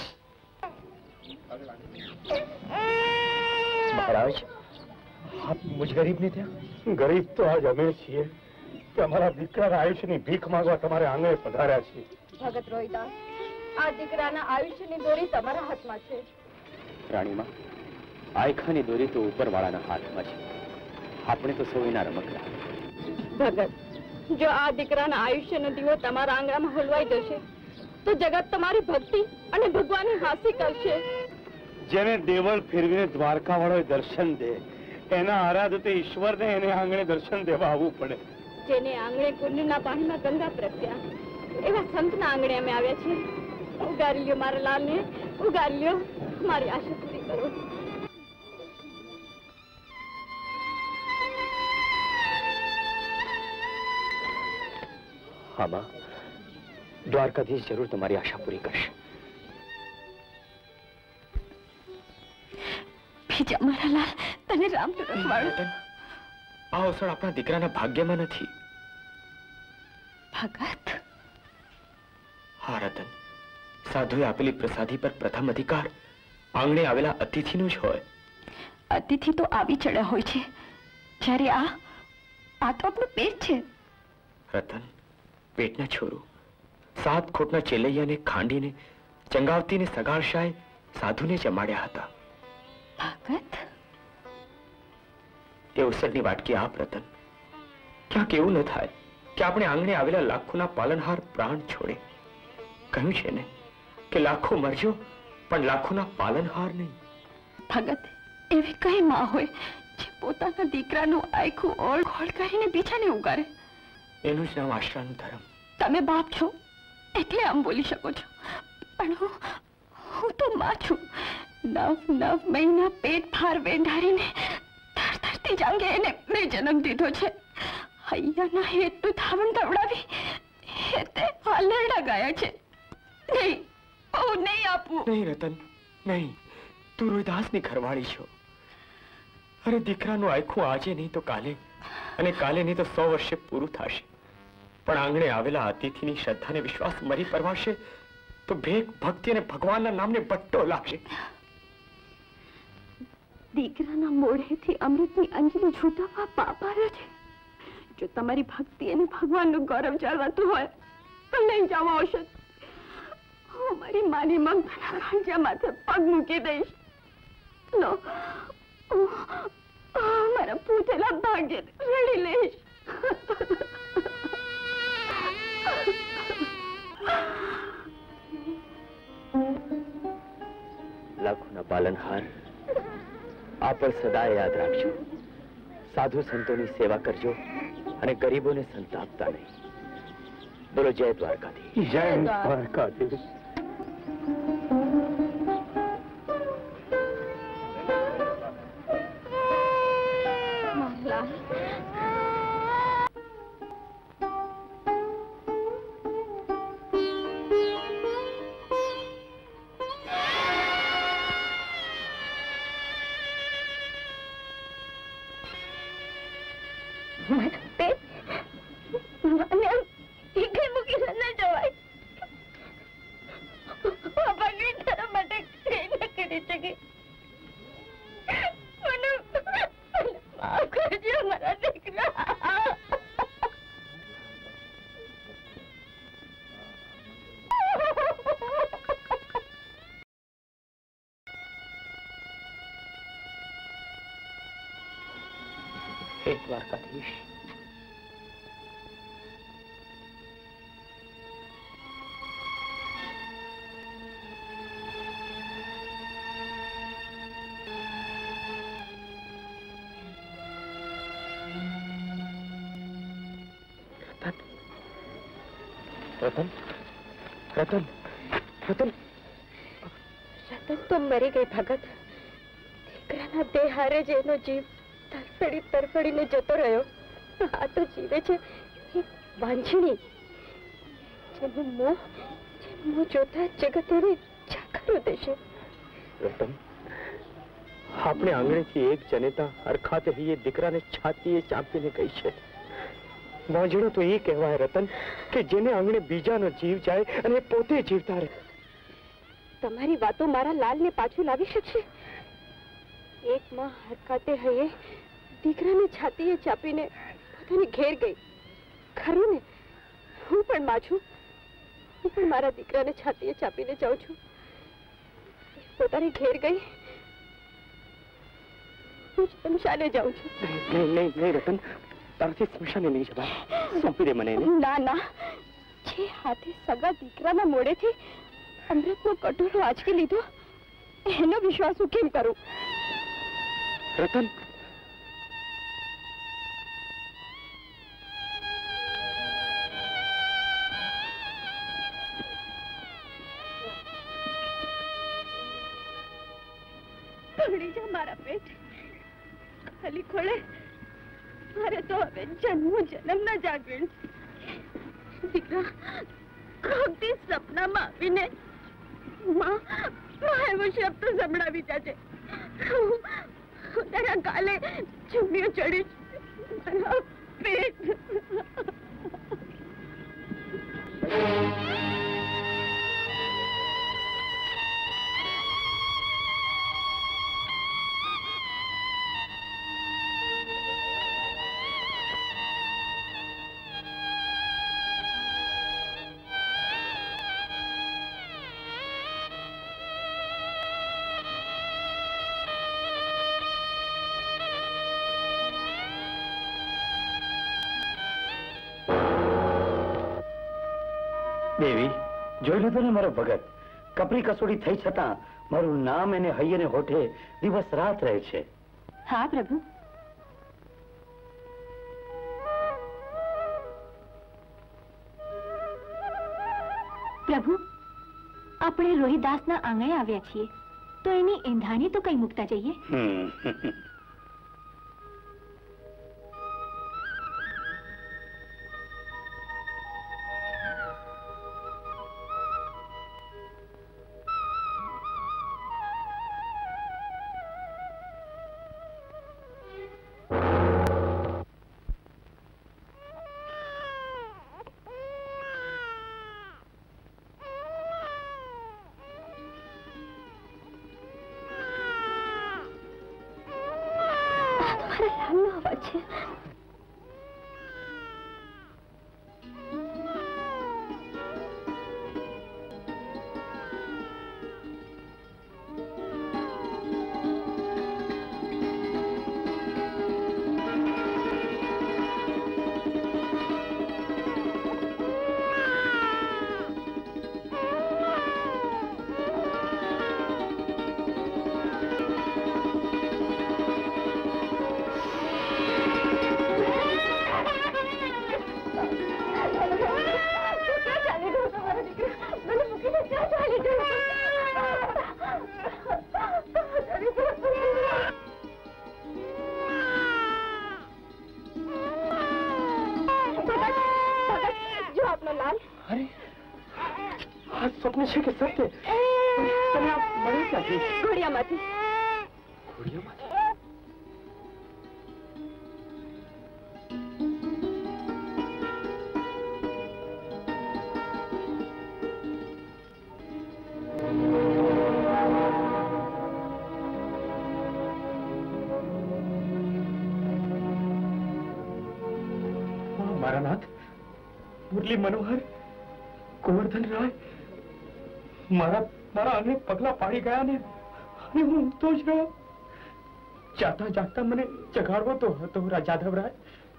મહારાજ, આપ મુજ ગરીબ ને ત્યાં? ગરીબ તો આજ અમે છીએ કે અમારા દીકરાના આયુષ્યની ભીખ માંગવા તમારે આંગણે પધાર્યા છીએ. ભગત રોહિદાસ, આ દીકરાના આયુષ્યની દોરી તમારા હાથમાં છે. રાણીમાં, આયખાની દોરી તો ઉપરવાળાના હાથમાં છે. આપણે તો સૌ એના રમકડા. ભગત, જો આ દીકરાના આયુષ્યનો દીવો તમારા આંગણામાં હલવાઈ જશે તો જગત તમારી ભક્તિ અને ભગવાનની હાંસી કરશે. જેને દેવળ ફેરવીને દ્વારકા વાળો દર્શન દે, એના આરાધતે ઈશ્વરને એને આંગણે દર્શન દેવા આવવું પડે. જેને આંગણે કુંડના પાણીમાં ગંગા પ્રગટ્યા, એવા સંતના આંગણે અમે આવ્યા છીએ. ઉગારી લ્યો મારા લાલને, ઉગારી લ્યો. મારી આશા પૂરી કરો. હા બા, દ્વારકાધીશ જરૂર તમારી આશા પૂરી કરશે. ભીજા મારા લાલ, તને રામ તો રખવાડો. આ અવસર આપણા દીકરાના ભાગ્યમાં નથી. ભગત. હા રતન, સાધુએ આપેલી પ્રસાદી પર પ્રથમ અધિકાર આંગણે આવેલા અતિથિનો જ હોય. અતિથિ તો આવી ચડ્યા હોય છે, જ્યારે આ આ તો આપણું પેટ છે. રતન, પેટના છોરું 7 ખોટના ચેલૈયાને ખાંડીને ચંગાવતીને સગાળશાએ સાધુને જમાડ્યા હતા. ભગત, એ ઉસળની વાટકી આપ રતન. ક્યાંક એવું ન થાય કે આપણે આંગણે આવેલા લાખોના પાલનહાર પ્રાણ છોડે. કહ્યું છે ને કે લાખો મરજો પણ લાખોના પાલનહાર નહીં. ભગત, એવી કઈ માં હોય જે પોતાના દીકરાનું આખું ઓળ ખોળ કરીને બીજાને ઉગારે? એનું જ નામ આશરાનું ધર્મ. તમે બાપ છો એટલે આમ બોલી શકો છો, પણ હું તો માં છું. 9 મહિના પેટ ભાર વેંઢારીને ધરતી જાંગે એને મેં જન્મ દીધો છે. હૈયાના હેતનું ધાવણ દવડાવી હેતે હાલરડા ગાયા છે. નહીં, હું નહીં આપું. નહીં રતન, નહીં. તું રોહિદાસની ઘરવાળી છો. અરે દીકરાનું આખું આજે નહીં તો કાલે, અને કાલે નહીં તો 100 વર્ષે પૂરું થશે. પણ આંગણે આવેલા અતિથિની શ્રદ્ધાને વિશ્વાસ મરી પરવાશે તો ભેગ ભક્તિ અને ભગવાનના નામને બટ્ટો લાગશે. દીકરાના મોઢેથી અમૃતની અંજલિ છૂટવા પાપ આવ્યો છે. જો તમારી ભક્તિ અને ભગવાનનું ગૌરવ જાળવાતું હોય તો લઈ જાઓ ઔષધ. હું મારી માની મમતાના ખાંચા માથે પગ મૂકી દઈશ. લો, મારા પૂતેલા ભાગ્ય રડી લઈશ. લાખોના પાલનહાર, આ પણ સદાય યાદ રાખજો. સાધુ સંતોની સેવા કરજો અને ગરીબોને સંતાપતા નહીં. બોલો જય દ્વારકાધીશ. જય દ્વારકાધીશ. હે દ્વારકાધીશ, રતન, રતન, રતન, રતન તો મરી ગઈ ભગત. દીકરાના દેહ હારે જ એનો જીવ તરફડીને જતો રહ્યો. આ તો જીવે છે એક વાંછણી, જેનું મોં જોતા જગત એને જાકારો દેશે. રતન, આપણે આંગણેથી એક જનેતા હરખાતે હૈયે દીકરાને છાતીએ ચાંપીને ગઈ છે. મોજણો તો એ કહેવાય રતન કે જેને આંગણે બીજાનો જીવ જાય અને પોતે જીવતા રહે. તમારી વાતો મારા લાલને પાછું લાવી શકશે? એક માં હરખાતે હૈયે દીકરાને છાતીએ ચાપીને પોતાની ઘેર ગઈ. ખરું ને? હું પણ માં છું. હું પણ મારા દીકરાને છાતીએ ચાપીને જાઉં છું. પોતાની ઘેર ગઈ, હું સ્મશાને જાઉં છું. નહીં નહીં નહીં રતન, તારાથી સ્મશાને નહીં જવાય. સોંપી દે મને એને. ના ના, જે હાથે સગા દીકરાના મોઢેથી અમૃતનો કટોરો આંચકી લીધો એનો વિશ્વાસ હું કેમ કરું? રતન, પકડી જા મારા પેટ. ખાલી ખોળે મારે તો હવે જન્મના જાગરણ. દીકરા કોકથી સપનામાં આવીને માં એવો શબ્દ સંભળાવી જાજે. હું તારા ગાલે ચુમ્મીઓ ચડીશ. મારા પેટ. દેવી જોઈ લીધું ને મારો ભગત, કપરી કસોડી થઈ છતાં મારું નામ એને હૈયે ને હોઠે દિવસ રાત રહે છે. હા પ્રભુ. પ્રભુ, આપણે રોહિદાસના આંગણે આવ્યા છીએ, તો એની એંધાણી તો કઈ મૂકતા જઈએ. સ્વપ્ન છે કે સત્ય? તમે આ મળે ક્યાંથી? ઘોડિયામાંથી. ઘોડિયામાંથી? મારા નાથ મુરલી મનોહર ગોવર્ધન રાય મારા આંગણે પગલા પાડી ગયા ને અને હું ઊંઘતો જ રહ્યો. જાગતા જાગતા મને જગાડવો તો હતો રાજાધવરાય.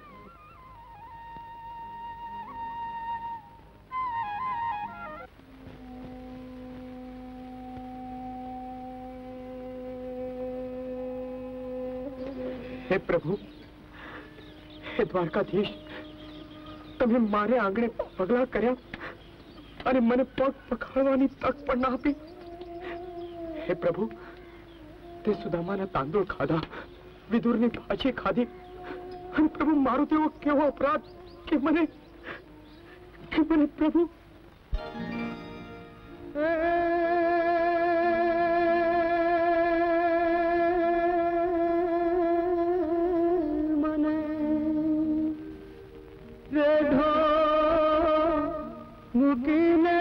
હે પ્રભુ, હે દ્વારકાધીશ, તમે મારે આંગણે પગલા કર્યા અને મને પગ પખાડવાની તક પણ ના આપી. હે પ્રભુ, તે સુદામાના તાંદૂળ ખાધા, વિદુરની ભાજી ખાધી, અને પ્રભુ મારો તેવો કેવો અપરાધ કે મને પ્રભુ મૂકીને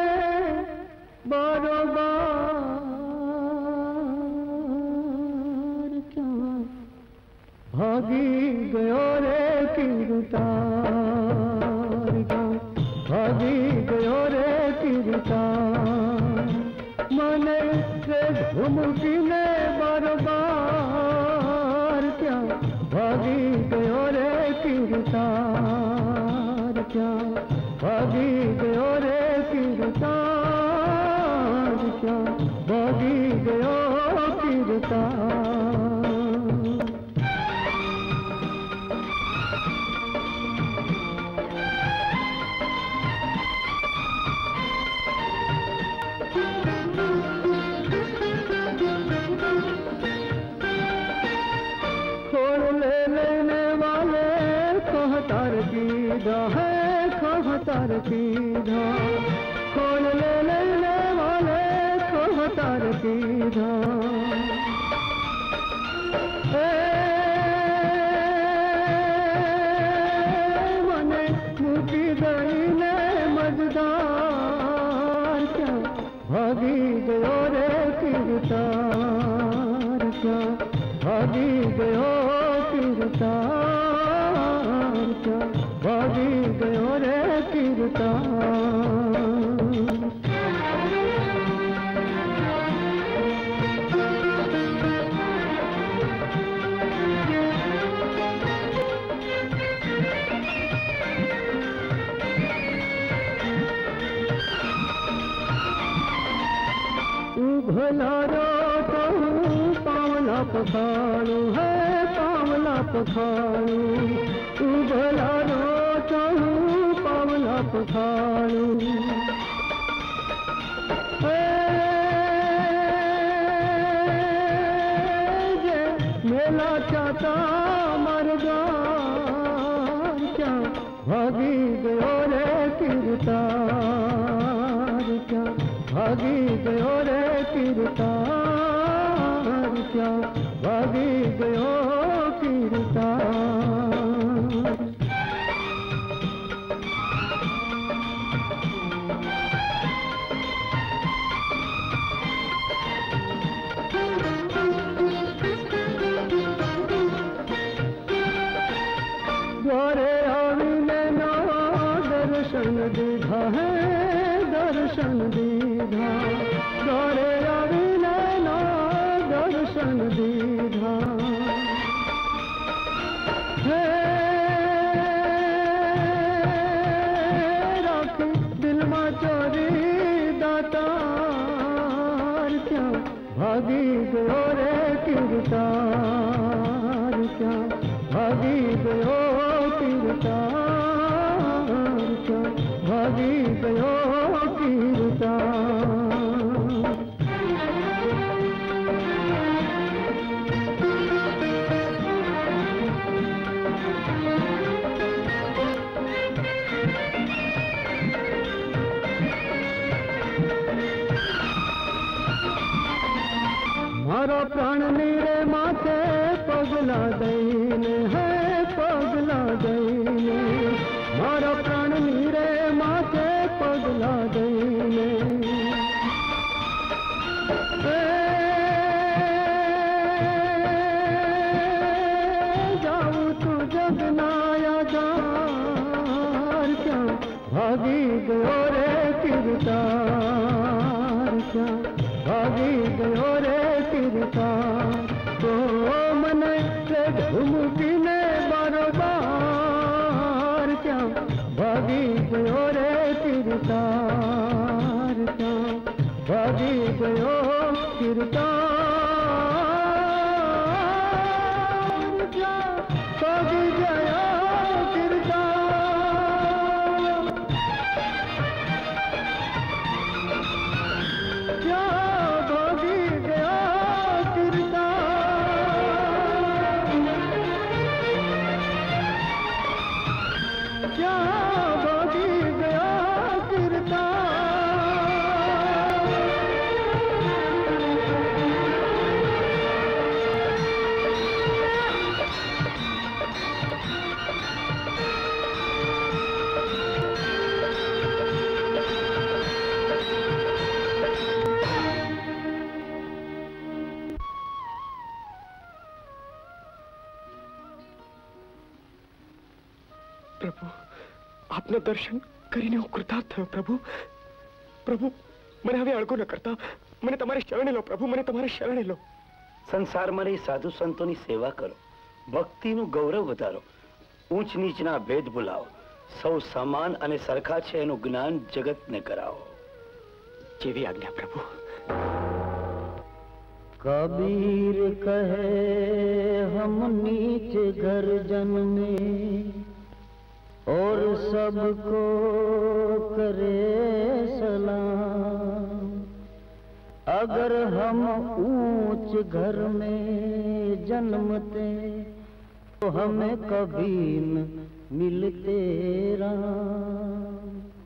બરોબર ક્યાં ભાગી ગયો રે કીર્તાર, ભાગી ગયો રે કીર્તાર, મને મૂકીને બરોબર ક્યાં ભાગી ગયો રે કીર્તાર, ક્યાં ભાગી ગયો રે કીર્તાર, ક્યાં ભાગી ગયો કીર્તાર. खोल ले लेने वाले कहतार कीधा है, कहतार कीधा, खोल ले लेने वाले कहतार कीधा. મને મૂકી દઈને મજદાર, ક્યાં ભાગી ગયો રે કીર્તાર, ક્યાં ભાગી ગયો કીર્તાર, ક્યાં ભાગી ગયો રે કીર્તાર. उबलारो तो पावला पखाणू है पावला पखाणू उबलारो तो पावला पखाणू मेला चाहता मरगा क्या भागी गयो रे किरतार क्या भागी गयो रे किरतार क्या भागी गयो किरतार द्वारे आविले ना दर्शन दीधा है दर्शन दीधा द्वारे आविले ना दर्शन दीधा हे रख दिल मा चोरी दातार क्या भागी गयो रे किरतार क्या भागी गयो किरतार क्या भागी गयो किरतार मारा प्राण मेरे माथे पगला दईने है पगला दईने मारा प्राण मेरे माथे पगला दईने जाऊं तू जगनाया जार क्या भागी गयो रे किरतार क्या भागी गयो रे किरतार तो मन से घूमती ने बारोबार क्या भागी गयो रे किरतार क्या भागी गयो किरतार क्या भागी गयो किरतार क्या भागी गया किरतार क्या भागी गया किरतार પ્રભુ આપના દર્શન કરીને હું કૃતાર્થ થયો પ્રભુ પ્રભુ મને હવે અળગો ન કરતા મને તમારી શરણે લો પ્રભુ મને તમારી શરણે લો સંસારમાં રહી સાધુ સંતોની સેવા કરો ભક્તિનું ગૌરવ વધારો ઊંચ નીચના ભેદ ભૂલાવો સૌ સમાન અને સરખા છે એનું જ્ઞાન જગતને કરાવો જેવી આજ્ઞા પ્રભુ कबीर कहे हम नीच घर जन्मे और सबको करे सलाम अगर हम ऊंच घर में जन्मते तो हमें कभी न मिलते राम